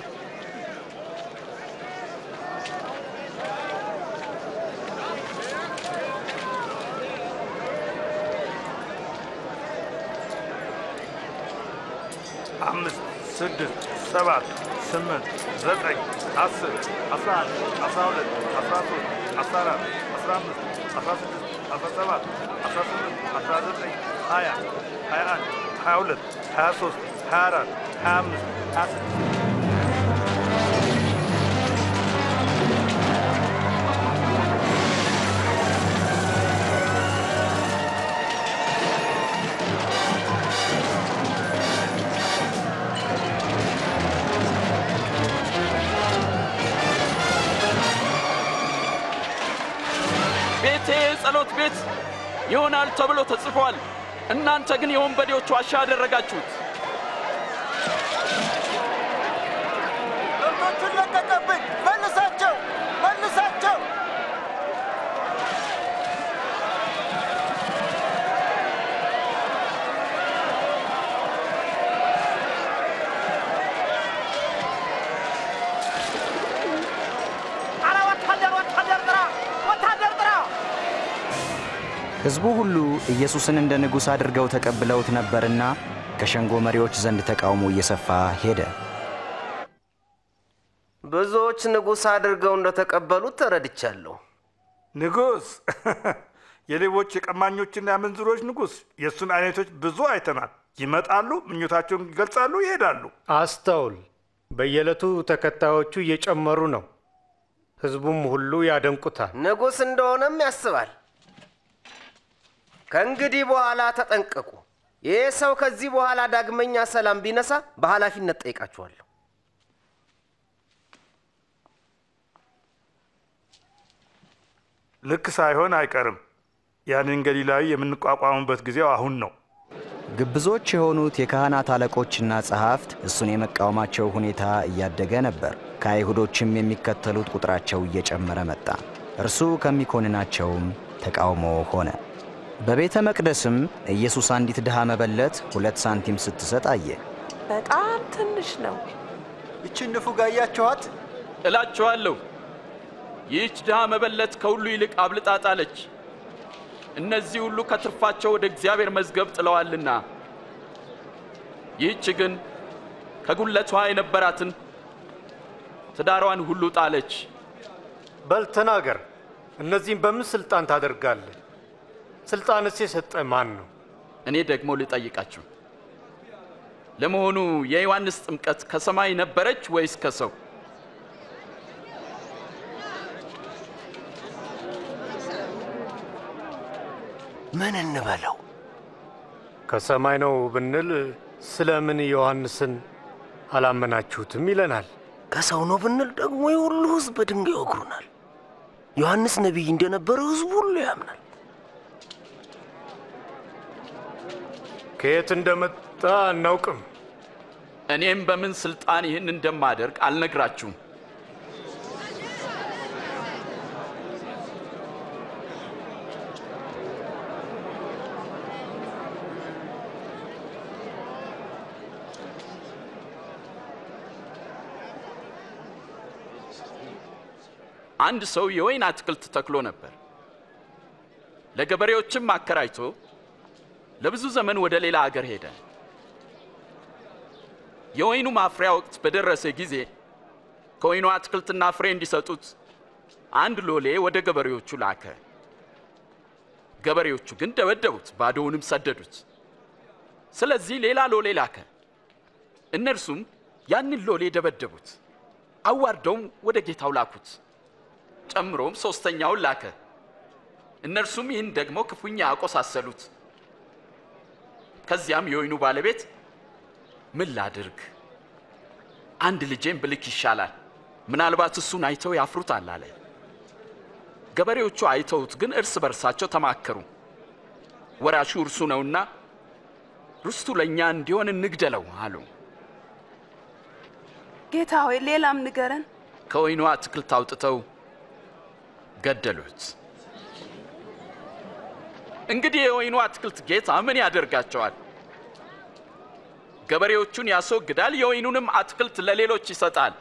አምስት ስድስት ሰባት ስምንት ዘጠኝ አስር አስራ አንድ አስራ ሁለት አስራ ሶስት አስራ አራት አስራ አምስት አስራ ስድስት አስራ ሰባት አስራ ስምንት አስራ ዘጠኝ ሀያ ሀያ አንድ ሀያ ሁለት ሀያ ሶስት ሀያ አራት ሀያ አምስት ሀያ ስድስት ቤቴ ጸሎት ቤት ይሆናል ተብሎ ተጽፏል። እናንተ ግን የወንበዴዎች ዋሻ አደረጋችሁት። ከብቶቹን ለቀቀብን! መልሳቸው! መልሳቸው! አረ ወታደር ወታደር ጥራ! ወታደር ጥራ! ሕዝቡ ሁሉ ኢየሱስን እንደ ንጉሥ አድርገው ተቀብለውት ነበርና ከሸንጎ መሪዎች ዘንድ ተቃውሞ እየሰፋ ሄደ። ብዙዎች ንጉሥ አድርገው እንደተቀበሉት ተረድቻለሁ። ንጉሥ የሌቦች የቀማኞችና የምንዝሮች ንጉሥ። የእሱን አይነቶች ብዙ አይተናል። ይመጣሉ፣ ምኞታቸውን ይገልጻሉ፣ ይሄዳሉ። አስተውል። በየዕለቱ ተከታዮቹ እየጨመሩ ነው። ሕዝቡም ሁሉ ያደንቁታል። ንጉሥ እንደሆነም ያስባል። ከእንግዲህ በኋላ ተጠንቀቁ። ይህ ሰው ከዚህ በኋላ ዳግመኛ ሰላም ቢነሳ በኃላፊነት ጠይቃችኋለሁ። ልክ ሳይሆን አይቀርም። ያንን ገሊላዊ የምንቋቋምበት ጊዜው አሁን ነው። ግብዞች የሆኑት የካህናት አለቆችና ጸሐፍት እሱን የመቃወማቸው ሁኔታ እያደገ ነበር። ከአይሁዶችም የሚከተሉት ቁጥራቸው እየጨመረ መጣ። እርሱ ከሚኮንናቸውም ተቃውሞ ሆነ። በቤተ መቅደስም ኢየሱስ አንዲት ድሃ መበለት ሁለት ሳንቲም ስትሰጥ አየ። በጣም ትንሽ ነው። ይችን ንፉግ አያችኋት? እላችኋለሁ ይህች ድሃ መበለት ከሁሉ ይልቅ አብልጣ ጣለች። እነዚህ ሁሉ ከትርፋቸው ወደ እግዚአብሔር መዝገብ ጥለዋልና፣ ይህች ግን ከጉለቷ የነበራትን ትዳሯን ሁሉ ጣለች። በል ተናገር፣ እነዚህም በምን ስልጣን ታደርጋለህ? ስልጣንስ የሰጠ ማን ነው? እኔ ደግሞ ልጠይቃችሁ፣ ለመሆኑ የዮሐንስ ጥምቀት ከሰማይ ነበረች ወይስ ከሰው? ምን እንበለው? ከሰማይ ነው ብንል ስለምን ዮሐንስን አላመናችሁትም ይለናል። ከሰው ነው ብንል ደግሞ የሁሉ ሕዝብ በድንጋይ ይወግሩናል። ዮሐንስ ነቢይ እንደነበረ ሕዝቡ ሁሉ ያምናል። ከየት እንደመጣ አናውቅም። እኔም በምን ስልጣን ይህን እንደማደርግ አልነግራችሁም። አንድ ሰው የወይን አትክልት ተክሎ ነበር። ለገበሬዎችም አከራይቶ ለብዙ ዘመን ወደ ሌላ አገር ሄደ። የወይኑ ማፍሪያ ወቅት በደረሰ ጊዜ ከወይኑ አትክልትና ፍሬ እንዲሰጡት አንድ ሎሌ ወደ ገበሬዎቹ ላከ። ገበሬዎቹ ግን ደበደቡት፣ ባዶውንም ሰደዱት። ስለዚህ ሌላ ሎሌ ላከ። እነርሱም ያንን ሎሌ ደበደቡት፣ አዋርደውም ወደ ጌታው ላኩት። ጨምሮም ሶስተኛውን ላከ። እነርሱም ይህን ደግሞ ክፉኛ አቆሳሰሉት። ከዚያም የወይኑ ባለቤት ምን ላድርግ? አንድ ልጄን ብልክ ይሻላል፣ ምናልባት እሱን አይተው ያፍሩታል አለ። ገበሬዎቹ አይተውት ግን እርስ በርሳቸው ተማከሩ። ወራሹ እርሱ ነውና ርስቱ ለእኛ እንዲሆን እንግደለው አሉ። ጌታ ሆይ ሌላም ንገረን። ከወይኑ አትክልት አውጥተው ገደሉት። እንግዲህ የወይኑ አትክልት ጌታ ምን ያደርጋቸዋል? ገበሬዎቹን ያስወግዳል፣ የወይኑንም አትክልት ለሌሎች ይሰጣል።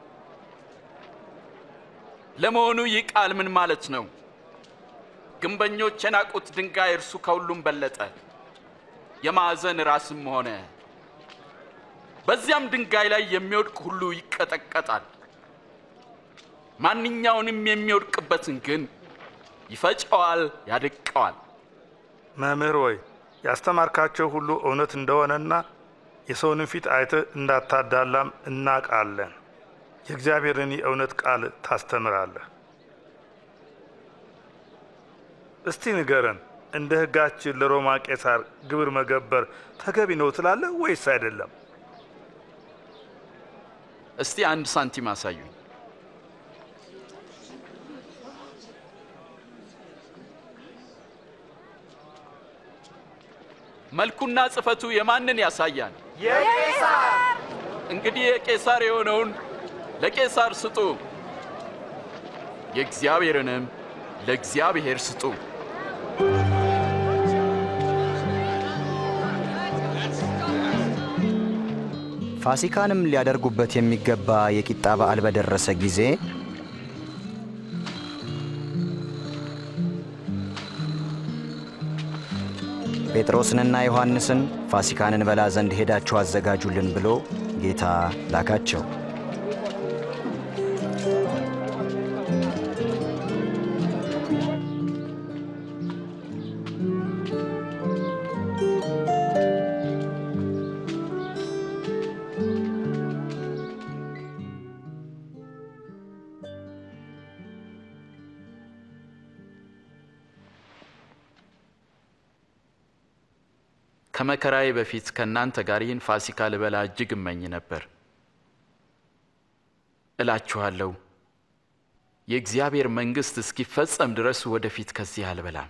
ለመሆኑ ይህ ቃል ምን ማለት ነው? ግንበኞች የናቁት ድንጋይ እርሱ ከሁሉም በለጠ፣ የማዕዘን ራስም ሆነ። በዚያም ድንጋይ ላይ የሚወድቅ ሁሉ ይቀጠቀጣል። ማንኛውንም የሚወድቅበትን ግን ይፈጨዋል፣ ያደቀዋል። መምህር ሆይ ያስተማርካቸው ሁሉ እውነት እንደሆነና የሰውንም ፊት አይተህ እንዳታዳላም እናውቃለን። የእግዚአብሔርን የእውነት ቃል ታስተምራለህ። እስቲ ንገረን፣ እንደ ሕጋችን ለሮማ ቄሳር ግብር መገበር ተገቢ ነው ትላለህ ወይስ አይደለም? እስቲ አንድ ሳንቲም አሳዩኝ። መልኩና ጽፈቱ የማንን ያሳያል? የቄሳር። እንግዲህ የቄሳር የሆነውን ለቄሳር ስጡ፣ የእግዚአብሔርንም ለእግዚአብሔር ስጡ። ፋሲካንም ሊያደርጉበት የሚገባ የቂጣ በዓል በደረሰ ጊዜ ጴጥሮስንና ዮሐንስን ፋሲካንን በላ ዘንድ ሄዳችሁ አዘጋጁልን ብሎ ጌታ ላካቸው። ከመከራዬ በፊት ከእናንተ ጋር ይህን ፋሲካ ልበላ እጅግ እመኝ ነበር። እላችኋለሁ የእግዚአብሔር መንግሥት እስኪፈጸም ድረስ ወደፊት ከዚህ አልበላም።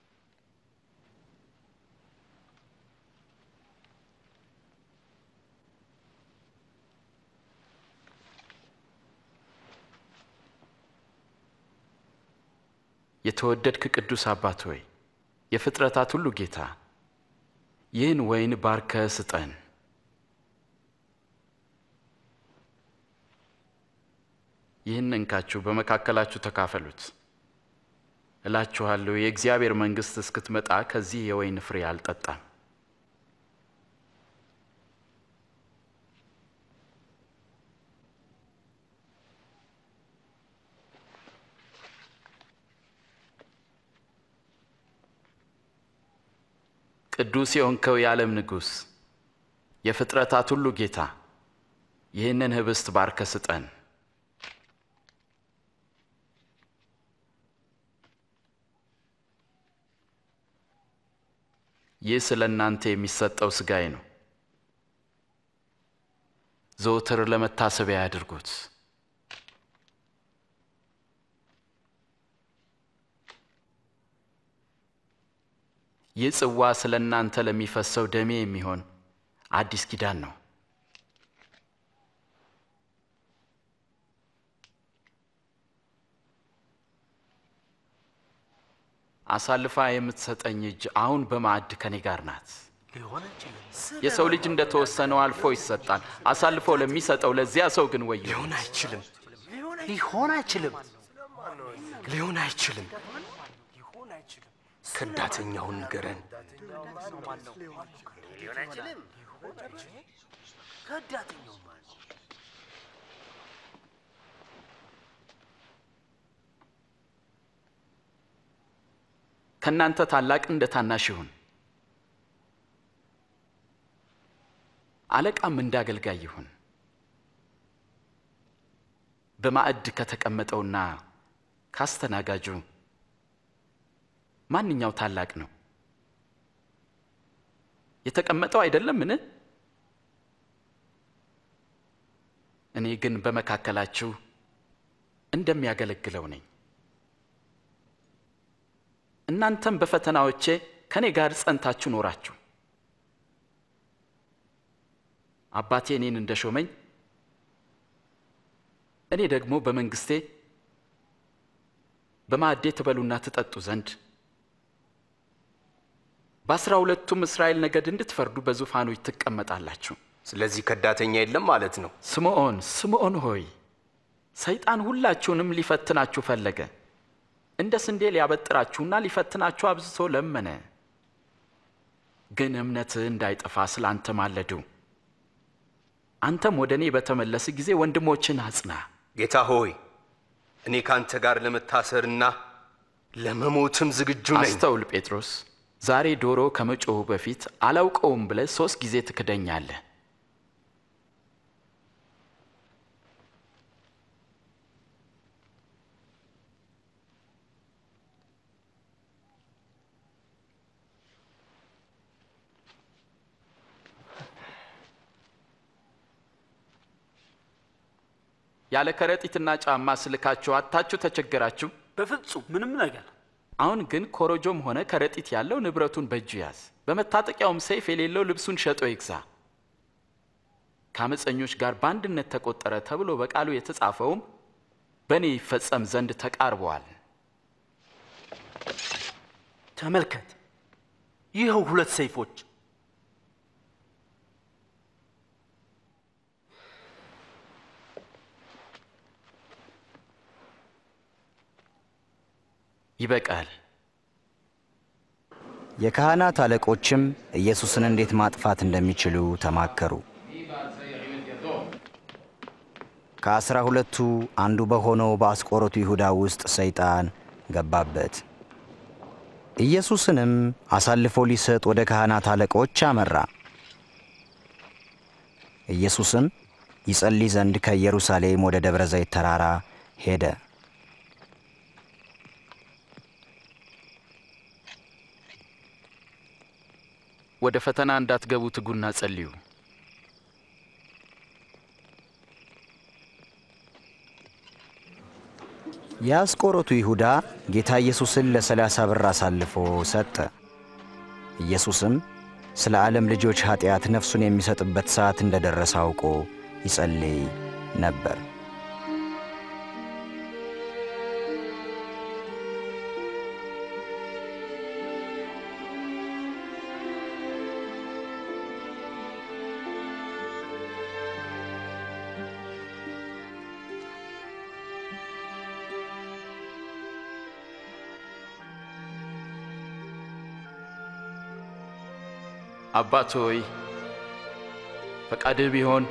የተወደድክ ቅዱስ አባት ሆይ፣ የፍጥረታት ሁሉ ጌታ ይህን ወይን ባርከ ስጠን። ይህን እንካችሁ በመካከላችሁ ተካፈሉት። እላችኋለሁ የእግዚአብሔር መንግሥት እስክትመጣ ከዚህ የወይን ፍሬ አልጠጣም። ቅዱስ የሆንከው የዓለም ንጉሥ፣ የፍጥረታት ሁሉ ጌታ ይህንን ህብስት ባርከ ስጠን። ይህ ስለ እናንተ የሚሰጠው ሥጋዬ ነው። ዘወትር ለመታሰቢያ ያድርጉት። ይህ ጽዋ ስለ እናንተ ለሚፈሰው ደሜ የሚሆን አዲስ ኪዳን ነው። አሳልፋ የምትሰጠኝ እጅ አሁን በማዕድ ከኔ ጋር ናት። የሰው ልጅ እንደተወሰነው አልፎ ይሰጣል። አሳልፎ ለሚሰጠው ለዚያ ሰው ግን ወዮ። ሊሆን አይችልም፣ ሊሆን አይችልም፣ ሊሆን አይችልም። ከዳተኛውን ንገረን። ሊሆን አይችልም። ከዳተኛው ከእናንተ ታላቅ እንደ ታናሽ ይሁን፣ አለቃም እንደ አገልጋይ ይሁን። በማዕድ ከተቀመጠውና ካስተናጋጁ ማንኛው ታላቅ ነው? የተቀመጠው አይደለምን? እኔ ግን በመካከላችሁ እንደሚያገለግለው ነኝ። እናንተም በፈተናዎቼ ከኔ ጋር ጸንታችሁ ኖራችሁ አባቴ እኔን እንደሾመኝ እኔ ደግሞ በመንግስቴ በማዕዴ ትበሉና ትጠጡ ዘንድ በአስራ ሁለቱም እስራኤል ነገድ እንድትፈርዱ በዙፋኖች ትቀመጣላችሁ። ስለዚህ ከዳተኛ የለም ማለት ነው። ስምዖን ስምዖን ሆይ ሰይጣን ሁላችሁንም ሊፈትናችሁ ፈለገ፣ እንደ ስንዴ ሊያበጥራችሁና ሊፈትናችሁ አብዝቶ ለመነ። ግን እምነትህ እንዳይጠፋ ስላንተ ማለዱ። አንተም ወደ እኔ በተመለስ ጊዜ ወንድሞችን አጽና። ጌታ ሆይ እኔ ካንተ ጋር ለመታሰርና ለመሞትም ዝግጁ ነኝ። አስተውል ጴጥሮስ፣ ዛሬ ዶሮ ከመጮሁ በፊት አላውቀውም ብለህ ሶስት ጊዜ ትክደኛለህ። ያለ ከረጢትና ጫማ ስልካችሁ አታችሁ ተቸገራችሁ? በፍጹም ምንም ነገር። አሁን ግን ኮረጆም ሆነ ከረጢት ያለው ንብረቱን በእጁ ያዝ፣ በመታጠቂያውም ሰይፍ የሌለው ልብሱን ሸጦ ይግዛ። ከአመፀኞች ጋር በአንድነት ተቆጠረ ተብሎ በቃሉ የተጻፈውም በእኔ ይፈጸም ዘንድ ተቃርበዋል። ተመልከት፣ ይኸው ሁለት ሰይፎች። ይበቃል። የካህናት አለቆችም ኢየሱስን እንዴት ማጥፋት እንደሚችሉ ተማከሩ። ከአስራ ሁለቱ አንዱ በሆነው በአስቆሮቱ ይሁዳ ውስጥ ሰይጣን ገባበት። ኢየሱስንም አሳልፎ ሊሰጥ ወደ ካህናት አለቆች አመራ። ኢየሱስም ይጸልይ ዘንድ ከኢየሩሳሌም ወደ ደብረ ዘይት ተራራ ሄደ። ወደ ፈተና እንዳትገቡ ትጉና ጸልዩ። የአስቆሮቱ ይሁዳ ጌታ ኢየሱስን ለሰላሳ ብር አሳልፎ ሰጠ። ኢየሱስም ስለ ዓለም ልጆች ኃጢአት ነፍሱን የሚሰጥበት ሰዓት እንደደረሰ አውቆ ይጸልይ ነበር። አባት ሆይ ፈቃድህ ቢሆን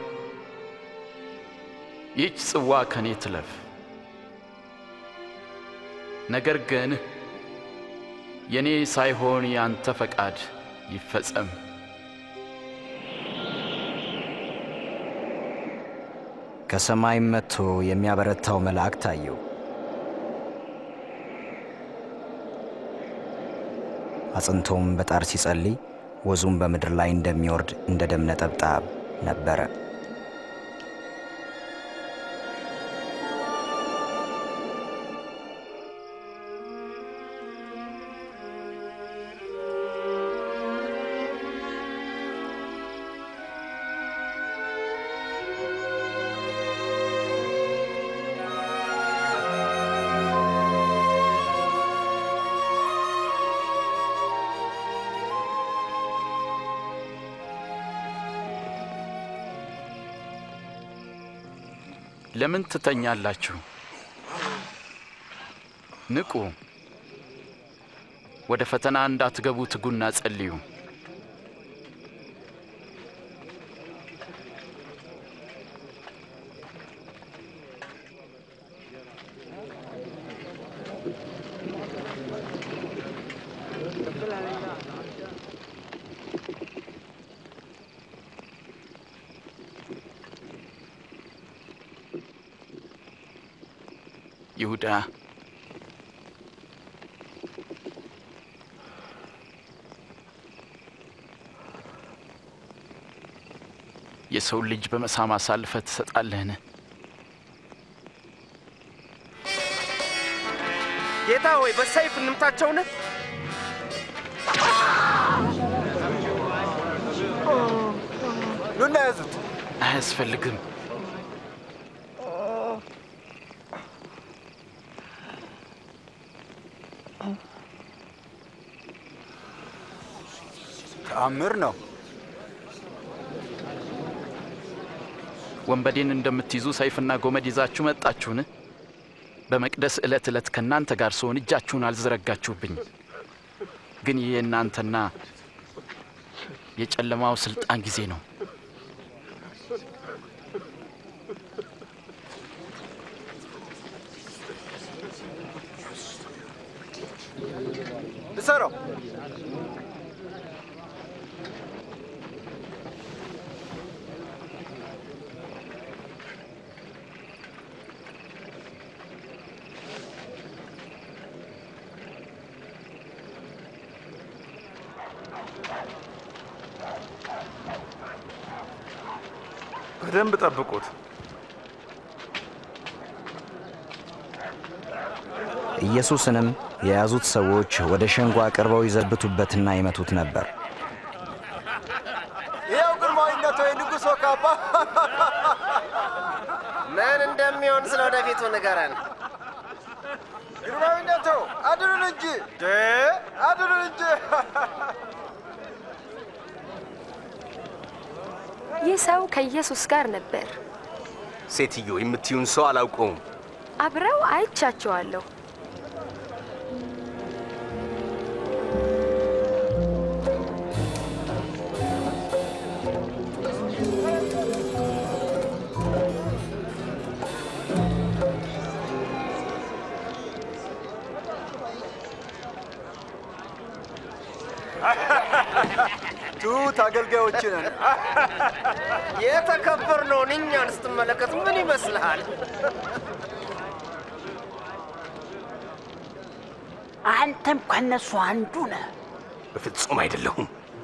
ይህች ጽዋ ከኔ ትለፍ፣ ነገር ግን የኔ ሳይሆን ያንተ ፈቃድ ይፈጸም። ከሰማይም መጥቶ የሚያበረታው መልአክ ታየው። አጽንቶም በጣር ሲጸልይ ወዙም በምድር ላይ እንደሚወርድ እንደ ደም ነጠብጣብ ነበረ። ለምን ትተኛላችሁ? ንቁ፣ ወደ ፈተና እንዳትገቡ ትጉና ጸልዩ። ይሁዳ የሰው ልጅ በመሳም አሳልፈህ ትሰጣለህን? ጌታ ሆይ በሰይፍ እንምታቸውን? ኑና ያዙት። አያስፈልግም። ተአምር ነው። ወንበዴን እንደምትይዙ ሰይፍና ጎመድ ይዛችሁ መጣችሁን? በመቅደስ ዕለት ዕለት ከእናንተ ጋር ስሆን እጃችሁን አልዘረጋችሁብኝ። ግን ይህ የእናንተና የጨለማው ስልጣን ጊዜ ነው። እሰረው። በደንብ ጠብቁት። ኢየሱስንም የያዙት ሰዎች ወደ ሸንጎ አቅርበው ይዘብቱበትና ይመቱት ነበር። ይኸው ግርማዊነቱ የንጉሶ ካባ። ምን እንደሚሆን ስለ ወደፊቱ ንገረን። ግርማዊነቱ አድኑን እንጂ አድኑን እንጂ። ይህ ሰው ከኢየሱስ ጋር ነበር። ሴትዮ የምትዩን ሰው አላውቀውም። አብረው አይቻቸዋለሁ። ትሁት አገልጋዮች ነን። የተከበርነውን እኛን ስትመለከት ምን ይመስልሃል? አንተም ከነሱ አንዱ ነህ። በፍጹም አይደለሁም።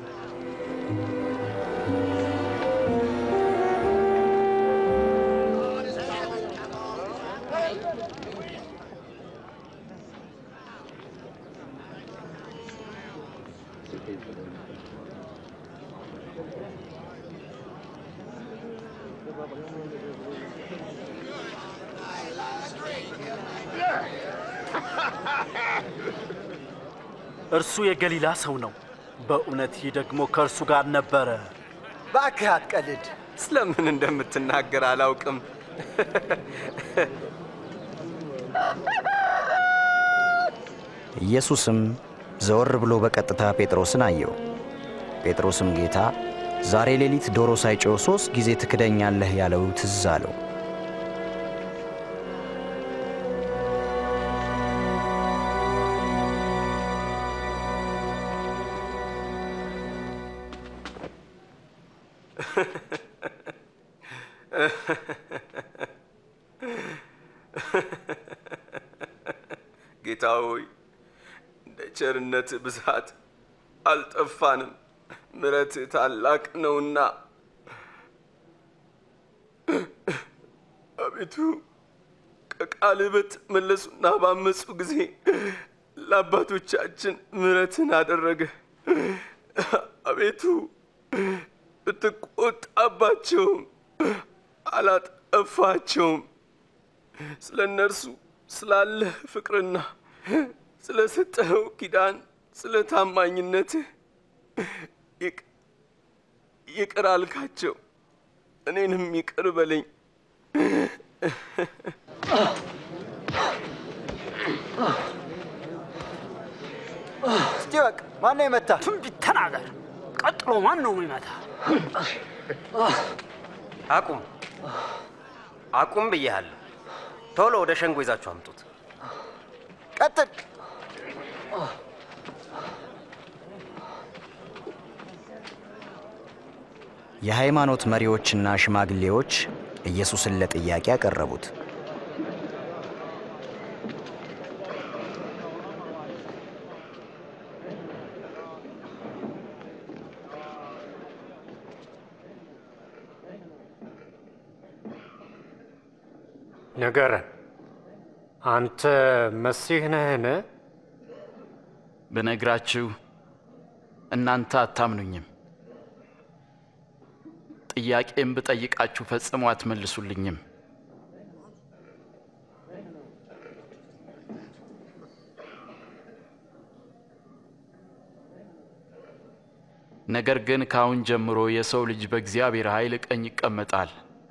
እርሱ የገሊላ ሰው ነው። በእውነት ይህ ደግሞ ከእርሱ ጋር ነበረ። እባክህ አትቀልድ። ስለምን እንደምትናገር አላውቅም። ኢየሱስም ዘወር ብሎ በቀጥታ ጴጥሮስን አየው። ጴጥሮስም ጌታ ዛሬ ሌሊት ዶሮ ሳይጮህ ሦስት ጊዜ ትክደኛለህ ያለው ትዝ አለው። ጌታ ሆይ እንደ ቸርነት ብዛት አልጠፋንም፣ ምሕረት ታላቅ ነውና። አቤቱ ከቃልህ በተመለሱና ባመፁ ጊዜ ለአባቶቻችን ምሕረትን አደረገ። አቤቱ ብትቆጣባቸውም አላጠፋቸውም። ስለ እነርሱ ስላለህ ፍቅርና ስለ ሰጠኸው ኪዳን ስለ ታማኝነትህ ይቅር አልካቸው። እኔንም ይቅር በለኝ። እስቲ በቃ ማን ነው የመታ? ትንቢት ተናገር። ቀጥሎ ማን ነው የሚመታ? አቁም አቁም ብያለሁ። ቶሎ ወደ ሸንጎ ይዛችሁ አምጡት። ቀጥል። የሃይማኖት መሪዎችና ሽማግሌዎች ኢየሱስን ለጥያቄ ያቀረቡት። ንገረን፣ አንተ መሲህ ነህን? ብነግራችሁ እናንተ አታምኑኝም። ጥያቄም ብጠይቃችሁ ፈጽሞ አትመልሱልኝም። ነገር ግን ከአሁን ጀምሮ የሰው ልጅ በእግዚአብሔር ኃይል ቀኝ ይቀመጣል።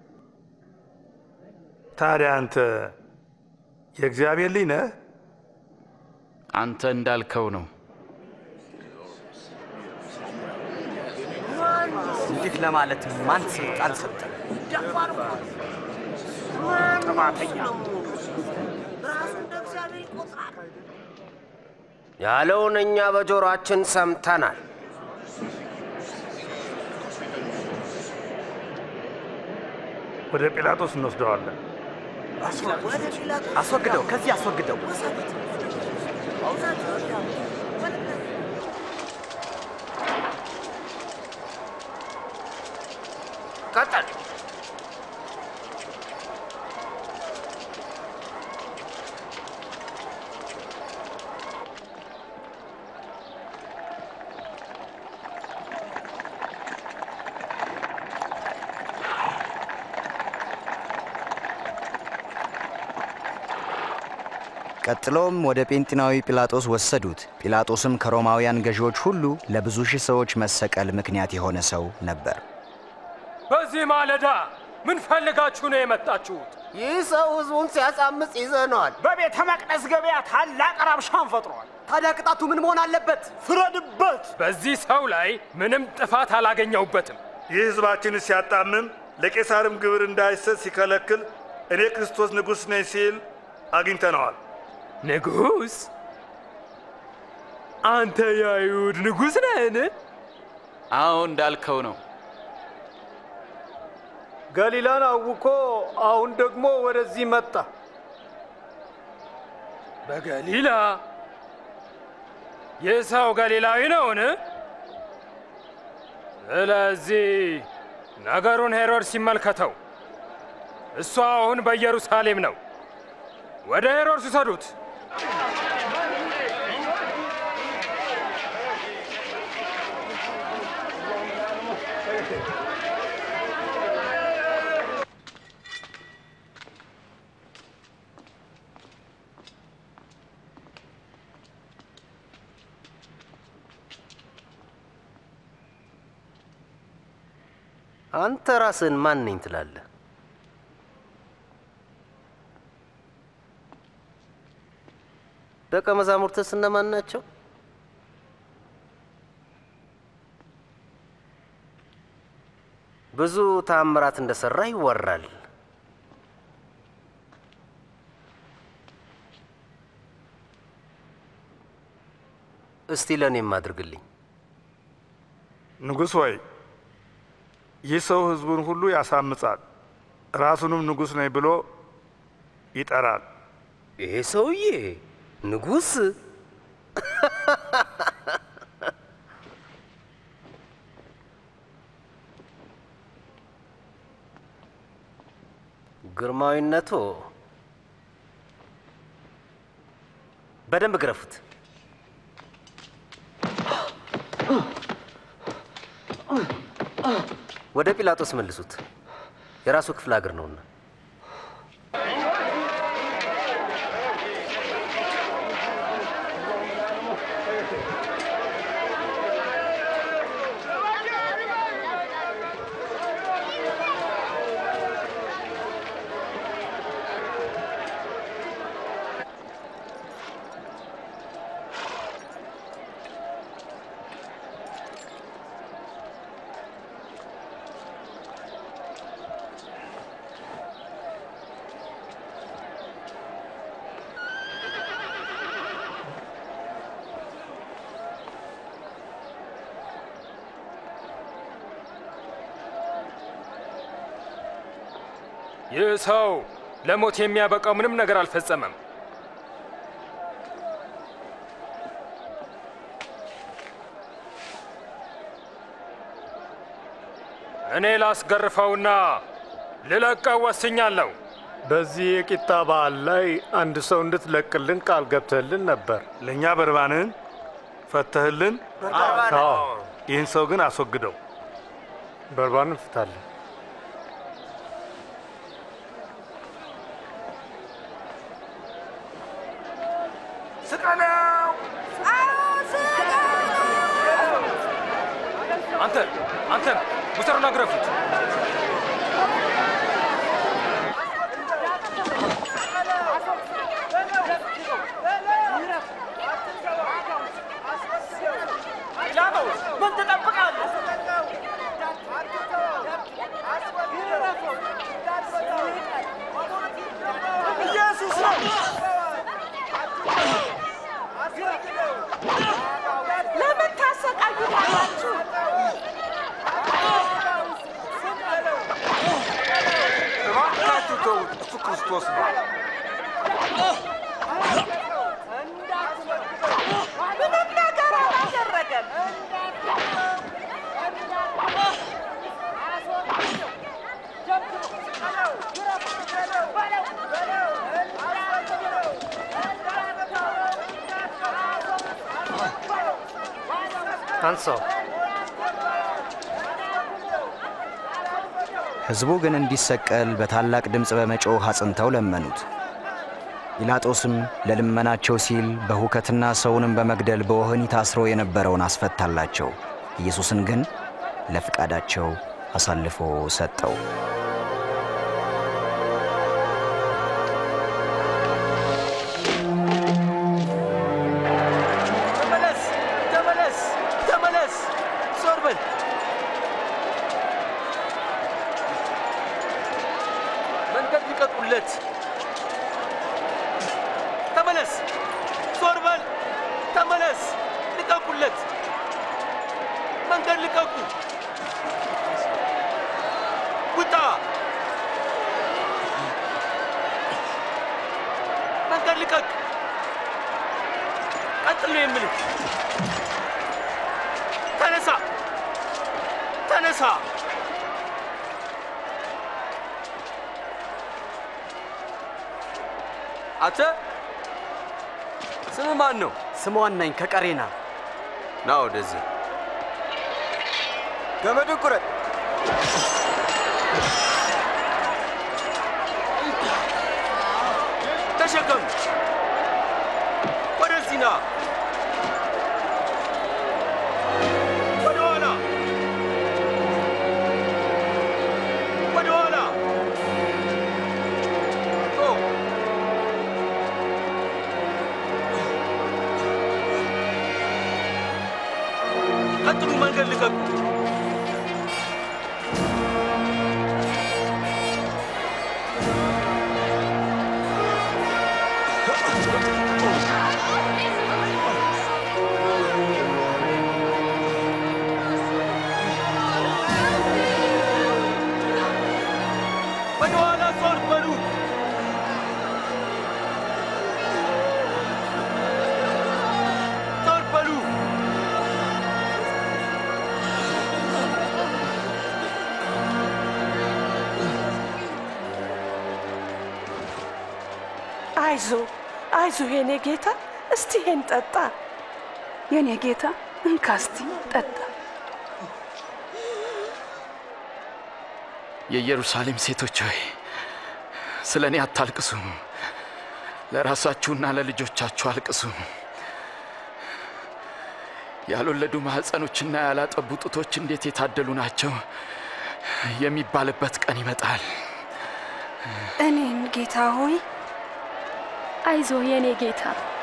ታዲያ አንተ የእግዚአብሔር ልጅ ነህ? አንተ እንዳልከው ነው። እንዲህ ለማለት ማን ስልጣን ሰጠ? ጥፋተኛ ያለውን እኛ በጆሮአችን ሰምተናል። ወደ ጲላጦስ እንወስደዋለን። አስወግደው፣ ከዚህ አስወግደው። ቀጥል። ቀጥሎም ወደ ጴንጤናዊ ጲላጦስ ወሰዱት። ጲላጦስም ከሮማውያን ገዢዎች ሁሉ ለብዙ ሺህ ሰዎች መሰቀል ምክንያት የሆነ ሰው ነበር። በዚህ ማለዳ ምን ፈልጋችሁ ነው የመጣችሁት? ይህ ሰው ሕዝቡን ሲያሳምጽ ይዘነዋል። በቤተ መቅደስ ገበያ ታላቅ ረብሻን ፈጥሯል። ታዲያ ቅጣቱ ምን መሆን አለበት? ፍረድበት። በዚህ ሰው ላይ ምንም ጥፋት አላገኘሁበትም። ይህ ሕዝባችንን ሲያጣምም ለቄሳርም ግብር እንዳይሰጥ ሲከለክል እኔ ክርስቶስ ንጉሥ ነኝ ሲል አግኝተነዋል። ንጉሥ? አንተ የአይሁድ ንጉሥ ነህን? አዎ እንዳልከው ነው። ገሊላን አውኮ አሁን ደግሞ ወደዚህ መጣ። በገሊላ? ይህ ሰው ገሊላዊ ነውን? ስለዚህ ነገሩን ሄሮድስ ይመልከተው። እሱ አሁን በኢየሩሳሌም ነው። ወደ ሄሮድስ ውሰዱት። አንተ ራስህን ማን ነኝ ትላለህ? ደቀ መዛሙርትስ እነማን ናቸው? ብዙ ተአምራት እንደሰራ ይወራል። እስቲ ለእኔም አድርግልኝ። ንጉሥ ሆይ፣ ይህ ሰው ሕዝቡን ሁሉ ያሳምጻል፣ ራሱንም ንጉሥ ነኝ ብሎ ይጠራል። ይሄ ሰውዬ ንጉሥ? ግርማዊነቶ፣ በደንብ ግረፉት። ወደ ጲላጦስ መልሱት። የራሱ ክፍለ ሀገር ነውና። ይህ ሰው ለሞት የሚያበቃው ምንም ነገር አልፈጸመም። እኔ ላስገርፈውና ልለቀው ወስኛለሁ። በዚህ የቂጣ በዓል ላይ አንድ ሰው እንድትለቅልን ቃል ገብተህልን ነበር። ለእኛ በርባንን ፈተህልን? አዎ። ይህን ሰው ግን አስወግደው። በርባንን ፍታለን። ስቀለው! አንተ አንተ ሙተሩን አግረፉት። ምን ትጠብቃለህ? ኢየሱስ ነው! ለምን ታሰቃዩታላችሁ? እባካችሁ ተውት፣ እሱ ክርስቶስ ነው። ምንም ነገር አላደረገም። አንሳው። ሕዝቡ ግን እንዲሰቀል በታላቅ ድምፅ በመጮህ አጽንተው ለመኑት። ጲላጦስም ለልመናቸው ሲል በሁከትና ሰውንም በመግደል በወህኒ ታስሮ የነበረውን አስፈታላቸው። ኢየሱስን ግን ለፍቃዳቸው አሳልፎ ሰጠው። ተመለስ! ተመለስ! ተመለስ! ዞር በል! መንገድ ልቀቁለት! ተመለስ! ዞር በል! ተመለስ! ልቀቁለት! መንገድ ልቀቁ! ውጣ! መንገድ ልቀቅ! ቀጥል ነው የምልህ! ተነሳ! ተነሳ! አንተ ስም ማን ነው? ስምዋን ነኝ ከቀሬና። ና ወደዚህ። ገመዱን ቁረጥ። ተሸከም! ወደዚህ ና! ወደ ኋላ! ወደ ኋላ! ኦ! ቀጥሉ፣ መንገድ ልቀቁ! ወደ ኋላ ዞር በሉ! ዞር በሉ! አይዞ አይዞ የኔ ጌታ፣ እስቲ ይሄን ጠጣ። የኔ ጌታ እንካ እስቲ ጠጣ። የኢየሩሳሌም ሴቶች ሆይ ስለ እኔ አታልቅሱ፣ ለራሳችሁና ለልጆቻችሁ አልቅሱ። ያልወለዱ ማህፀኖችና ያላጠቡ ጡቶች እንዴት የታደሉ ናቸው የሚባልበት ቀን ይመጣል። እኔን ጌታ ሆይ አይዞ የኔ ጌታ።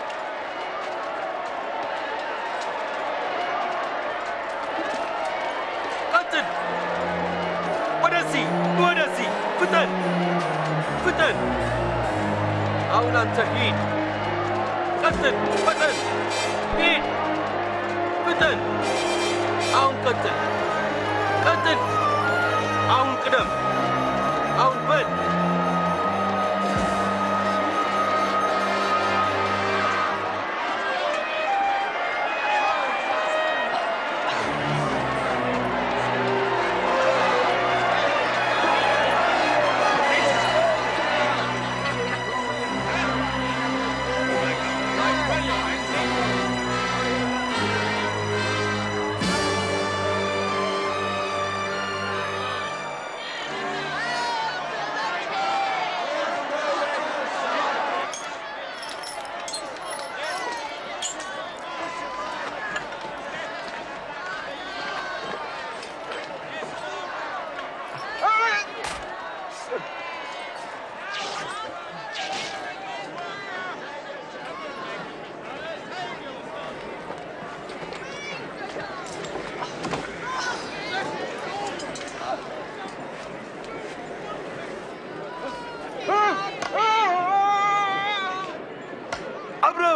ቀጥል! ወደዚህ ወደዚህ! ፍጠን ፍጠን! አሁን አንተ ሂድ! ቀጥል! ፍጠን! ሂድ! ፍጠን! አሁን ቀጥል! ቀጥል! አሁን ቅደም! አሁን በል!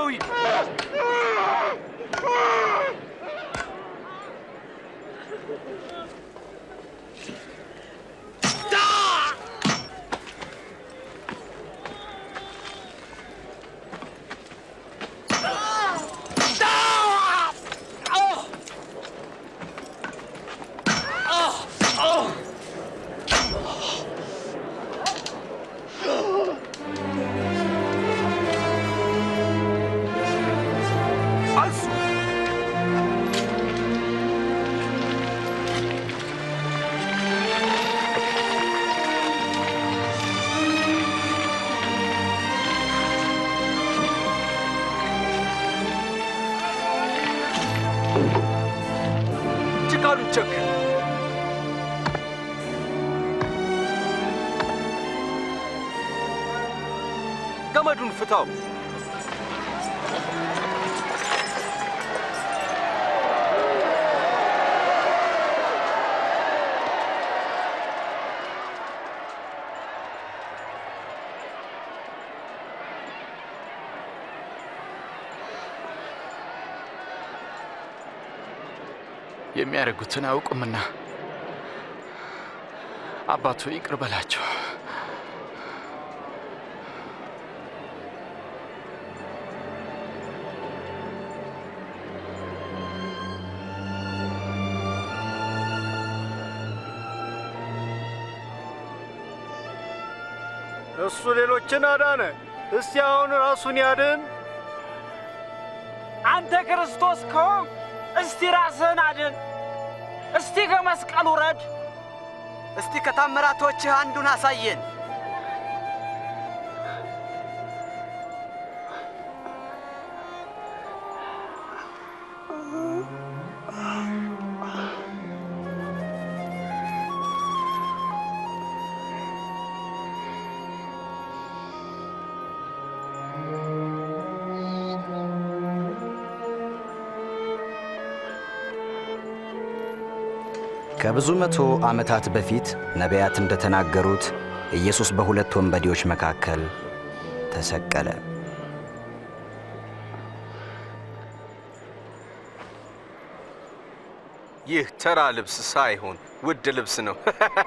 ሰማያዊ ጭቃሉን ቸክ ገመዱን ፍታው የሚያደርጉትን አያውቁምና አባቱ ይቅር በላቸው። እሱ ሌሎችን አዳነ። እስቲ አሁን ራሱን ያድን። አንተ ክርስቶስ ከሆንክ እስቲ ራስህን አድን። እስቲ ከመስቀሉ ረድ። እስቲ ከታምራቶችህ አንዱን አሳየን። ከብዙ መቶ ዓመታት በፊት ነቢያት እንደተናገሩት ኢየሱስ በሁለት ወንበዴዎች መካከል ተሰቀለ። ይህ ተራ ልብስ ሳይሆን ውድ ልብስ ነው።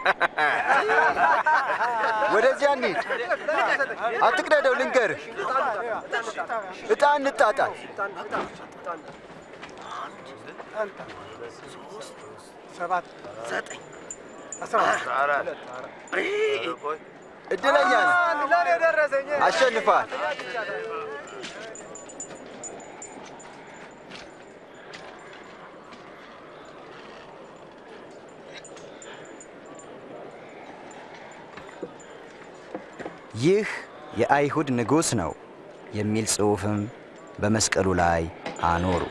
ወደዚያ እንሂድ። አትቅደደው፣ ልንገርህ። ዕጣ እንጣጣል። ሰባት ዘጠኝ አስራ አራት እድለኛ ነህ፣ አሸንፈሃል። ይህ የአይሁድ ንጉሥ ነው የሚል ጽሑፍም በመስቀሉ ላይ አኖሩ።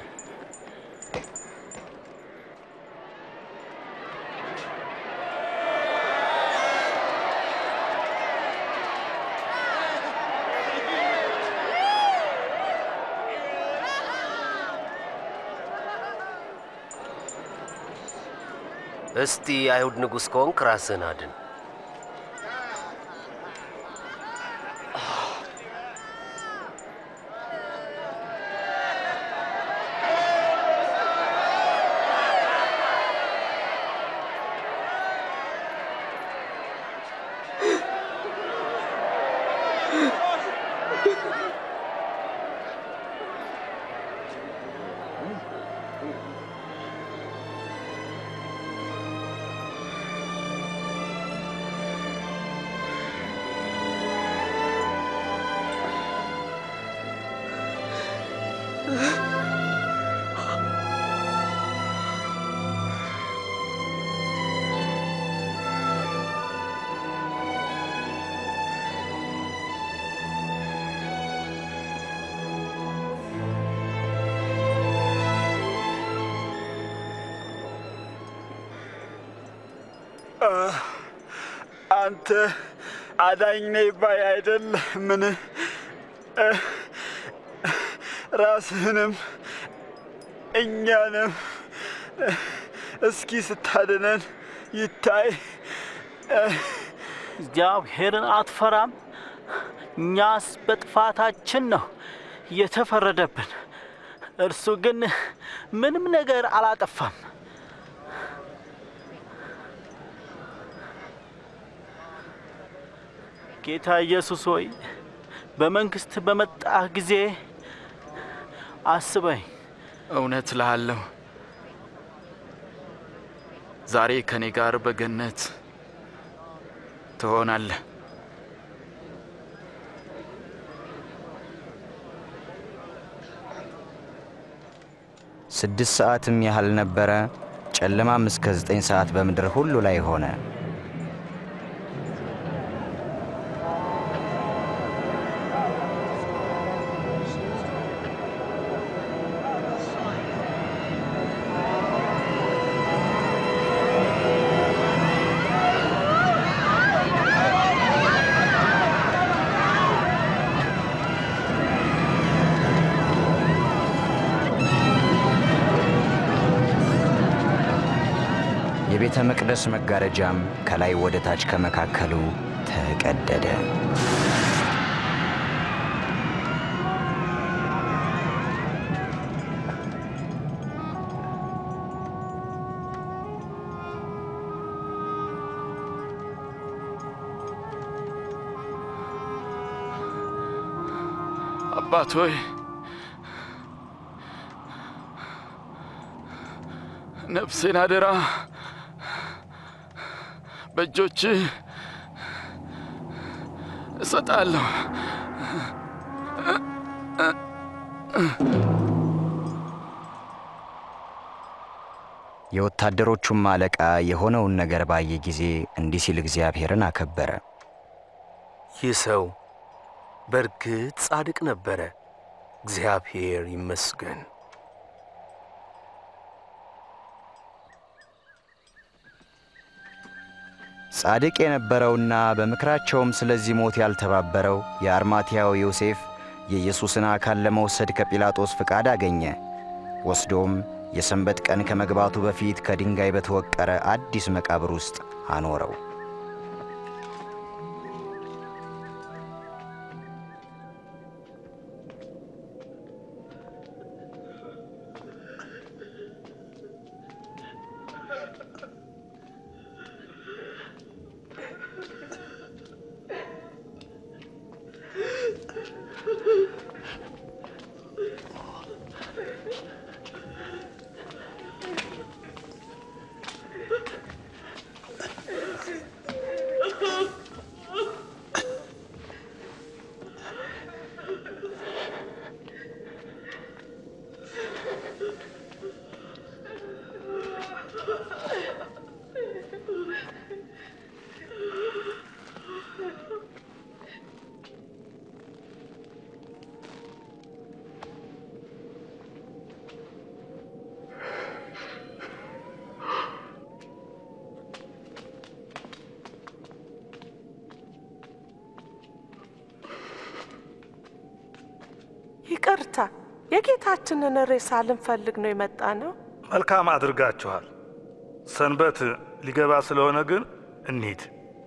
እስቲ የአይሁድ ንጉሥ ከሆንክ ራስህን አድን። አንተ አዳኝ ነኝ ባይ አይደለምን? ራስህንም እኛንም እስኪ ስታድነን ይታይ። እግዚአብሔርን አትፈራም? እኛስ በጥፋታችን ነው የተፈረደብን። እርሱ ግን ምንም ነገር አላጠፋም። ጌታ ኢየሱስ ሆይ በመንግስት በመጣህ ጊዜ አስበኝ። እውነት እልሃለሁ ዛሬ ከኔ ጋር በገነት ትሆናለህ። ስድስት ሰዓትም ያህል ነበረ። ጨለማም እስከ ዘጠኝ ሰዓት በምድር ሁሉ ላይ ሆነ። የቤተ መቅደስ መጋረጃም ከላይ ወደ ታች ከመካከሉ ተቀደደ። አባት ሆይ ነፍሴን አደራ በእጆች እሰጣለሁ። የወታደሮቹም አለቃ የሆነውን ነገር ባየ ጊዜ እንዲህ ሲል እግዚአብሔርን አከበረ። ይህ ሰው በእርግጥ ጻድቅ ነበረ፣ እግዚአብሔር ይመስገን። ጻድቅ የነበረውና በምክራቸውም ስለዚህ ሞት ያልተባበረው የአርማትያው ዮሴፍ የኢየሱስን አካል ለመውሰድ ከጲላጦስ ፍቃድ አገኘ። ወስዶም የሰንበት ቀን ከመግባቱ በፊት ከድንጋይ በተወቀረ አዲስ መቃብር ውስጥ አኖረው። ይቅርታ፣ የጌታችንን ሬሳ ልንፈልግ ነው የመጣ ነው። መልካም አድርጋችኋል። ሰንበት ሊገባ ስለሆነ ግን እንሂድ።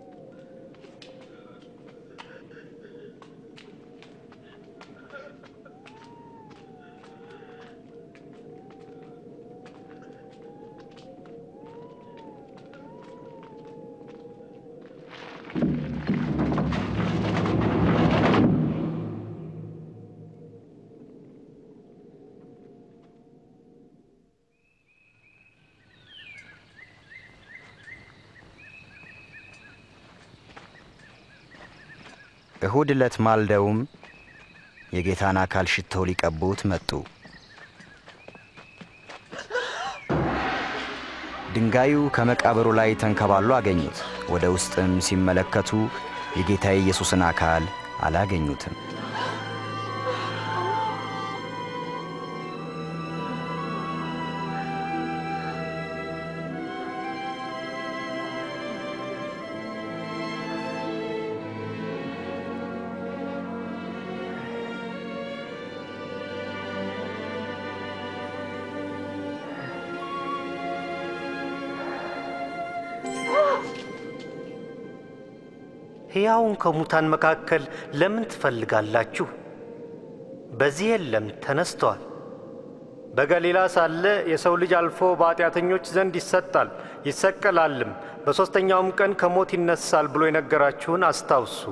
እሁድ ዕለት ማልደውም የጌታን አካል ሽተው ሊቀቡት መጡ። ድንጋዩ ከመቃብሩ ላይ ተንከባሎ አገኙት። ወደ ውስጥም ሲመለከቱ የጌታ ኢየሱስን አካል አላገኙትም። ሕያውን ከሙታን መካከል ለምን ትፈልጋላችሁ? በዚህ የለም ተነስቷል። በገሊላ ሳለ የሰው ልጅ አልፎ በኃጢአተኞች ዘንድ ይሰጣል ይሰቀላልም፣ በሦስተኛውም ቀን ከሞት ይነሳል ብሎ የነገራችሁን አስታውሱ።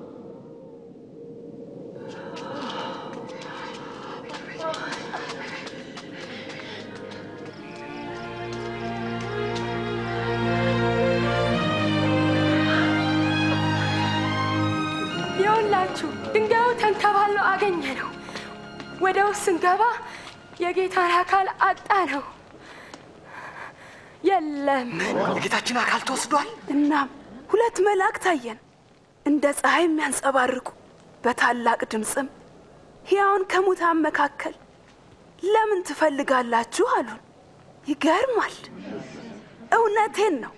ይኸውላችሁ ድንጋዩ ተንከባሎ አገኘ ነው። ወደ ውስጥ ስንገባ የጌታን አካል አጣ ነው። የለም የጌታችን አካል ተወስዷል። እናም ሁለት መላእክት አየን፣ እንደ ፀሐይ የሚያንጸባርቁ በታላቅ ድምፅም ሕያውን ከሙታን መካከል ለምን ትፈልጋላችሁ አሉን። ይገርማል። እውነቴን ነው።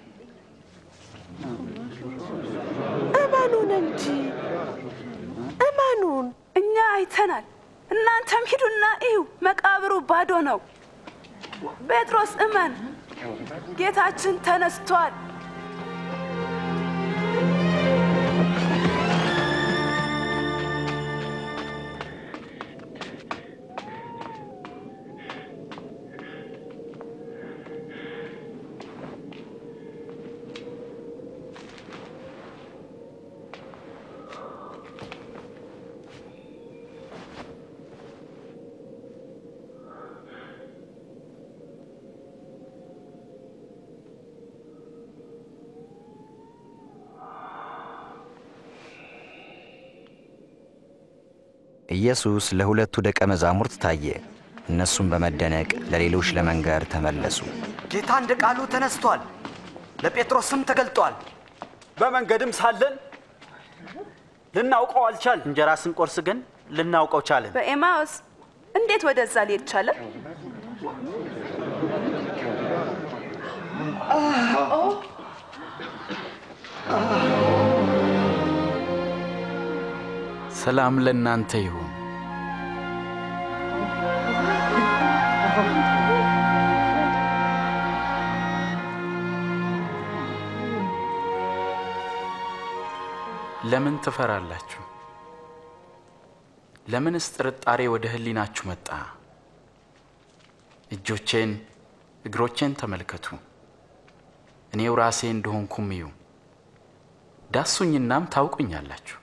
እመኑን እንጂ እመኑን። እኛ አይተናል፣ እናንተም ሂዱና እዩ። መቃብሩ ባዶ ነው። ጴጥሮስ እመን፣ ጌታችን ተነስቷል። ኢየሱስ ለሁለቱ ደቀ መዛሙርት ታየ። እነሱም በመደነቅ ለሌሎች ለመንገር ተመለሱ። ጌታ እንደ ቃሉ ተነስቷል፣ ለጴጥሮስም ተገልጧል። በመንገድም ሳለን ልናውቀው አልቻልን። እንጀራ ስንቆርስ ግን ልናውቀው ቻለን። በኤማውስ እንዴት ወደዛ ሊሄድ ቻለ? ሰላም ለእናንተ ይሁን። ለምን ትፈራላችሁ? ለምንስ ጥርጣሬ ወደ ህሊናችሁ መጣ? እጆቼን እግሮቼን ተመልከቱ፣ እኔው ራሴ እንደሆንኩም እዩ። ዳሱኝናም ታውቁኛላችሁ።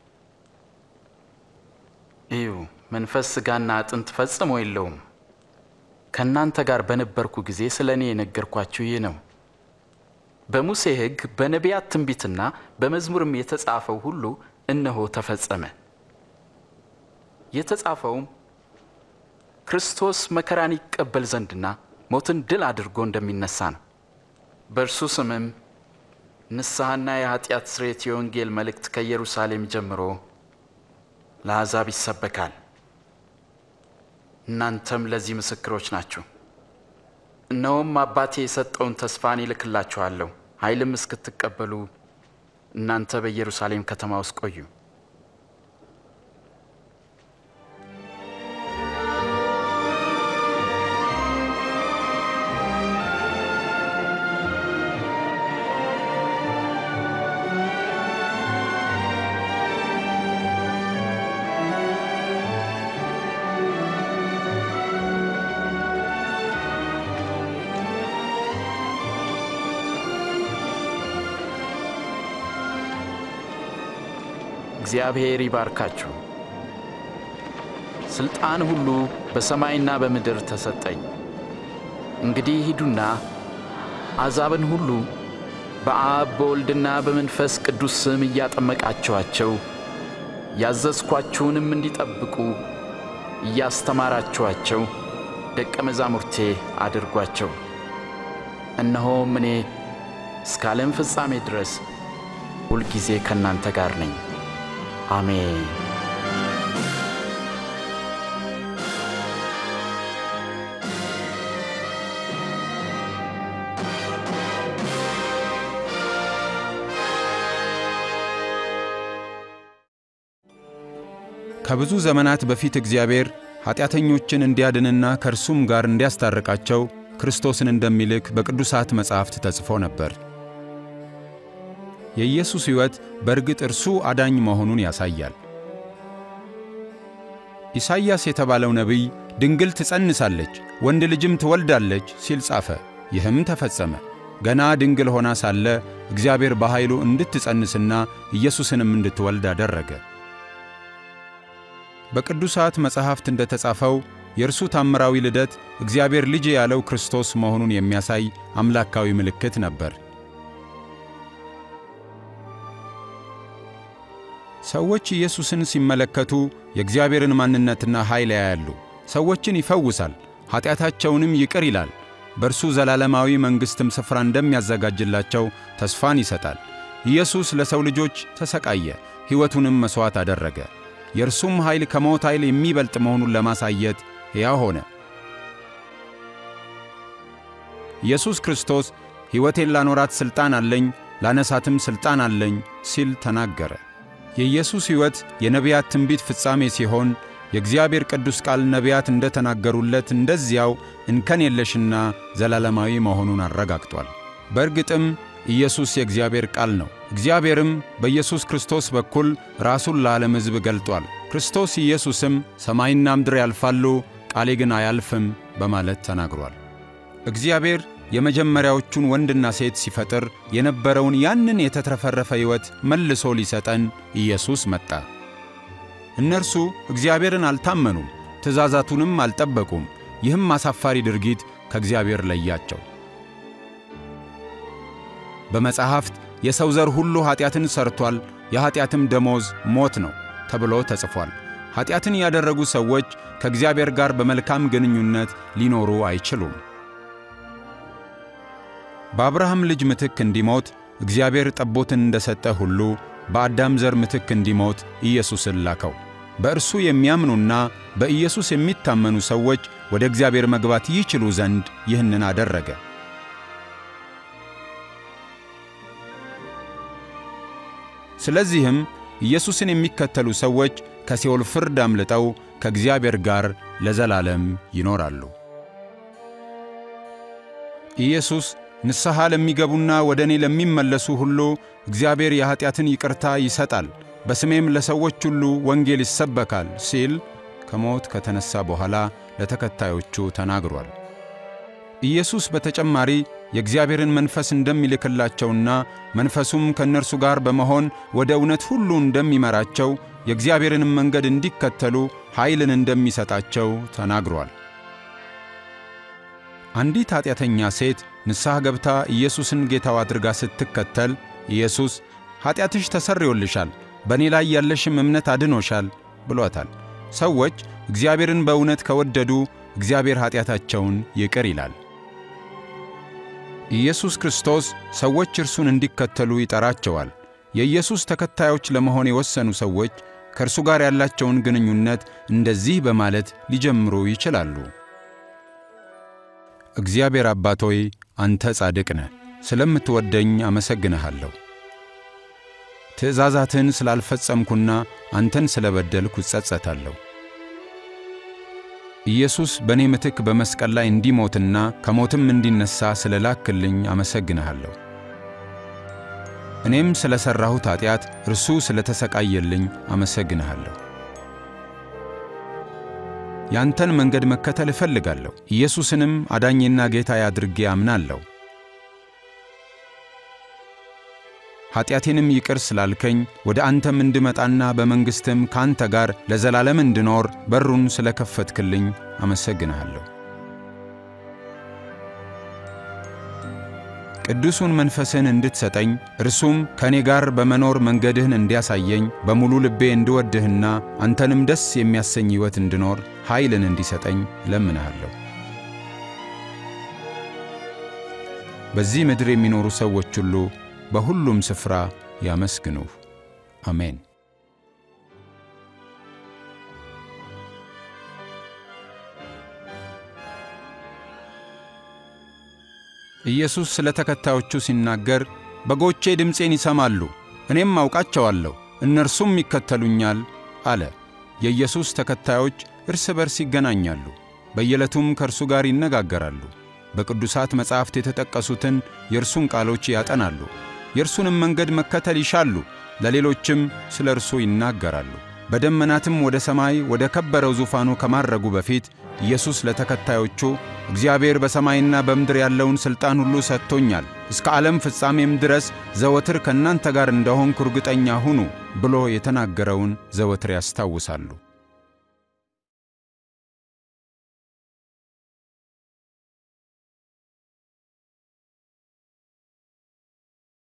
እዩ፣ መንፈስ ሥጋና አጥንት ፈጽሞ የለውም። ከእናንተ ጋር በነበርኩ ጊዜ ስለ እኔ የነገርኳችሁ ይህ ነው። በሙሴ ሕግ በነቢያት ትንቢትና በመዝሙርም የተጻፈው ሁሉ እነሆ ተፈጸመ። የተጻፈውም ክርስቶስ መከራን ይቀበል ዘንድና ሞትን ድል አድርጎ እንደሚነሳ ነው። በእርሱ ስምም ንስሐና የኃጢአት ስርየት የወንጌል መልእክት ከኢየሩሳሌም ጀምሮ ለአሕዛብ ይሰበካል። እናንተም ለዚህ ምስክሮች ናችሁ። እነሆም አባቴ የሰጠውን ተስፋን ይልክላችኋለሁ። ኃይልም እስክትቀበሉ እናንተ በኢየሩሳሌም ከተማ ውስጥ ቆዩ። እግዚአብሔር ይባርካችሁ። ስልጣን ሁሉ በሰማይና በምድር ተሰጠኝ። እንግዲህ ሂዱና አሕዛብን ሁሉ በአብ በወልድና በመንፈስ ቅዱስ ስም እያጠመቃችኋቸው ያዘዝኳችሁንም እንዲጠብቁ እያስተማራችኋቸው ደቀ መዛሙርቴ አድርጓቸው። እነሆም እኔ እስከ ዓለም ፍጻሜ ድረስ ሁልጊዜ ከእናንተ ጋር ነኝ። አሜን። ከብዙ ዘመናት በፊት እግዚአብሔር ኃጢአተኞችን እንዲያድንና ከእርሱም ጋር እንዲያስታርቃቸው ክርስቶስን እንደሚልክ በቅዱሳት መጻሕፍት ተጽፎ ነበር። የኢየሱስ ሕይወት በእርግጥ እርሱ አዳኝ መሆኑን ያሳያል። ኢሳይያስ የተባለው ነቢይ ድንግል ትጸንሳለች ወንድ ልጅም ትወልዳለች ሲል ጻፈ። ይህም ተፈጸመ። ገና ድንግል ሆና ሳለ እግዚአብሔር በኃይሉ እንድትጸንስና ኢየሱስንም እንድትወልድ አደረገ። በቅዱሳት መጻሕፍት እንደተጻፈው የእርሱ ታምራዊ ልደት እግዚአብሔር ልጅ ያለው ክርስቶስ መሆኑን የሚያሳይ አምላካዊ ምልክት ነበር። ሰዎች ኢየሱስን ሲመለከቱ የእግዚአብሔርን ማንነትና ኃይል ያያሉ። ሰዎችን ይፈውሳል፣ ኃጢአታቸውንም ይቅር ይላል። በእርሱ ዘላለማዊ መንግሥትም ስፍራ እንደሚያዘጋጅላቸው ተስፋን ይሰጣል። ኢየሱስ ለሰው ልጆች ተሰቃየ፣ ሕይወቱንም መሥዋዕት አደረገ። የእርሱም ኃይል ከሞት ኃይል የሚበልጥ መሆኑን ለማሳየት ሕያው ሆነ። ኢየሱስ ክርስቶስ ሕይወቴን ላኖራት ሥልጣን አለኝ፣ ላነሳትም ሥልጣን አለኝ ሲል ተናገረ። የኢየሱስ ሕይወት የነቢያት ትንቢት ፍጻሜ ሲሆን የእግዚአብሔር ቅዱስ ቃል ነቢያት እንደተናገሩለት እንደዚያው እንከን የለሽና ዘላለማዊ መሆኑን አረጋግጧል። በእርግጥም ኢየሱስ የእግዚአብሔር ቃል ነው። እግዚአብሔርም በኢየሱስ ክርስቶስ በኩል ራሱን ለዓለም ሕዝብ ገልጧል። ክርስቶስ ኢየሱስም ሰማይና ምድር ያልፋሉ፣ ቃሌ ግን አያልፍም በማለት ተናግሯል። እግዚአብሔር የመጀመሪያዎቹን ወንድና ሴት ሲፈጥር የነበረውን ያንን የተትረፈረፈ ሕይወት መልሶ ሊሰጠን ኢየሱስ መጣ። እነርሱ እግዚአብሔርን አልታመኑም፣ ትእዛዛቱንም አልጠበቁም። ይህም አሳፋሪ ድርጊት ከእግዚአብሔር ለያቸው። በመጽሐፍት የሰው ዘር ሁሉ ኃጢአትን ሰርቷል፣ የኃጢአትም ደሞዝ ሞት ነው ተብሎ ተጽፏል። ኃጢአትን ያደረጉ ሰዎች ከእግዚአብሔር ጋር በመልካም ግንኙነት ሊኖሩ አይችሉም። በአብርሃም ልጅ ምትክ እንዲሞት እግዚአብሔር ጠቦትን እንደሰጠ ሁሉ በአዳም ዘር ምትክ እንዲሞት ኢየሱስን ላከው። በእርሱ የሚያምኑና በኢየሱስ የሚታመኑ ሰዎች ወደ እግዚአብሔር መግባት ይችሉ ዘንድ ይህንን አደረገ። ስለዚህም ኢየሱስን የሚከተሉ ሰዎች ከሲኦል ፍርድ አምልጠው ከእግዚአብሔር ጋር ለዘላለም ይኖራሉ። ኢየሱስ ንስሐ ለሚገቡና ወደ እኔ ለሚመለሱ ሁሉ እግዚአብሔር የኃጢአትን ይቅርታ ይሰጣል፣ በስሜም ለሰዎች ሁሉ ወንጌል ይሰበካል ሲል ከሞት ከተነሳ በኋላ ለተከታዮቹ ተናግሯል። ኢየሱስ በተጨማሪ የእግዚአብሔርን መንፈስ እንደሚልክላቸውና መንፈሱም ከእነርሱ ጋር በመሆን ወደ እውነት ሁሉ እንደሚመራቸው የእግዚአብሔርንም መንገድ እንዲከተሉ ኃይልን እንደሚሰጣቸው ተናግሯል። አንዲት ኃጢአተኛ ሴት ንስሐ ገብታ ኢየሱስን ጌታው አድርጋ ስትከተል ኢየሱስ ኃጢአትሽ ተሰርዮልሻል፣ በእኔ ላይ ያለሽም እምነት አድኖሻል ብሏታል። ሰዎች እግዚአብሔርን በእውነት ከወደዱ እግዚአብሔር ኃጢአታቸውን ይቅር ይላል። ኢየሱስ ክርስቶስ ሰዎች እርሱን እንዲከተሉ ይጠራቸዋል። የኢየሱስ ተከታዮች ለመሆን የወሰኑ ሰዎች ከእርሱ ጋር ያላቸውን ግንኙነት እንደዚህ በማለት ሊጀምሩ ይችላሉ። እግዚአብሔር አባት ሆይ አንተ ጻድቅ ነህ፣ ስለምትወደኝ አመሰግንሃለሁ። ትእዛዛትን ስላልፈጸምኩና አንተን ስለበደልኩ እጸጸታለሁ። ኢየሱስ በእኔ ምትክ በመስቀል ላይ እንዲሞትና ከሞትም እንዲነሣ ስለላክልኝ አመሰግንሃለሁ። እኔም ስለ ሠራሁት ኃጢአት እርሱ ስለ ተሰቃየልኝ አመሰግንሃለሁ። ያንተን መንገድ መከተል እፈልጋለሁ። ኢየሱስንም አዳኝና ጌታዬ አድርጌ አምናለሁ። ኃጢአቴንም ይቅር ስላልከኝ ወደ አንተም እንድመጣና በመንግሥትም ካንተ ጋር ለዘላለም እንድኖር በሩን ስለከፈትክልኝ አመሰግንሃለሁ። ቅዱሱን መንፈስህን እንድትሰጠኝ እርሱም ከእኔ ጋር በመኖር መንገድህን እንዲያሳየኝ በሙሉ ልቤ እንድወድህና አንተንም ደስ የሚያሰኝ ሕይወት እንድኖር ኃይልን እንዲሰጠኝ እለምንሃለሁ። በዚህ ምድር የሚኖሩ ሰዎች ሁሉ በሁሉም ስፍራ ያመስግኑህ። አሜን። ኢየሱስ ስለ ተከታዮቹ ሲናገር በጎቼ ድምፄን ይሰማሉ፣ እኔም አውቃቸዋለሁ፣ እነርሱም ይከተሉኛል አለ። የኢየሱስ ተከታዮች እርስ በርስ ይገናኛሉ፣ በየዕለቱም ከእርሱ ጋር ይነጋገራሉ። በቅዱሳት መጻሕፍት የተጠቀሱትን የእርሱን ቃሎች ያጠናሉ፣ የእርሱንም መንገድ መከተል ይሻሉ፣ ለሌሎችም ስለ እርሱ ይናገራሉ። በደመናትም ወደ ሰማይ ወደ ከበረው ዙፋኑ ከማረጉ በፊት ኢየሱስ ለተከታዮቹ እግዚአብሔር በሰማይና በምድር ያለውን ሥልጣን ሁሉ ሰጥቶኛል፣ እስከ ዓለም ፍጻሜም ድረስ ዘወትር ከእናንተ ጋር እንደሆንኩ እርግጠኛ ሁኑ ብሎ የተናገረውን ዘወትር ያስታውሳሉ።